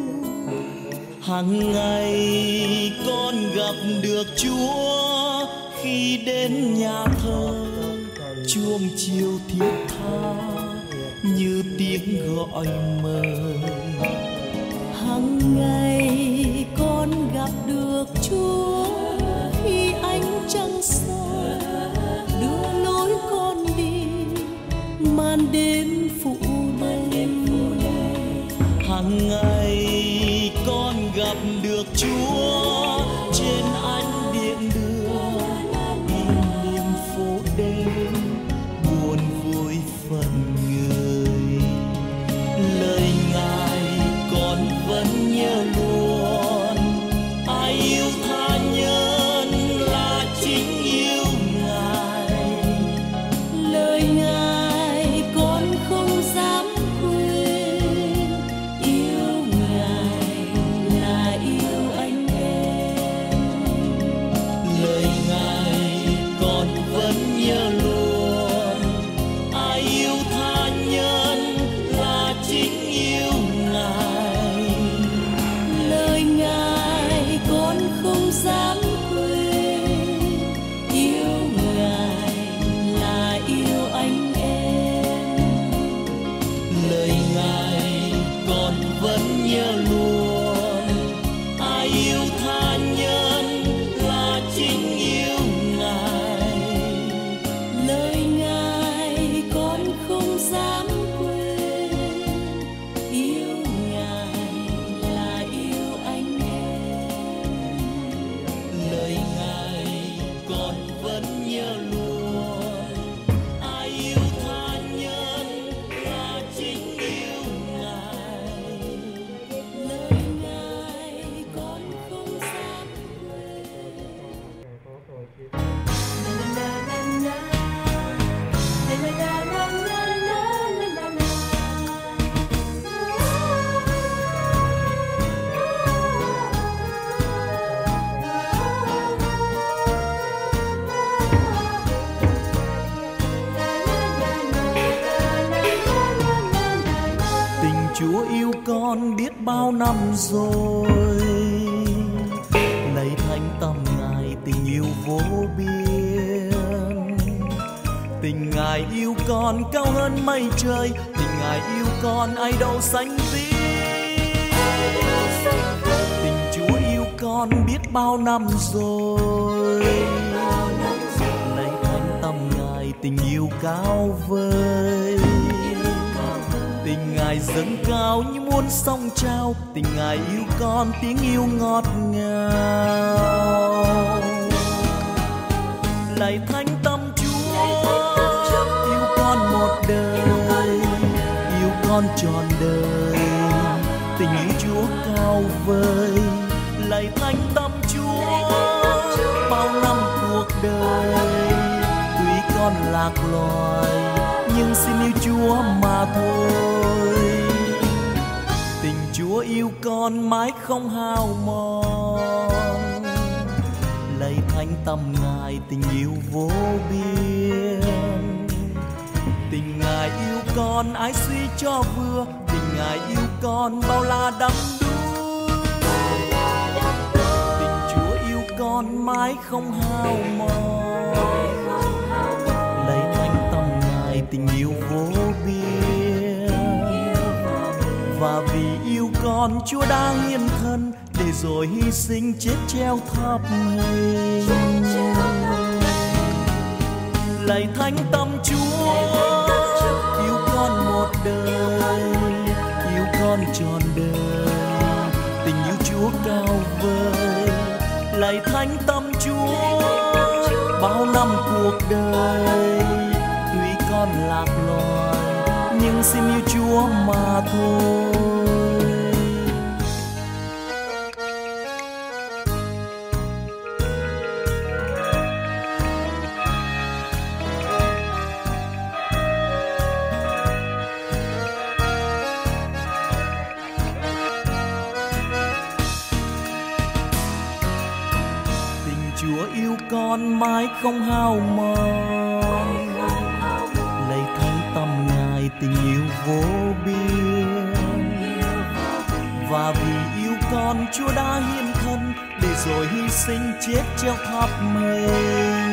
Hàng ngày con gặp được Chúa khi đến nhà thờ, chuông chiều thiết tha như tiếng gọi mời. Hàng ngày con gặp được Chúa khi ánh trăng soi đưa lối con đi, màn đêm phủ đầy. Hàng ngày con gặp được Chúa trên ánh điện đường, niềm phố đêm buồn vui phận người. Lời Ngài con vẫn nhớ luôn, ai yêu tha nhân chính yêu Ngài. Lời Ngài con lời Ngài con vẫn nhớ luôn. Ai yêu tha nhân là chính yêu Ngài, lời Ngài con không dám quên. Yêu Ngài là yêu anh em, lời Ngài con vẫn nhớ luôn. Ai yêu tha nhân là chính yêu Ngài, lời Ngài con không dám quên. Tình Chúa yêu con biết bao năm rồi, lạy thánh tâm Ngài tình yêu vô biên. Tình Ngài yêu con cao hơn mây trời, tình Ngài yêu con ai đâu sánh ví. Tình Chúa yêu con biết bao năm rồi, lạy thánh tâm Ngài tình yêu cao vời. Tình Ngài dâng cao như muôn sông trao, tình Ngài yêu con tiếng yêu ngọt ngào. Lạy thánh tâm Chúa, yêu con một đời, yêu con trọn đời, tình yêu Chúa cao vời. Lạy thánh tâm Chúa, bao năm cuộc đời, tuy con lạc loài nhưng xin yêu Chúa mà thôi. Tình Chúa yêu con mãi không hao mòn, lạy thánh tâm Ngài tình yêu vô biên. Tình Ngài yêu con ái suy cho vừa, tình Ngài yêu con bao la đắm đuối. Tình Chúa yêu con mãi không hao mòn, lạy thánh tâm Ngài tình yêu vô biên. Và vì yêu con Chúa đã hiến thân, để rồi hy sinh chết treo tháp hình. Lạy thánh tâm Chúa, yêu con một đời, yêu con trọn đời, tình yêu Chúa cao vời. Lạy thánh tâm Chúa, bao năm cuộc đời, tuy con lạc loài nhưng xin yêu Chúa mà thôi. Chúa yêu con mãi không hao mòn, lạy thánh tâm Ngài tình yêu vô biên. Và vì yêu con Chúa đã hiến thân, để rồi hy sinh chết treo tháp mình.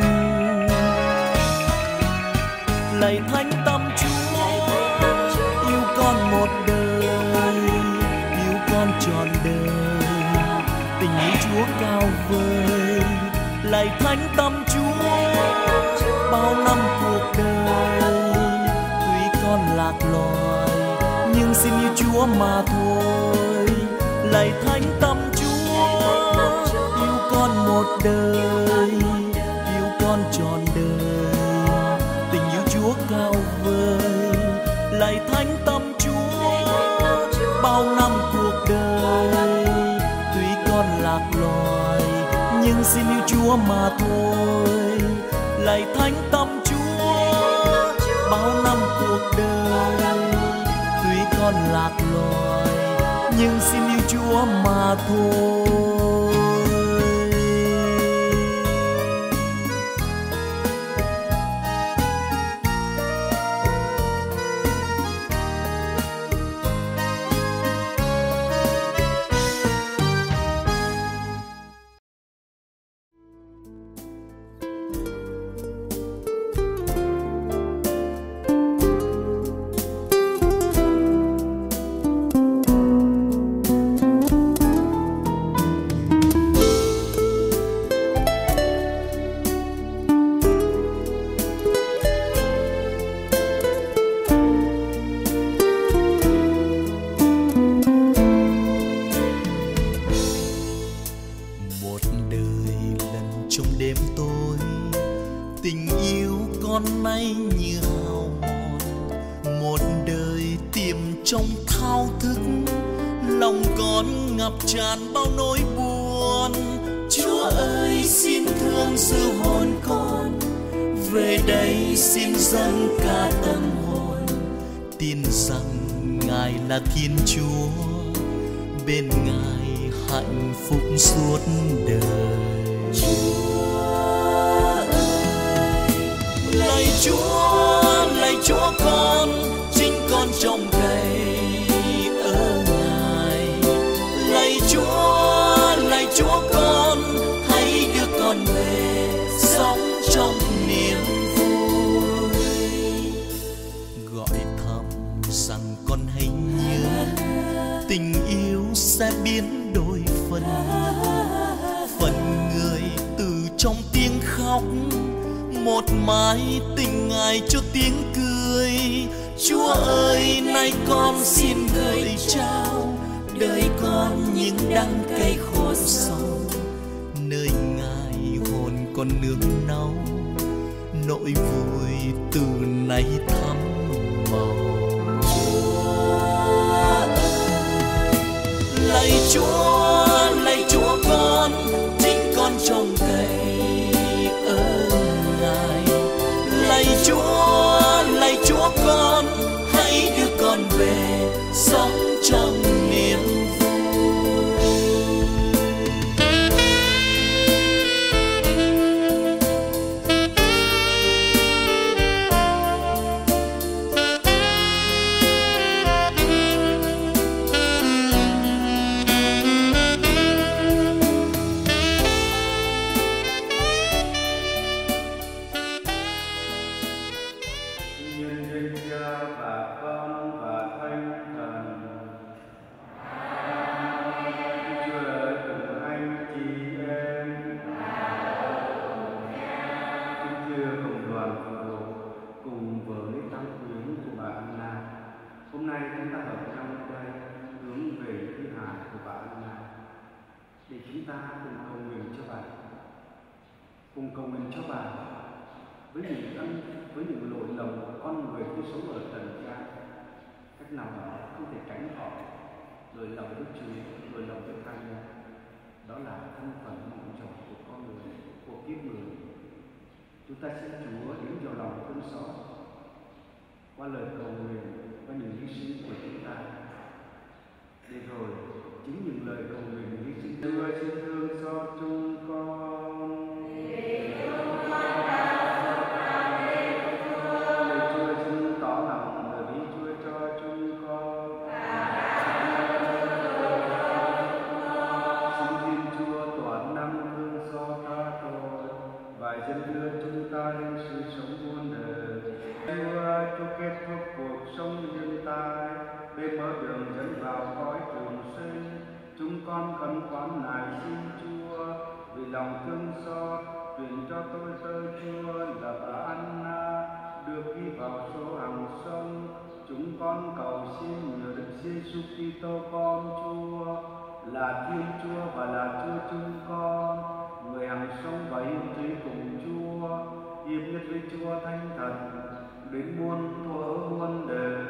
Lạy thánh tâm Chúa, yêu con một đời, yêu con trọn đời, tình yêu Chúa cao vời. Lạy thánh tâm Chúa, bao năm cuộc đời, tuy con lạc loài nhưng xin yêu Chúa mà thôi. Lạy thánh tâm Chúa, yêu con một đời, yêu con trọn đời, tình yêu Chúa cao vời. Lạy thánh tâm Chúa, bao năm cuộc đời, tuy con lạc loài nhưng xin yêu Chúa mà thôi. Lạy thánh tâm Chúa, bao năm cuộc đời, tuy con lạc loài nhưng xin yêu Chúa mà thôi. thao thức, lòng con ngập tràn bao nỗi buồn. Chúa ơi xin thương giữ hồn con, về đây xin dâng cả tâm hồn, tin rằng Ngài là Thiên Chúa, bên Ngài hạnh phúc suốt đời. Lạy Chúa con, chính con trông cậy ở Ngài. Lạy Chúa con, hãy đưa con về sống trong niềm vui. Gọi thầm rằng con hãy nhớ, tình yêu sẽ biến đổi phần người từ trong tiếng khóc, một mái tình Ngài cho tiếng cười. Chúa ơi nay con xin gửi trao đời con những đắng cay khổ sầu, nơi Ngài hồn con nương náu, nỗi vui từ nay thắm màu. Lạy Chúa con, chính con trông cậy ở Ngài. Lạy Chúa con, hãy đưa con về sống trong niềm với những lỗi lầm của con người khi sống ở trần gian, cách nào đó không thể tránh khỏi lỗi lầm Đức Chúa, lỗi lầm với tha nhân. Đó là thân phận mong chồng của con người, của kiếp người. Chúng ta xin Chúa đến vào lòng thương xót qua lời cầu nguyện và những hy sinh của chúng ta, để rồi chính những lời cầu nguyện hy sinh Chúa xin thương xót chúng con. Con khẩn khoản nài xin Chúa vì lòng thương xót truyền cho tôi tơ Chúa là bà Anna được ghi vào số hàng sông. Chúng con cầu xin nhờ Đức Giêsu Kitô con Chúa là Thiên Chúa và là Chúa chúng con, người hằng sống và yên trí cùng Chúa, hiệp nhất với Chúa Thánh Thần đến muôn thuở muôn đời.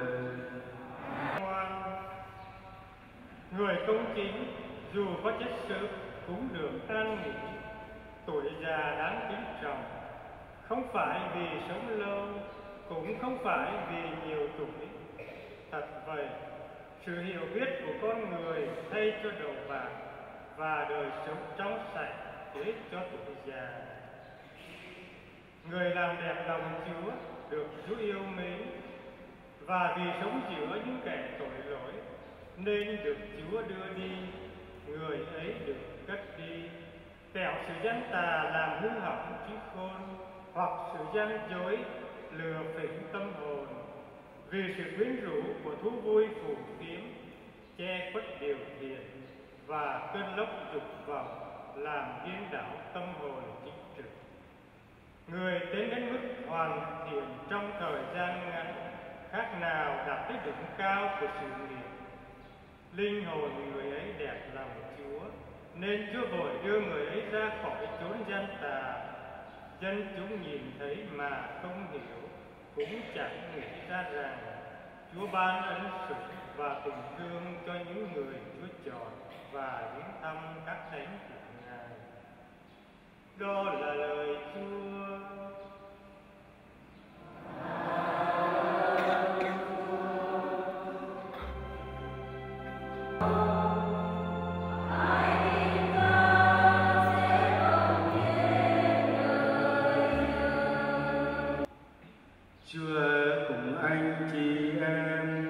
Người công chính dù có chết sớm cũng được an nghỉ, tuổi già đáng kính trọng, không phải vì sống lâu, cũng không phải vì nhiều tuổi. Thật vậy, sự hiểu biết của con người thay cho đầu bạc và đời sống trong sạch để cho tuổi già. Người làm đẹp lòng Chúa được Chúa yêu mến, và vì sống giữa những kẻ tội lỗi nên được Chúa đưa đi, người ấy được cất đi. Kẻo sự gian tà làm hư hỏng trí khôn, hoặc sự gian dối lừa phỉnh tâm hồn. Vì sự quyến rũ của thú vui phù phiếm che khuất điều thiện, và cơn lốc dục vọng làm điên đảo tâm hồn chính trực. Người tiến đến mức hoàn thiện trong thời gian ngắn, khác nào đạt tới đỉnh cao của sự nghiệp. Linh hồn người ấy đẹp lòng Chúa, nên Chúa vội đưa người ấy ra khỏi chốn gian tà. Dân chúng nhìn thấy mà không hiểu, cũng chẳng nghĩ ra rằng Chúa ban ân sủng và tình thương cho những người Chúa chọn và viếng thăm các thánh của Ngài. Đó là lời Chúa. Chúa cùng anh chị em.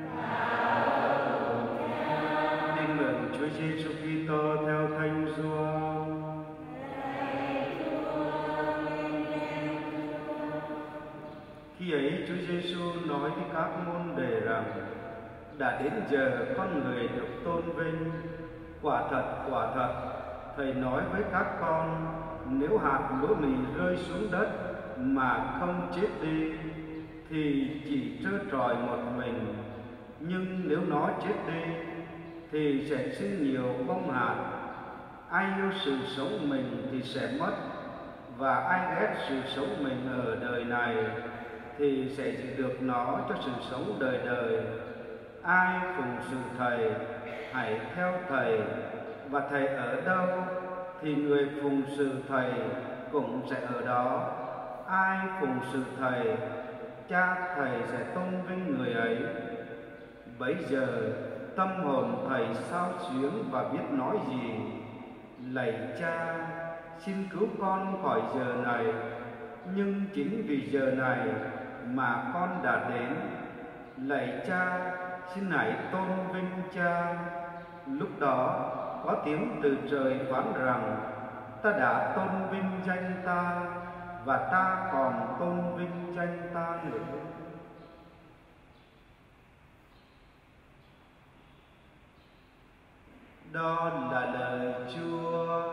Tin mừng Chúa Giêsu Kitô theo Thánh Gioan. Khi ấy Chúa Giêsu nói với các môn đệ rằng: đã đến giờ con người được tôn vinh. Quả thật, Thầy nói với các con, nếu hạt lúa mì rơi xuống đất mà không chết đi thì chỉ trơ trọi một mình, nhưng nếu nó chết đi thì sẽ sinh nhiều bông hạt. Ai yêu sự sống mình thì sẽ mất, và ai ghét sự sống mình ở đời này thì sẽ giữ được nó cho sự sống đời đời. Ai phụng sự Thầy hãy theo Thầy, và Thầy ở đâu thì người phụng sự Thầy cũng sẽ ở đó. Ai phụng sự Thầy, Cha Thầy sẽ tôn vinh người ấy. Bấy giờ tâm hồn Thầy xao xuyến và biết nói gì: lạy Cha, xin cứu con khỏi giờ này, nhưng chính vì giờ này mà con đã đến. Lạy Cha, xin hãy tôn vinh Cha. Lúc đó có tiếng từ trời phán rằng: ta đã tôn vinh danh ta, và ta còn tôn vinh danh ta nữa. Đó là lời Chúa.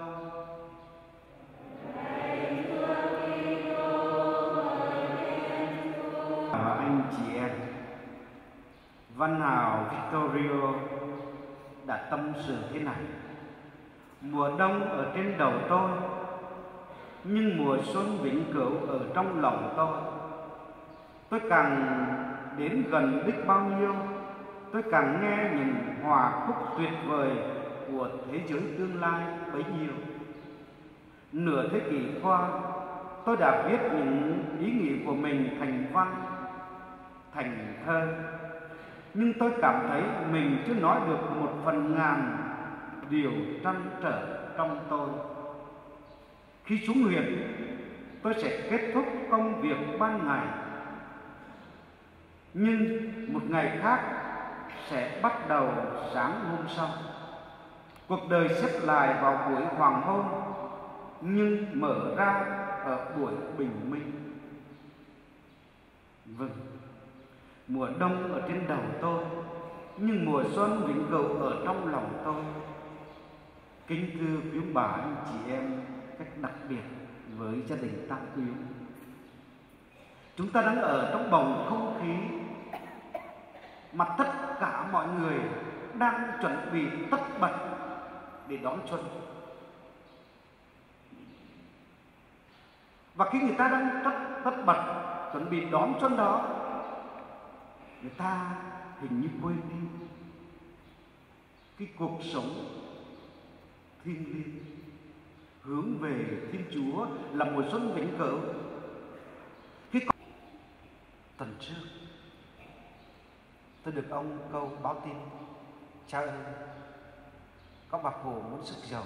Anh chị em, văn hào Victorio đã tâm sự thế này: mùa đông ở trên đầu tôi, nhưng mùa xuân vĩnh cửu ở trong lòng tôi. Tôi càng đến gần đích bao nhiêu, tôi càng nghe những hòa khúc tuyệt vời của thế giới tương lai bấy nhiêu. Nửa thế kỷ qua, tôi đã viết những ý nghĩ của mình thành văn, thành thơ, nhưng tôi cảm thấy mình chưa nói được 1/1000 điều trăn trở trong tôi. Khi xuống huyện, tôi sẽ kết thúc công việc ban ngày, nhưng một ngày khác sẽ bắt đầu sáng hôm sau. Cuộc đời xếp lại vào buổi hoàng hôn, nhưng mở ra ở buổi bình minh. Vâng, mùa đông ở trên đầu tôi, nhưng mùa xuân vĩnh cửu ở trong lòng tôi. Kính thưa quý bà anh chị em, cách đặc biệt với gia đình Tam Quyến, chúng ta đang ở trong bầu không khí mà tất cả mọi người đang chuẩn bị tất bật để đón xuân. Và khi người ta đang tất bật chuẩn bị đón xuân đó, người ta hình như quên đi cái cuộc sống thiêng liêng hướng về Thiên Chúa là mùa xuân vĩnh cửu. Tuần trước tôi được ông Câu báo tin: cha ơi, có bác Hồ muốn sức dầu.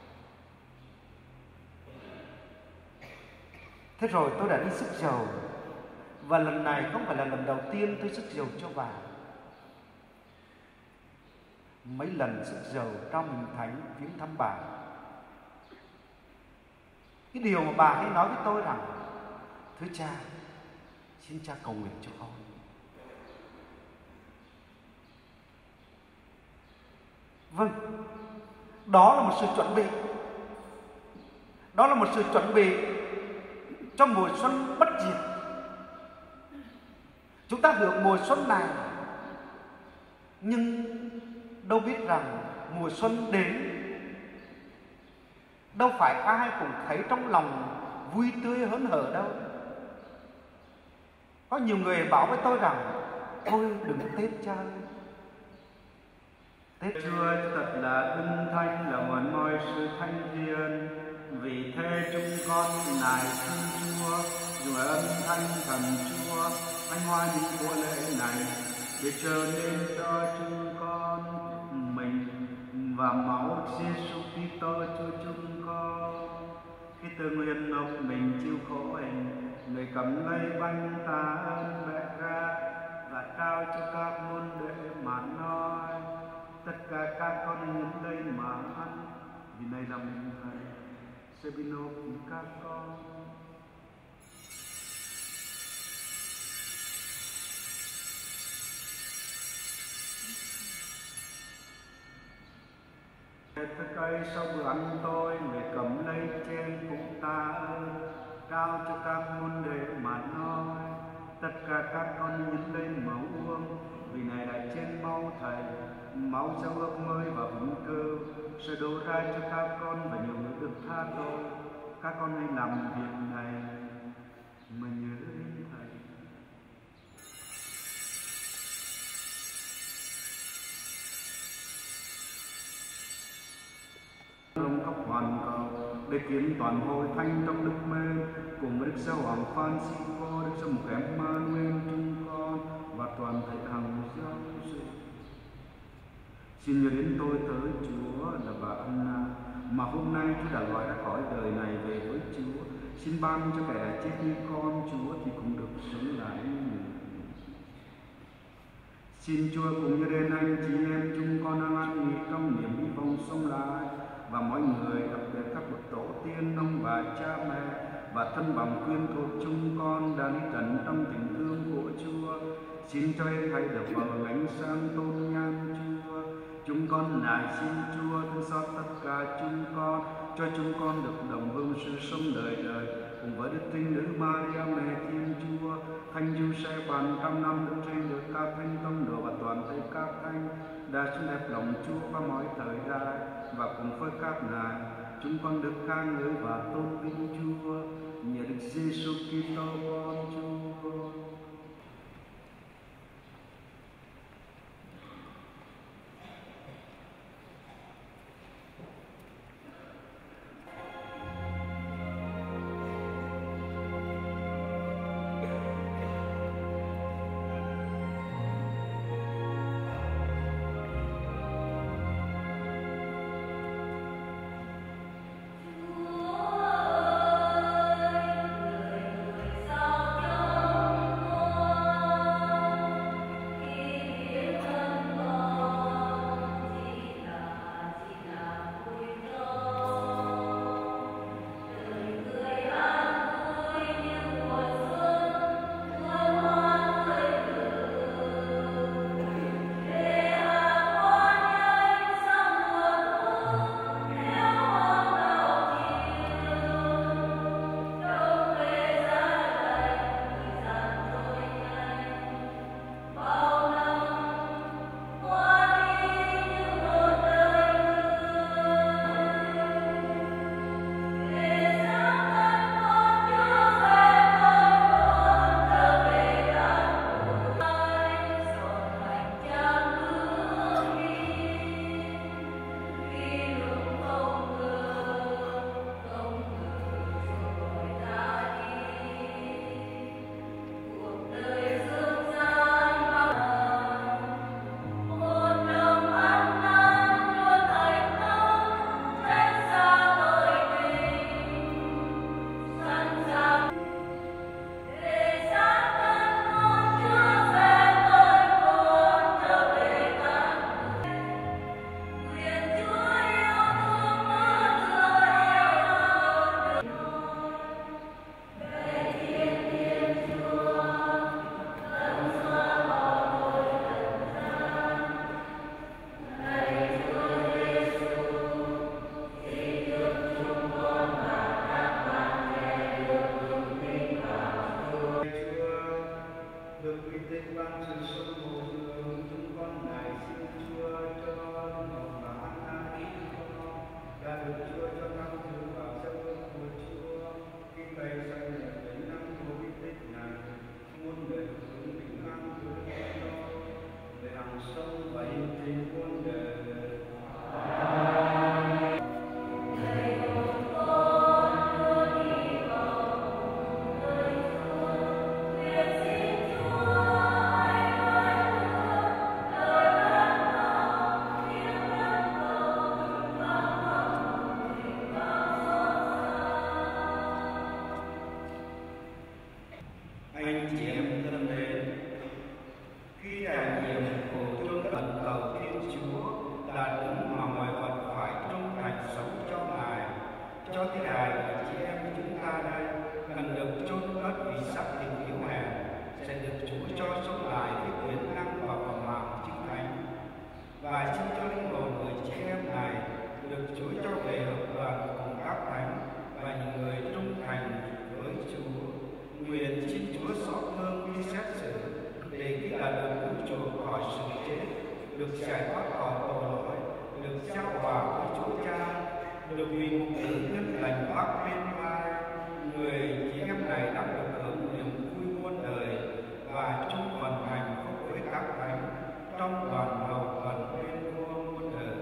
Thế rồi tôi đã đi sức dầu, và lần này không phải là lần đầu tiên tôi sức dầu cho bà. Mấy lần sức dầu trong Hình Thánh viếng thăm bà, cái điều mà bà hay nói với tôi rằng: thưa cha, xin cha cầu nguyện cho con. Vâng, đó là một sự chuẩn bị. Đó là một sự chuẩn bị cho mùa xuân bất diệt. Chúng ta hưởng mùa xuân này, nhưng đâu biết rằng mùa xuân đến, đâu phải ai cũng thấy trong lòng vui tươi hớn hở đâu. Có nhiều người bảo với tôi rằng thôi đừng Tết cha ơi. Tết Chúa thật là ân thanh, là nguồn mọi sự thanh thiện. Vì thế chúng con nài xin Chúa dùng ân thanh thần Chúa anh hoa những của lễ này để trở nên cho chúng con mình và máu Giêsu Kitô cho chúng con. Khi từ nguyện nộp mình chịu khổ hình, người cầm lấy bánh ta ơn vẽ ra và trao cho các môn đệ mà nói: tất cả các con đến đây mà ăn, vì này là mình Thầy sẽ bị nộp các con. Thức ấy sau bữa ăn tôi, người cầm lấy chén cũng ta ơn, trao cho các môn đệ mà nói: tất cả các con đến đây mà uống, vì này là chén máu Thầy, máu giao ước mới và vĩnh cửu sẽ đổ ra cho các con và nhiều người được tha tội. Các con hãy làm việc này mà nhớ đến Thầy. Rộng khắp hoàn cầu để kiến toàn hội thánh trong đức mến, cùng với Đức Giáo Hoàng Francisco, Đức Giáo Mục Emmanuel chúng con và toàn thể hàng giáo sĩ. Xin nhớ đến tôi tới Chúa là bà Anna mà hôm nay Chúa đã gọi ra khỏi đời này về với Chúa. Xin ban cho kẻ đã chết như con Chúa thì cũng được sống lại như người. Xin Chúa cùng nhớ đến anh chị em chúng con đang an nghỉ trong niềm hy vọng sống lại, và mọi người, đặc biệt các bậc tổ tiên, ông bà, cha mẹ và thân bằng quyến thuộc chúng con đã đi trần trong tình thương của Chúa. Xin cho hết thảy được vào ánh sáng tôn nhan Chúa. Chúng con nài xin Chúa thương xót tất cả chúng con, cho chúng con được đồng hương sự sống đời đời cùng với Đức Trinh Nữ Maria mẹ Thiên Chúa, Thánh Giuse bàn trăm năm Đức Trinh được các thánh tông đồ và toàn thể các thánh đã xứng đẹp lòng Chúa qua mọi thời đại, và cùng với các ngài chúng con được ca ngợi và tôn vinh Chúa nhờ Đức Giêsu Kitô con Chúa. Sao và xin cho linh hồn người chị em này được Chúa cho về hợp đoàn cùng các thánh và những người trung thành với Chúa. Nguyện xin Chúa xót thương khi xét xử, để khi là được cứu chuộc khỏi sự chết, được giải thoát khỏi tội lỗi, được giao hòa với Chúa Cha, được vì một tử nhân lành vác bên vai. Người chị em này đã được hưởng niềm vui muôn đời và chung phần hạnh phúc với các thánh trong đoàn hầu phần bên vua muôn đời.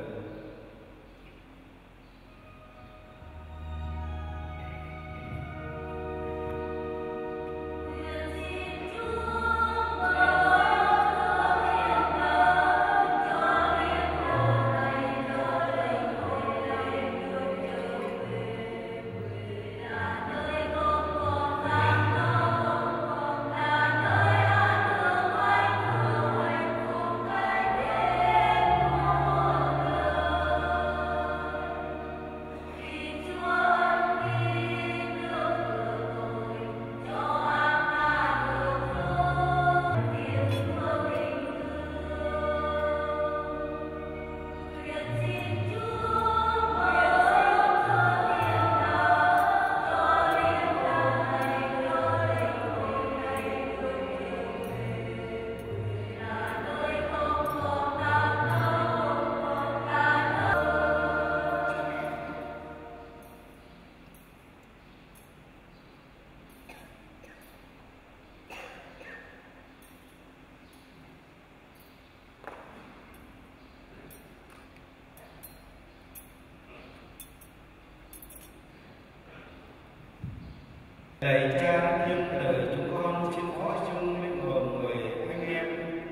Lạy Cha, nhân đời chúng con xin khói chung linh hồn người anh em,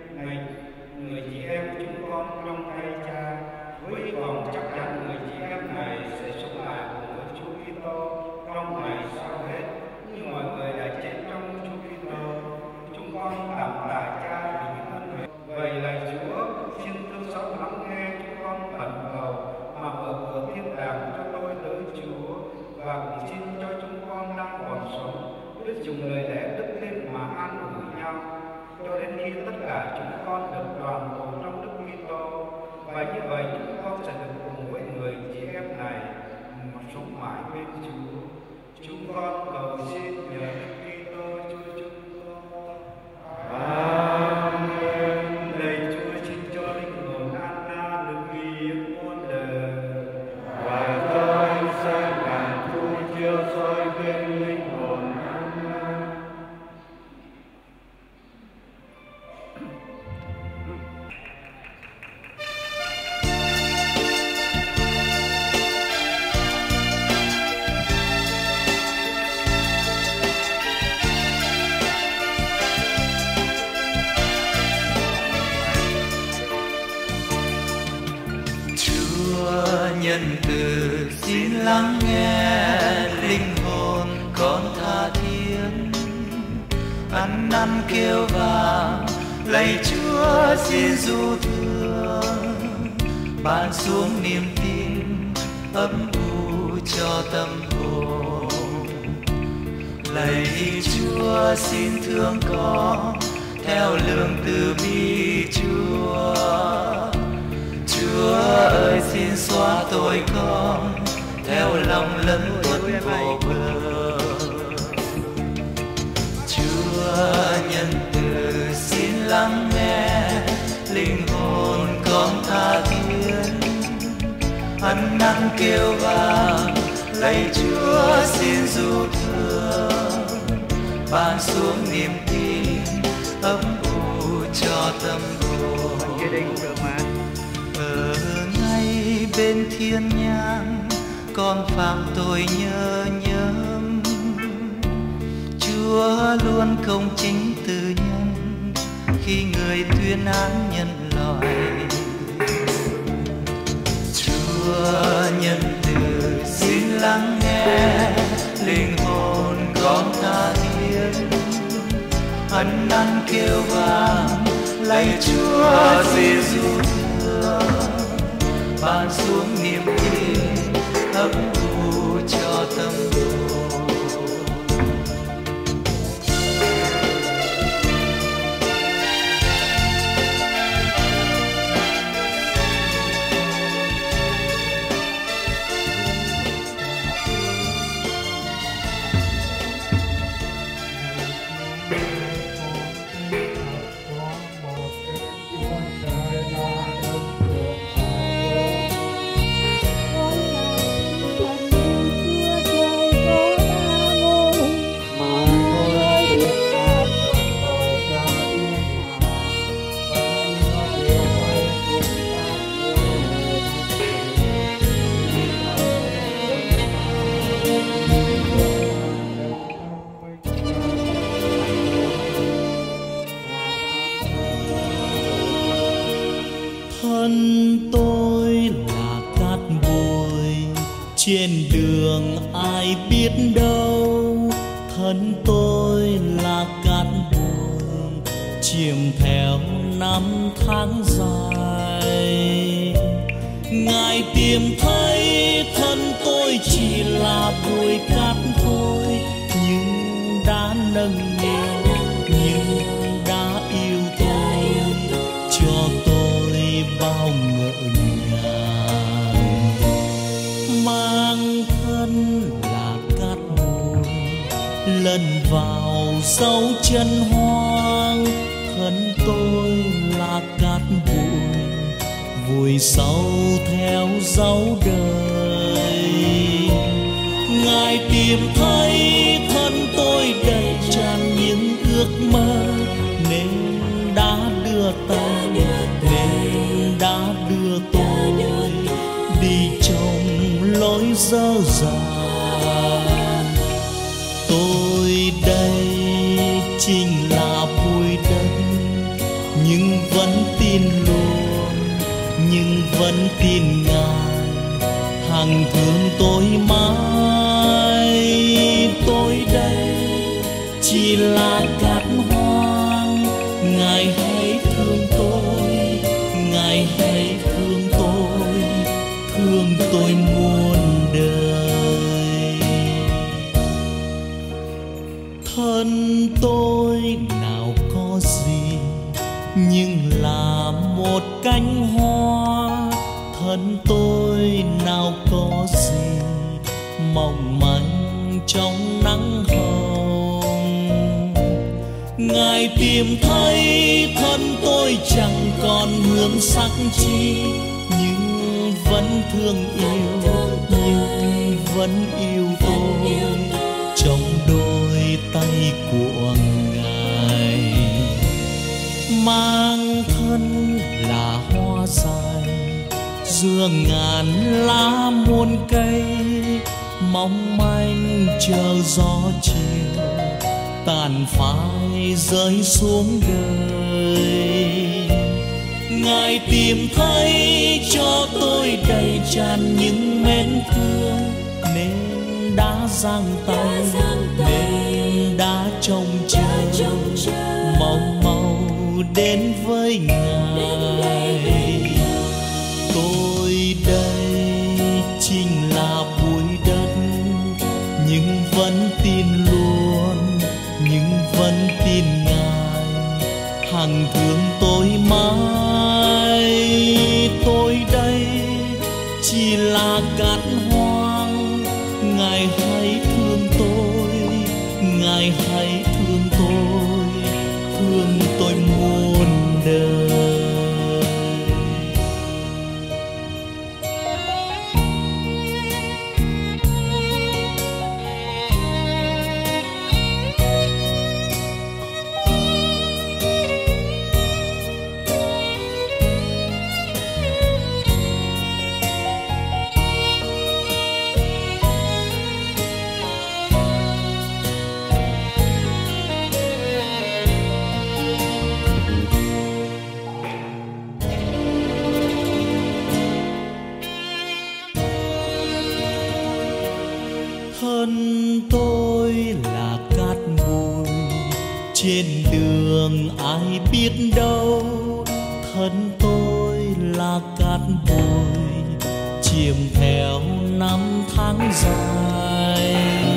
người chị em chúng con trong tay Cha, với vòng chắc chắn người chị em này sẽ sống lại cùng với Chúa Kitô trong ngày sau hết, như mọi người đã chết trong Chúa Kitô. Chúng con cảm tạ Cha vì những ân huệ. Vậy lạy Chúa, xin thương xót lắng nghe chúng con khẩn cầu mà mở cửa thiên đàng cho tôi tới Chúa, và cũng xin cho chúng con đang còn sống biết dùng lời lẽ đức tin mà an ủi nhau, cho đến khi tất cả chúng con được đoàn tụ trong Đức Kitô, và như vậy chúng con sẽ được cùng với người chị em này mà sống mãi bên Chúa. Chúng con cầu xin nhờ Đức Kitô Chúa chúng con. Amen. Lạy Chúa, xin cho linh hồn Anna được yên muôn đời, và cho ánh sáng ngàn thu chiếu soi bên linh hồn Anna. Nhân từ xin lắng nghe linh hồn con tha thiết, ăn năn kêu vang lạy Chúa xin du thương, ban xuống niềm tin ấm u cho tâm hồn. Lạy Chúa xin thương con theo lương từ bi Chúa. Chúa ơi xin xóa tội con theo lòng lân tuất vô bờ. Chúa nhân từ xin lắng nghe linh hồn con tha thiết, ăn năn kêu vang lạy Chúa xin du thương, ban xuống niềm tin ấm u cho tâm hồn. Ở ngay bên thiên nhang con phạm tội nhơ nhớm, Chúa luôn công chính từ nhân khi người tuyên án nhân loại. Chúa nhân từ xin lắng nghe linh hồn con tha thiết, ăn năn kêu vang lạy Chúa xin du thương, ban xuống niềm tin ấm u cho tâm hồn. thân tôi là cát bụi, trên đường ai biết đâu. Thân tôi là cát bụi, chiêm theo năm tháng dài. Ngài tìm thấy thân tôi chỉ là bụi cát thôi, nhưng đã nâng niu, nhưng đã yêu tôi, cho tôi bao ngỡ ngàng. Mang thân là cát bụi, lần vào dấu chân hoang. Thân tôi là cát bụi, vùi sâu theo dấu đời. Ngài tìm thấy thân tôi đầy tràn những ước mơ, nên đã đưa tay, nên đã đưa tôi đi trong lối dơ dàng. Tôi đây chính là bụi đất, nhưng vẫn tin luôn, nhưng vẫn tin Ngài hằng thương tôi mãi. Tôi đây chỉ là cát hoang, Ngài hãy thương tôi, Ngài hãy thương tôi muôn đời. Thân tôi nào có gì, nhưng là một cánh hoa. Thân tôi nào có gì, mỏng manh trong nắng hồng. Ngài tìm thấy thân tôi chẳng còn hương sắc chi, nhưng vẫn thương yêu, nhưng vẫn yêu tôi trong đôi tay của Ngài. Mang thân là hoa dài, giữa ngàn lá muôn cây, mong manh chờ gió chiều tàn phai rơi xuống đời. Ngài tìm thấy cho tôi đầy tràn những mến thương, nên đã giang tay, nên đã trông chờ mau đến với Ngài. Tôi đây chính là bụi đất, nhưng vẫn tin luôn, nhưng vẫn tin Ngài hằng thương tôi mãi. Tôi đây chỉ là cát hoang, Ngài hãy thương tôi, Ngài hãy thương tôi muôn đời. Thân tôi là cát bụi, trên đường ai biết đâu. Thân tôi là cát bụi, chiêm theo năm tháng dài.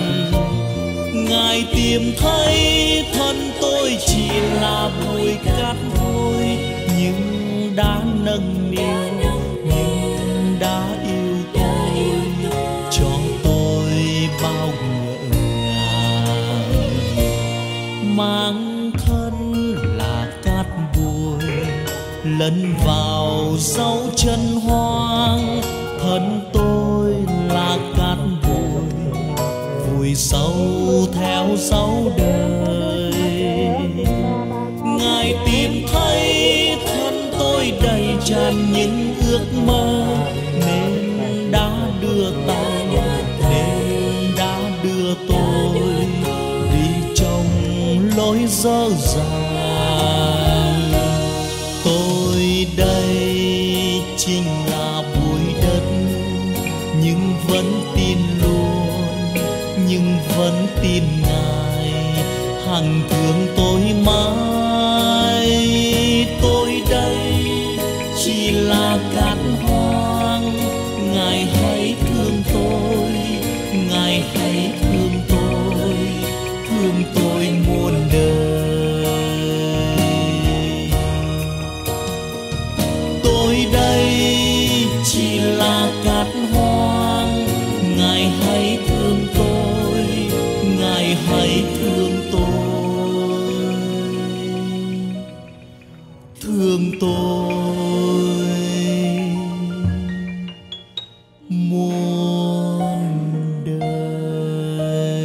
Ngài tìm thấy thân tôi chỉ là bụi cát thôi, nhưng đã nâng niu, nhưng đã yêu tôi, cho tôi bao ngỡ ngàng. Mang thân là cát bụi, lẫn vào dấu chân hoang. Thân tôi là cát bụi, vùi sâu theo dấu đời. Ngài tìm thấy thân tôi đầy tràn những ước mơ, nên đã đưa tay, nên đã đưa tôi đi trong lối dơ dàng. Tôi đây chính là bụi đất, nhưng vẫn tin luôn, nhưng vẫn tin Ngài hằng thương tôi mãi. Tôi đây chỉ là cát hoang, Ngài hãy thương tôi, Ngài hãy thương tôi muôn đời. Tôi đây chỉ là cát hoang, Ngài hãy thương tôi, Ngài hãy thương tôi muôn đời.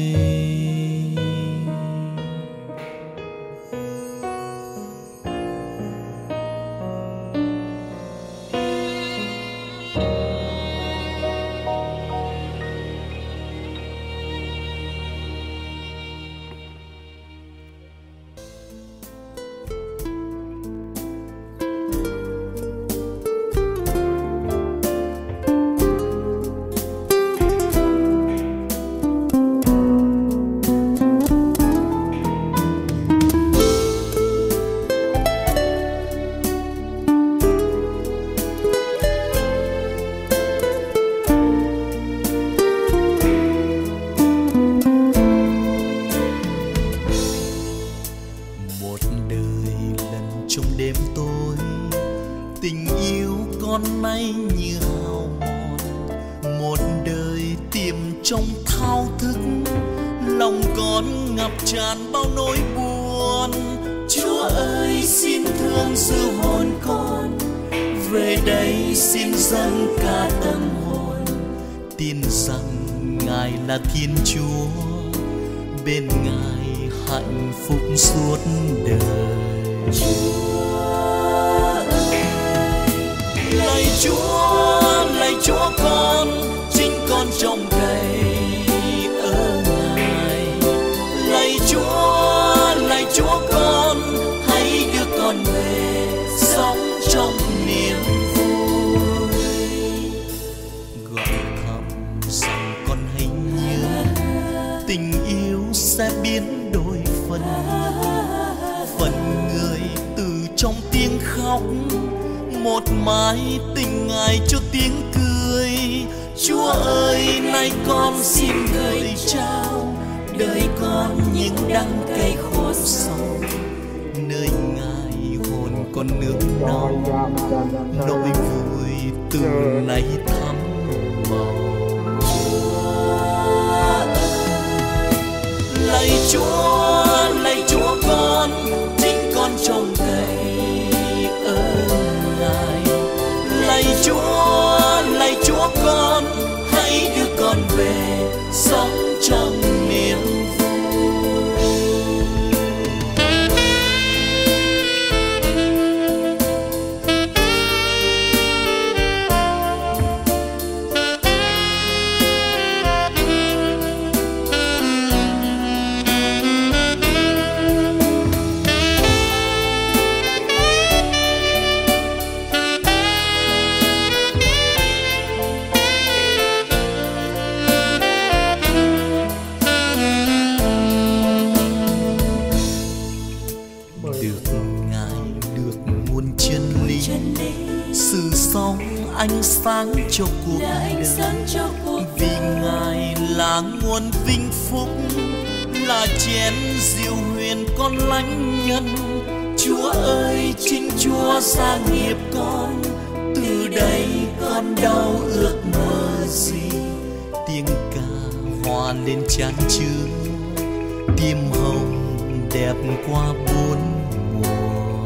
Tình yêu con nay như hao mòn, một đời tìm trong thao thức, lòng con ngập tràn bao nỗi buồn. Chúa ơi xin thương giữ hồn con, về đây xin dâng cả tâm hồn, tin rằng Ngài là Thiên Chúa, bên Ngài hạnh phúc suốt đời. Lạy Chúa con, chính con trông cậy ở Ngài. Lạy Chúa con, hãy đưa con về sống trong niềm vui. Gọi thầm rằng con hãy nhớ, tình yêu sẽ biến đổi phần người từ trong tiếng khóc, một mái tình Ngài cho tiếng cười. Chúa ơi nay con xin gửi trao đời con những đắng cay khổ sầu, nơi Ngài hồn con nước nóng, nỗi vui từ nay thắm màu. Lạy Chúa con, chính con trông cậy ở Ngài. Lạy Chúa con, hãy đưa con về sống trong niềm ánh sáng cho cuộc đời, vì Ngài là nguồn vinh phúc, là chén rượu huyền con lánh nhân. Chúa ơi chính Chúa gia nghiệp con, từ đây con đau ước mơ gì. Tiếng ca hòa lên chan chứa, tim hồng đẹp qua bốn mùa.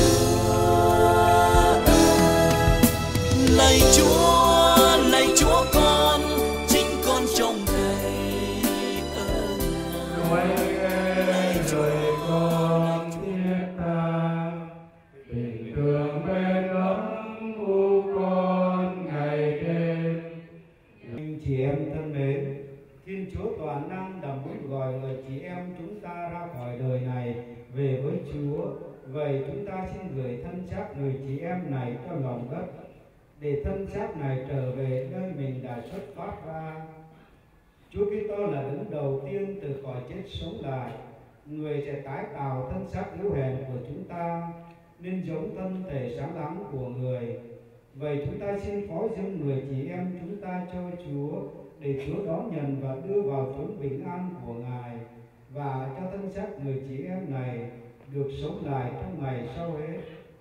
Lạy Chúa con, chính con trông cậy ở Ngài. Lạy Chúa con thiết tha, tình thương bên ấm u con ngày đêm. Anh chị em thân mến, Thiên Chúa toàn năng đã muốn gọi người chị em chúng ta ra khỏi đời này về với Chúa. Vậy chúng ta xin gửi thân xác người chị em này cho lòng đất, để thân xác này trở về nơi mình đã xuất phát ra. Chúa Kitô là đấng đầu tiên từ cõi chết sống lại, người sẽ tái tạo thân xác yếu hèn của chúng ta nên giống thân thể sáng láng của người. Vậy chúng ta xin phó dâng người chị em chúng ta cho Chúa, để Chúa đón nhận và đưa vào chốn bình an của Ngài, và cho thân xác người chị em này được sống lại trong ngày sau hết.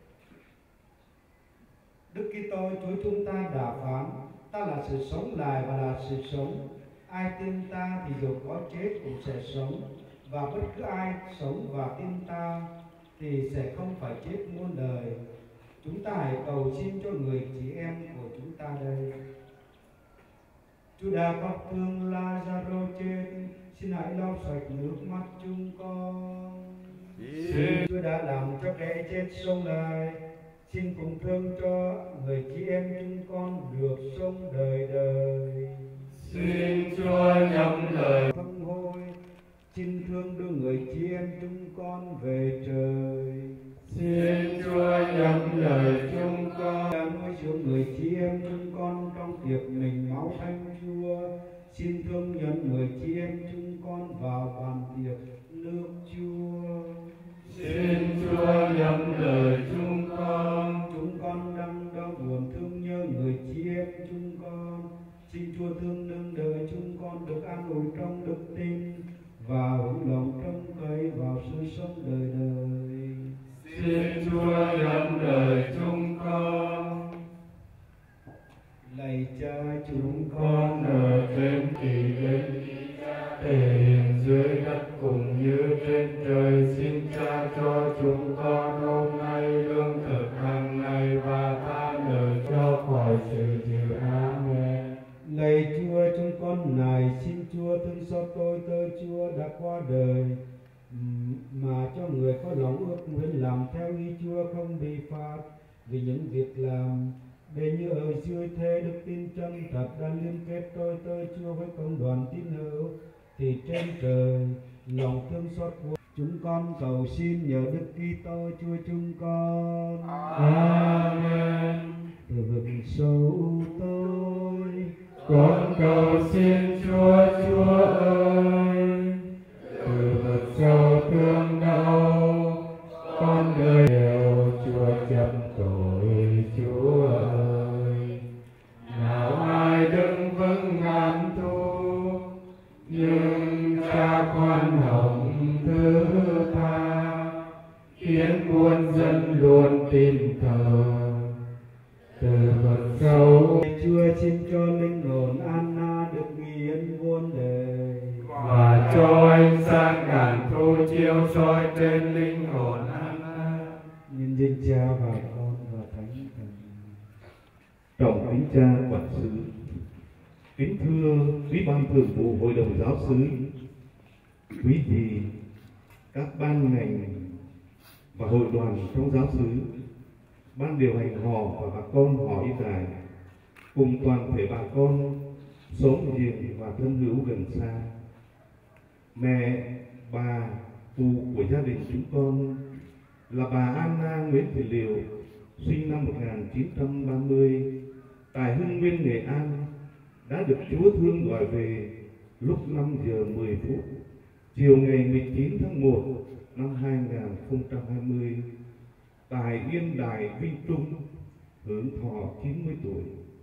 Đức Kitô Chúa chúng ta đã phán: ta là sự sống lại và là sự sống. Ai tin ta thì dù có chết cũng sẽ sống, và bất cứ ai sống và tin ta thì sẽ không phải chết muôn đời. Chúng ta hãy cầu xin cho người chị em của chúng ta đây. Chúa đã có thương Lazaro chết, xin hãy lau sạch nước mắt chúng con. Chúa đã làm cho kẻ chết sống lại, xin cùng thương cho người chị em chúng con được sống đời đời. Xin Chúa nhắm lời Thông hôi, xin thương đưa người chị em chúng con về trời. Xin Chúa nhắm lời chúng con đã nuôi dưỡng người chị em chúng con trong tiệc mình máu thánh Chúa. Xin thương nhận người chị em chúng con vào bàn tiệc nước Chúa. Xin Chúa nhắm lời chúng con đang đau buồn thương nhớ người chị em chúng con. Xin Chúa thương nâng đỡ chúng con được an ủi trong đức tin và hưởng lòng trông cậy vào sự sống đời đời. Xin Chúa nhắm lời chúng con. Lạy Cha chúng con ở trên kỳ linh, thể hiện dưới đất cũng như trên trời. Xin Cha cho chúng con hôm nay lương thực hàng ngày, và tha nợ cho khỏi sự dữ. Amen. Lạy Chúa, chúng con này xin Chúa thương xót tôi tớ Chúa đã qua đời, mà cho người có lòng ước nguyện làm theo ý Chúa không bị phạt vì những việc làm. Để như ở dưới thế đức tin chân thật đã liên kết tôi tớ Chúa với công đoàn tín hữu, thì trên trời lòng thương xót của chúng con cầu xin nhờ Đức Kitô Chúa chúng con. Amen. Từ vực sâu tôi con cầu xin Chúa, Chúa ơi, từ vực sâu thương đau con đời đều Chúa chấp tội. Chúa ơi, nào ai đứng vững ngàn thu, nhưng Cha khoan hồng thứ tha, khiến muôn dân luôn tin thờ. Từ vực sâu Chúa xin cho linh hồn Anna được yên muôn đời, và cho ánh sáng ngàn thu chiếu soi trên linh hồn Anna. nhân danh Cha và Con và Thánh Thần. Trọng kính Cha quản xứ, kính thưa quý ban thường vụ hội đồng giáo xứ, quý vị, các ban ngành và hội đoàn trong giáo xứ, ban điều hành họ và bà con họ Y Đại, cùng toàn thể bà con sống hiền và thân hữu gần xa. Mẹ, bà, cụ của gia đình chúng con là bà Anna Nguyễn Thị Liều, sinh năm 1930, tại Hưng Nguyên, Nghệ An, đã được Chúa thương gọi về lúc 5 giờ 10 phút chiều ngày 19 tháng 1 năm 2020 tại Yên Đài, Vinh Trung, hưởng thọ 90 tuổi.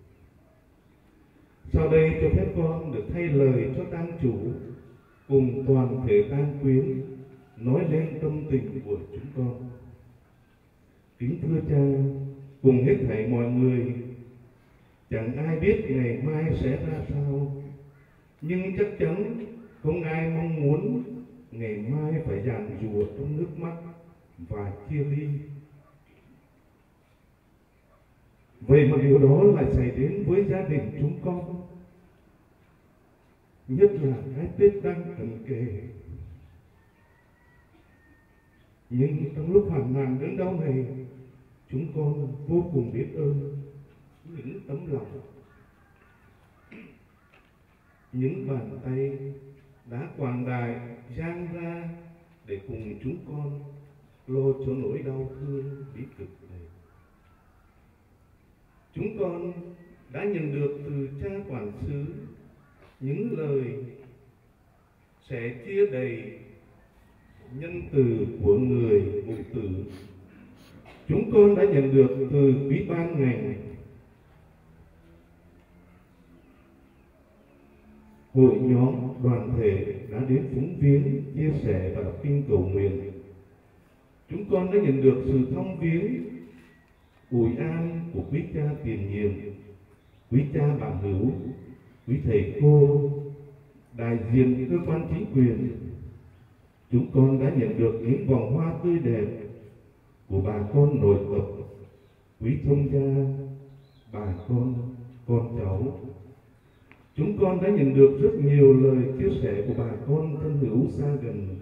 Sau đây cho phép con được thay lời cho tang chủ cùng toàn thể tang quyến nói lên tâm tình của chúng con. Kính thưa Cha, cùng hết thảy mọi người, chẳng ai biết ngày mai sẽ ra sao, nhưng chắc chắn không ai mong muốn ngày mai phải dàn dùa trong nước mắt và chia ly. Vậy mà điều đó lại xảy đến với gia đình chúng con, nhất là cái Tết đang cận kề. Nhưng trong lúc hoạn nạn đớn đau này, chúng con vô cùng biết ơn những tấm lòng, những bàn tay đã quảng đại dang ra để cùng chúng con lo cho nỗi đau thương bí cực này. Chúng con đã nhận được từ cha quản xứ những lời sẻ chia đầy nhân từ của người mục tử. Chúng con đã nhận được từ quý ban ngành, hội nhóm, đoàn thể đã đến phúng viếng, chia sẻ và đọc kinh cầu nguyện. Chúng con đã nhận được sự thăm viếng, ủi an của quý cha tiền nhiệm, quý cha bạn hữu, quý thầy cô, đại diện cơ quan chính quyền. Chúng con đã nhận được những vòng hoa tươi đẹp của bà con nội tộc, quý thông gia, bà con cháu. Chúng con đã nhận được rất nhiều lời chia sẻ của bà con thân hữu xa gần.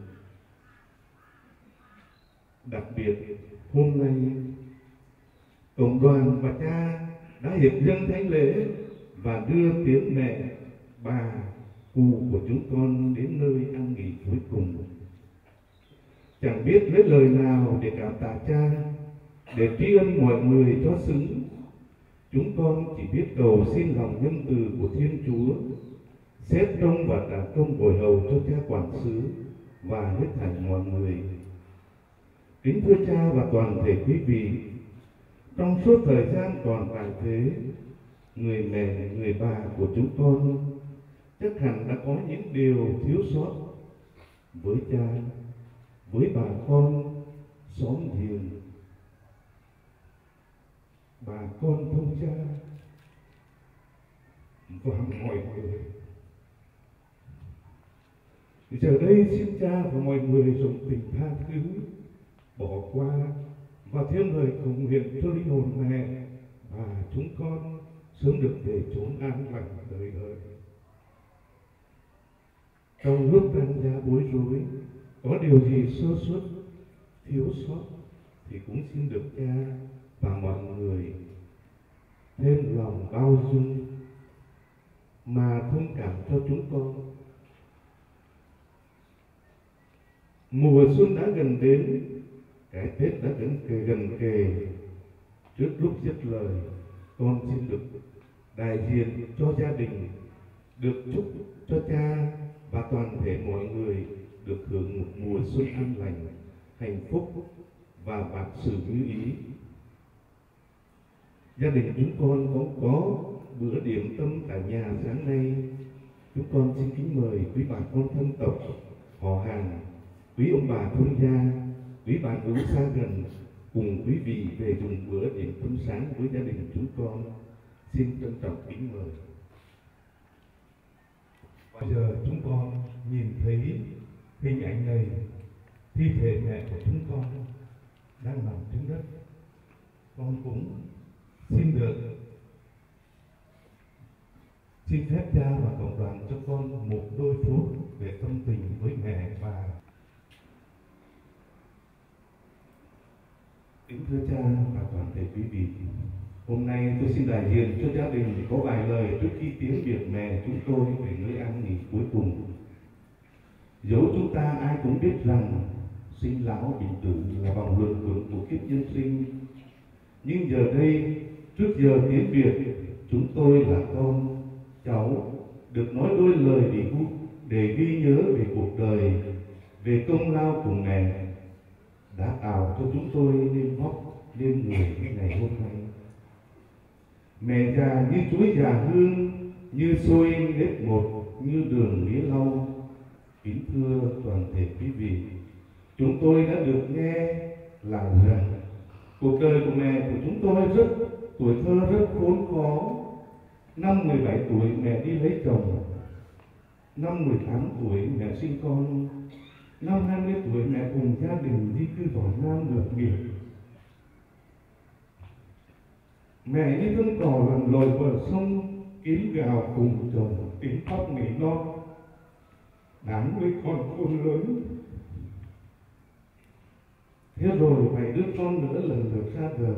Đặc biệt, hôm nay, cộng đoàn và cha đã hiệp dâng thánh lễ và đưa tiễn mẹ, bà, cụ của chúng con đến nơi an nghỉ cuối cùng. Chẳng biết lấy lời nào để cảm tạ cha, để tri ân mọi người cho xứng. Chúng con chỉ biết cầu xin lòng nhân từ của Thiên Chúa, xét trông và trả công bồi hầu cho cha quản xứ và hết thảy mọi người. Kính thưa cha và toàn thể quý vị, trong suốt thời gian còn tại thế, người mẹ, người bà của chúng con chắc hẳn đã có những điều thiếu sót với cha, với bà con, xóm giềng, bà con thông gia và mọi người. Giờ đây xin cha và mọi người rộng tình tha thứ, bỏ qua và thêm lời cầu nguyện cho linh hồn mẹ và chúng con sớm được về chốn an lành đời đời. Trong lúc đang ra bối rối, có điều gì sơ suất, thiếu sót thì cũng xin được cha và mọi người thêm lòng bao dung mà thông cảm cho chúng con. Mùa xuân đã gần đến, cái Tết đã gần kề. Trước lúc dứt lời, con xin được đại diện cho gia đình, được chúc cho cha và toàn thể mọi người được hưởng một mùa xuân an lành, hạnh phúc và vạn sự như ý. Gia đình chúng con cũng có bữa điểm tâm tại nhà sáng nay. Chúng con xin kính mời quý bà con thân tộc, họ hàng, quý ông bà thông gia, quý bạn hữu xa gần cùng quý vị về dùng bữa điểm tâm sáng với gia đình chúng con. Xin trân trọng kính mời. Bây giờ chúng con nhìn thấy hình ảnh này, thi thể mẹ của chúng con đang nằm trên đất. Con cũng xin phép cha và cộng đoàn cho con một đôi phút để tâm tình với mẹ và kính thưa cha và toàn thể quý vị. Hôm nay tôi xin đại diện cho gia đình để có vài lời trước khi tiến biệt mẹ chúng tôi về nơi an nghỉ cuối cùng. Dẫu chúng ta ai cũng biết rằng sinh lão bệnh tử là vòng luẩn quẩn của kiếp nhân sinh, nhưng giờ đây trước giờ tiến biệt, chúng tôi là con cháu được nói đôi lời để ghi nhớ về cuộc đời, về công lao của mẹ đã tạo cho chúng tôi nên vóc nên người ngày hôm nay. Mẹ già như chuối già hương, như xôi nếp một, như đường mía lau. Kính thưa toàn thể quý vị, chúng tôi đã được nghe là rằng cuộc đời của mẹ của chúng tôi tuổi thơ rất khốn khó. Năm 17 tuổi mẹ đi lấy chồng, năm 18 tuổi mẹ sinh con, năm 20 tuổi mẹ cùng gia đình di cư vào Nam lập nghiệp. Mẹ như thân cò lặn lội bờ sông, kiếm gạo cùng chồng, tiếng khóc nỉ non. Đáng với con khôn lớn. Thế rồi vài đứa con nữa lần lượt ra đời.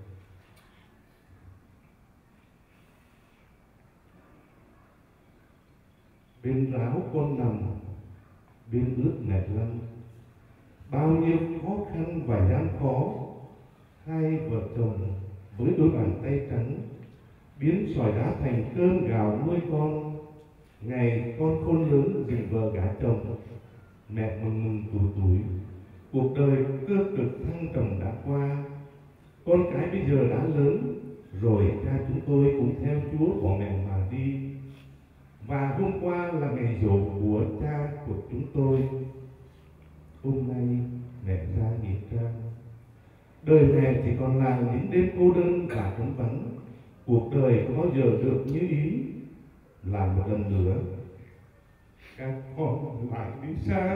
Bên ráo con nằm, bên ướt mẹ lăn. Bao nhiêu khó khăn và gian khó, hai vợ chồng với đôi bàn tay trắng biến sỏi đá thành cơm gạo nuôi con. Ngày con khôn lớn dựng vợ gả chồng, mẹ mừng mừng tuổi, cuộc đời cơ cực thăng trầm đã qua. Con cái bây giờ đã lớn rồi, cha chúng tôi cũng theo Chúa bỏ mẹ mà đi. Và hôm qua là ngày giỗ của cha của chúng tôi. Hôm nay mẹ ra nghĩa trang. Đời mẹ chỉ còn là những đêm cô đơn và trống vắng. Cuộc đời có bao giờ được như ý? Làm một lần nữa các con lại đi xa.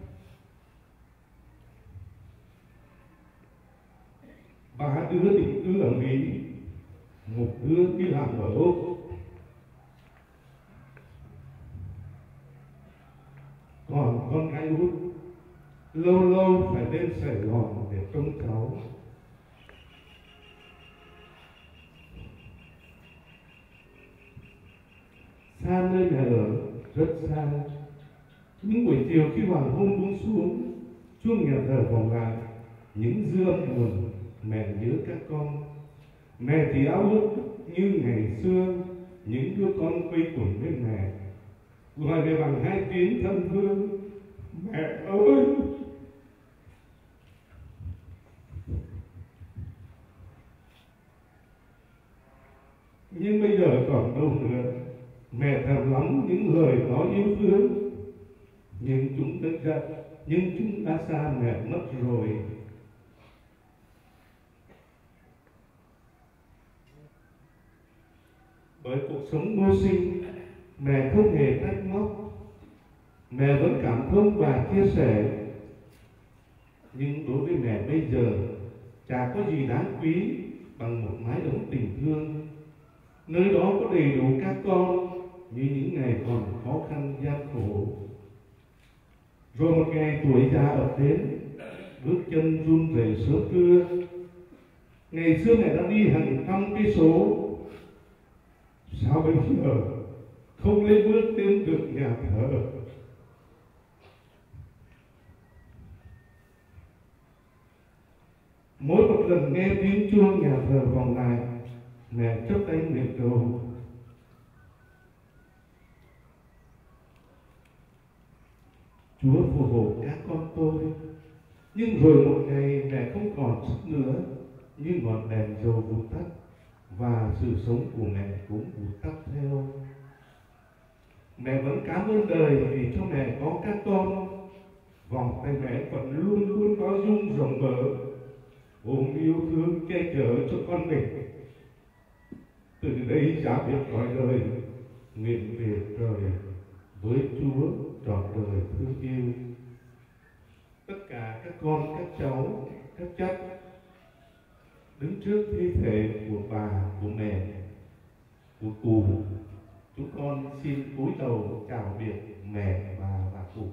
Ba đứa định cư ở Mỹ, một đứa đi làm ở Úc. Còn con gái út lâu lâu phải lên Sài Gòn để trông cháu. Xa nơi nhà ở, rất xa. Những buổi chiều khi hoàng hôn buông xuống, chuông nhà thờ vọng lại, những dư âm buồn, mẹ nhớ các con. Mẹ thì áo ước như ngày xưa, những đứa con quây quần với mẹ, gọi về bằng hai tiếng thân thương: mẹ ơi. Nhưng bây giờ còn đâu nữa. Mẹ thèm lắm những lời nói yêu thương, nhưng chúng đã xa mẹ mất rồi. Bởi cuộc sống mưu sinh, mẹ không hề trách móc, mẹ vẫn cảm thông và chia sẻ. Nhưng đối với mẹ bây giờ, chả có gì đáng quý bằng một mái ấm tình thương, nơi đó có đầy đủ các con như những ngày còn khó khăn gian khổ. Rồi một ngày tuổi già ập đến, bước chân run rẩy sớm trưa. Ngày xưa mẹ đã đi hàng trăm cây số, sao bây giờ không lên bước đến được nhà thờ? Mỗi một lần nghe tiếng chuông nhà thờ vọng lại, mẹ chắp tay nguyện cầu: Chúa phù hộ các con tôi. Nhưng rồi một ngày mẹ không còn sức nữa, như ngọn đèn dầu vụt tắt, và sự sống của mẹ cũng vụt tắt theo. Mẹ vẫn cảm ơn đời vì cho mẹ có các con. Vòng tay mẹ vẫn luôn luôn bao dung rộng mở, ôm yêu thương che chở cho con mình. Từ đây giả biệt gọi lời, nguyện về trời với Chúa trọn đời thương yêu. Tất cả các con, các cháu, các chất đứng trước thi thể của bà, của mẹ, của cụ, chúng con xin cúi đầu chào biệt mẹ, bà và cụ.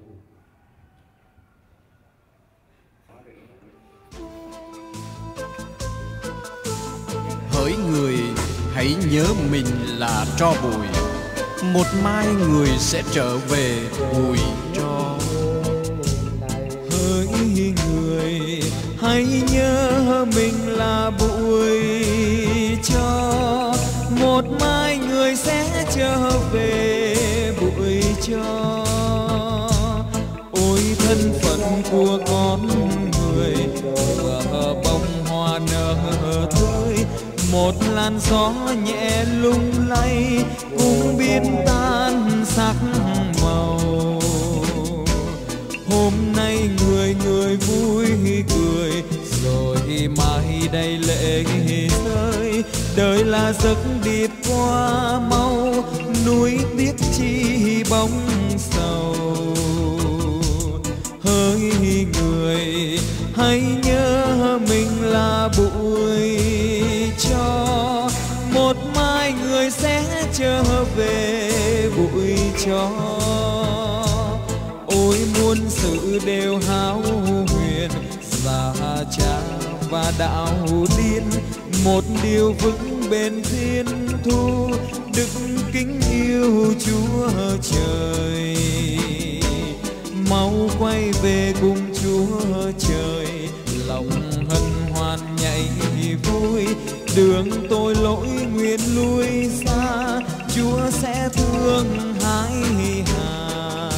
Hỡi người, hãy nhớ mình là tro bụi, một mai người sẽ trở về bụi tro. Hỡi người, hãy nhớ mình là bụi tro, một mai người sẽ trở về bụi tro. Ôi thân phận của con người, vừa bông hoa nở tươi, một làn gió nhẹ lung lay cũng biến tan sắc màu. Hôm nay người người vui cười, rồi mai đây lệ rơi. Đời là giấc điệp qua mau, núi tiếc chi bóng sầu. Hỡi người, hãy nhớ mình là bụi tro, một mai người sẽ trở về bụi tro. Ôi muôn sự đều hão huyền, già cha và đạo điên, một điều vững bền thiên thu, đức kính yêu Chúa trời. Mau quay về cùng Chúa trời, lòng hân hoan nhảy vui, đường tôi lỗi nguyện lui Chúa sẽ thương hãi hà.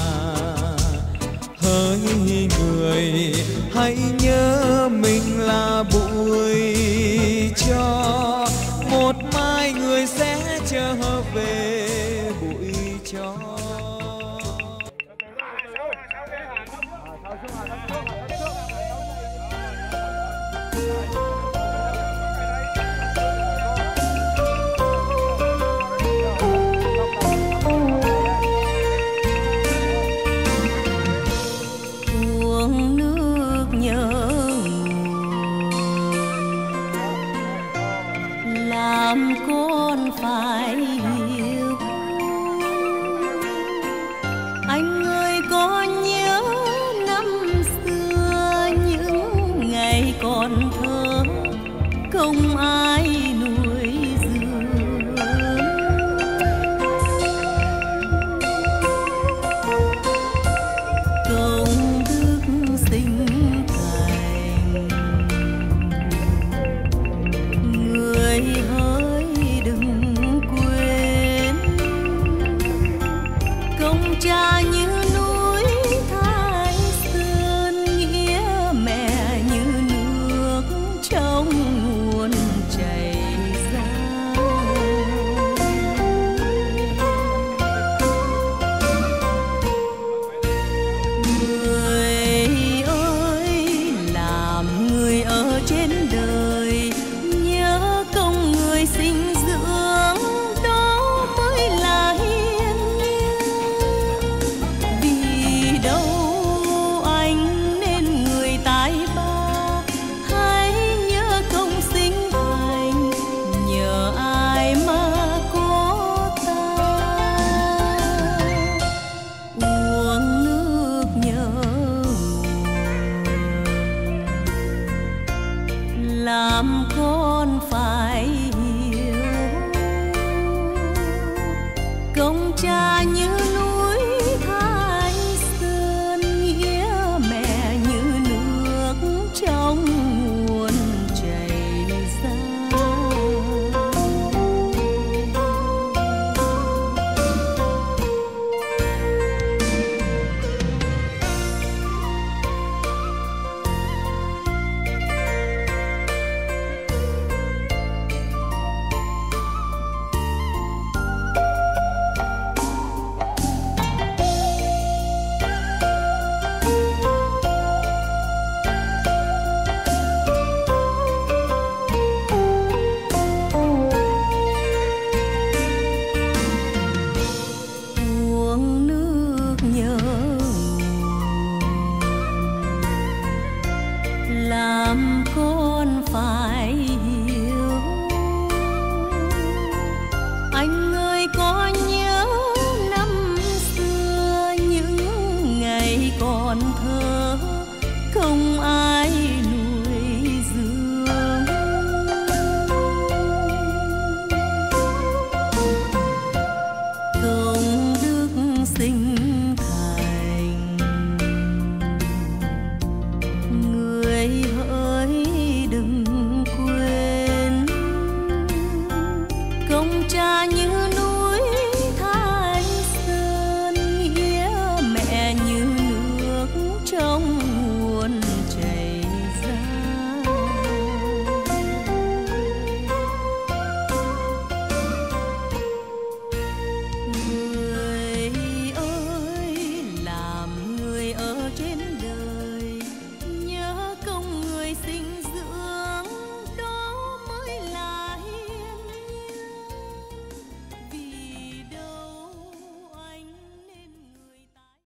Hỡi người hãy nhớ mình là bụi tro, một mai người sẽ trở về bụi tro. Uống nước nhớ làm con phải hiểu anh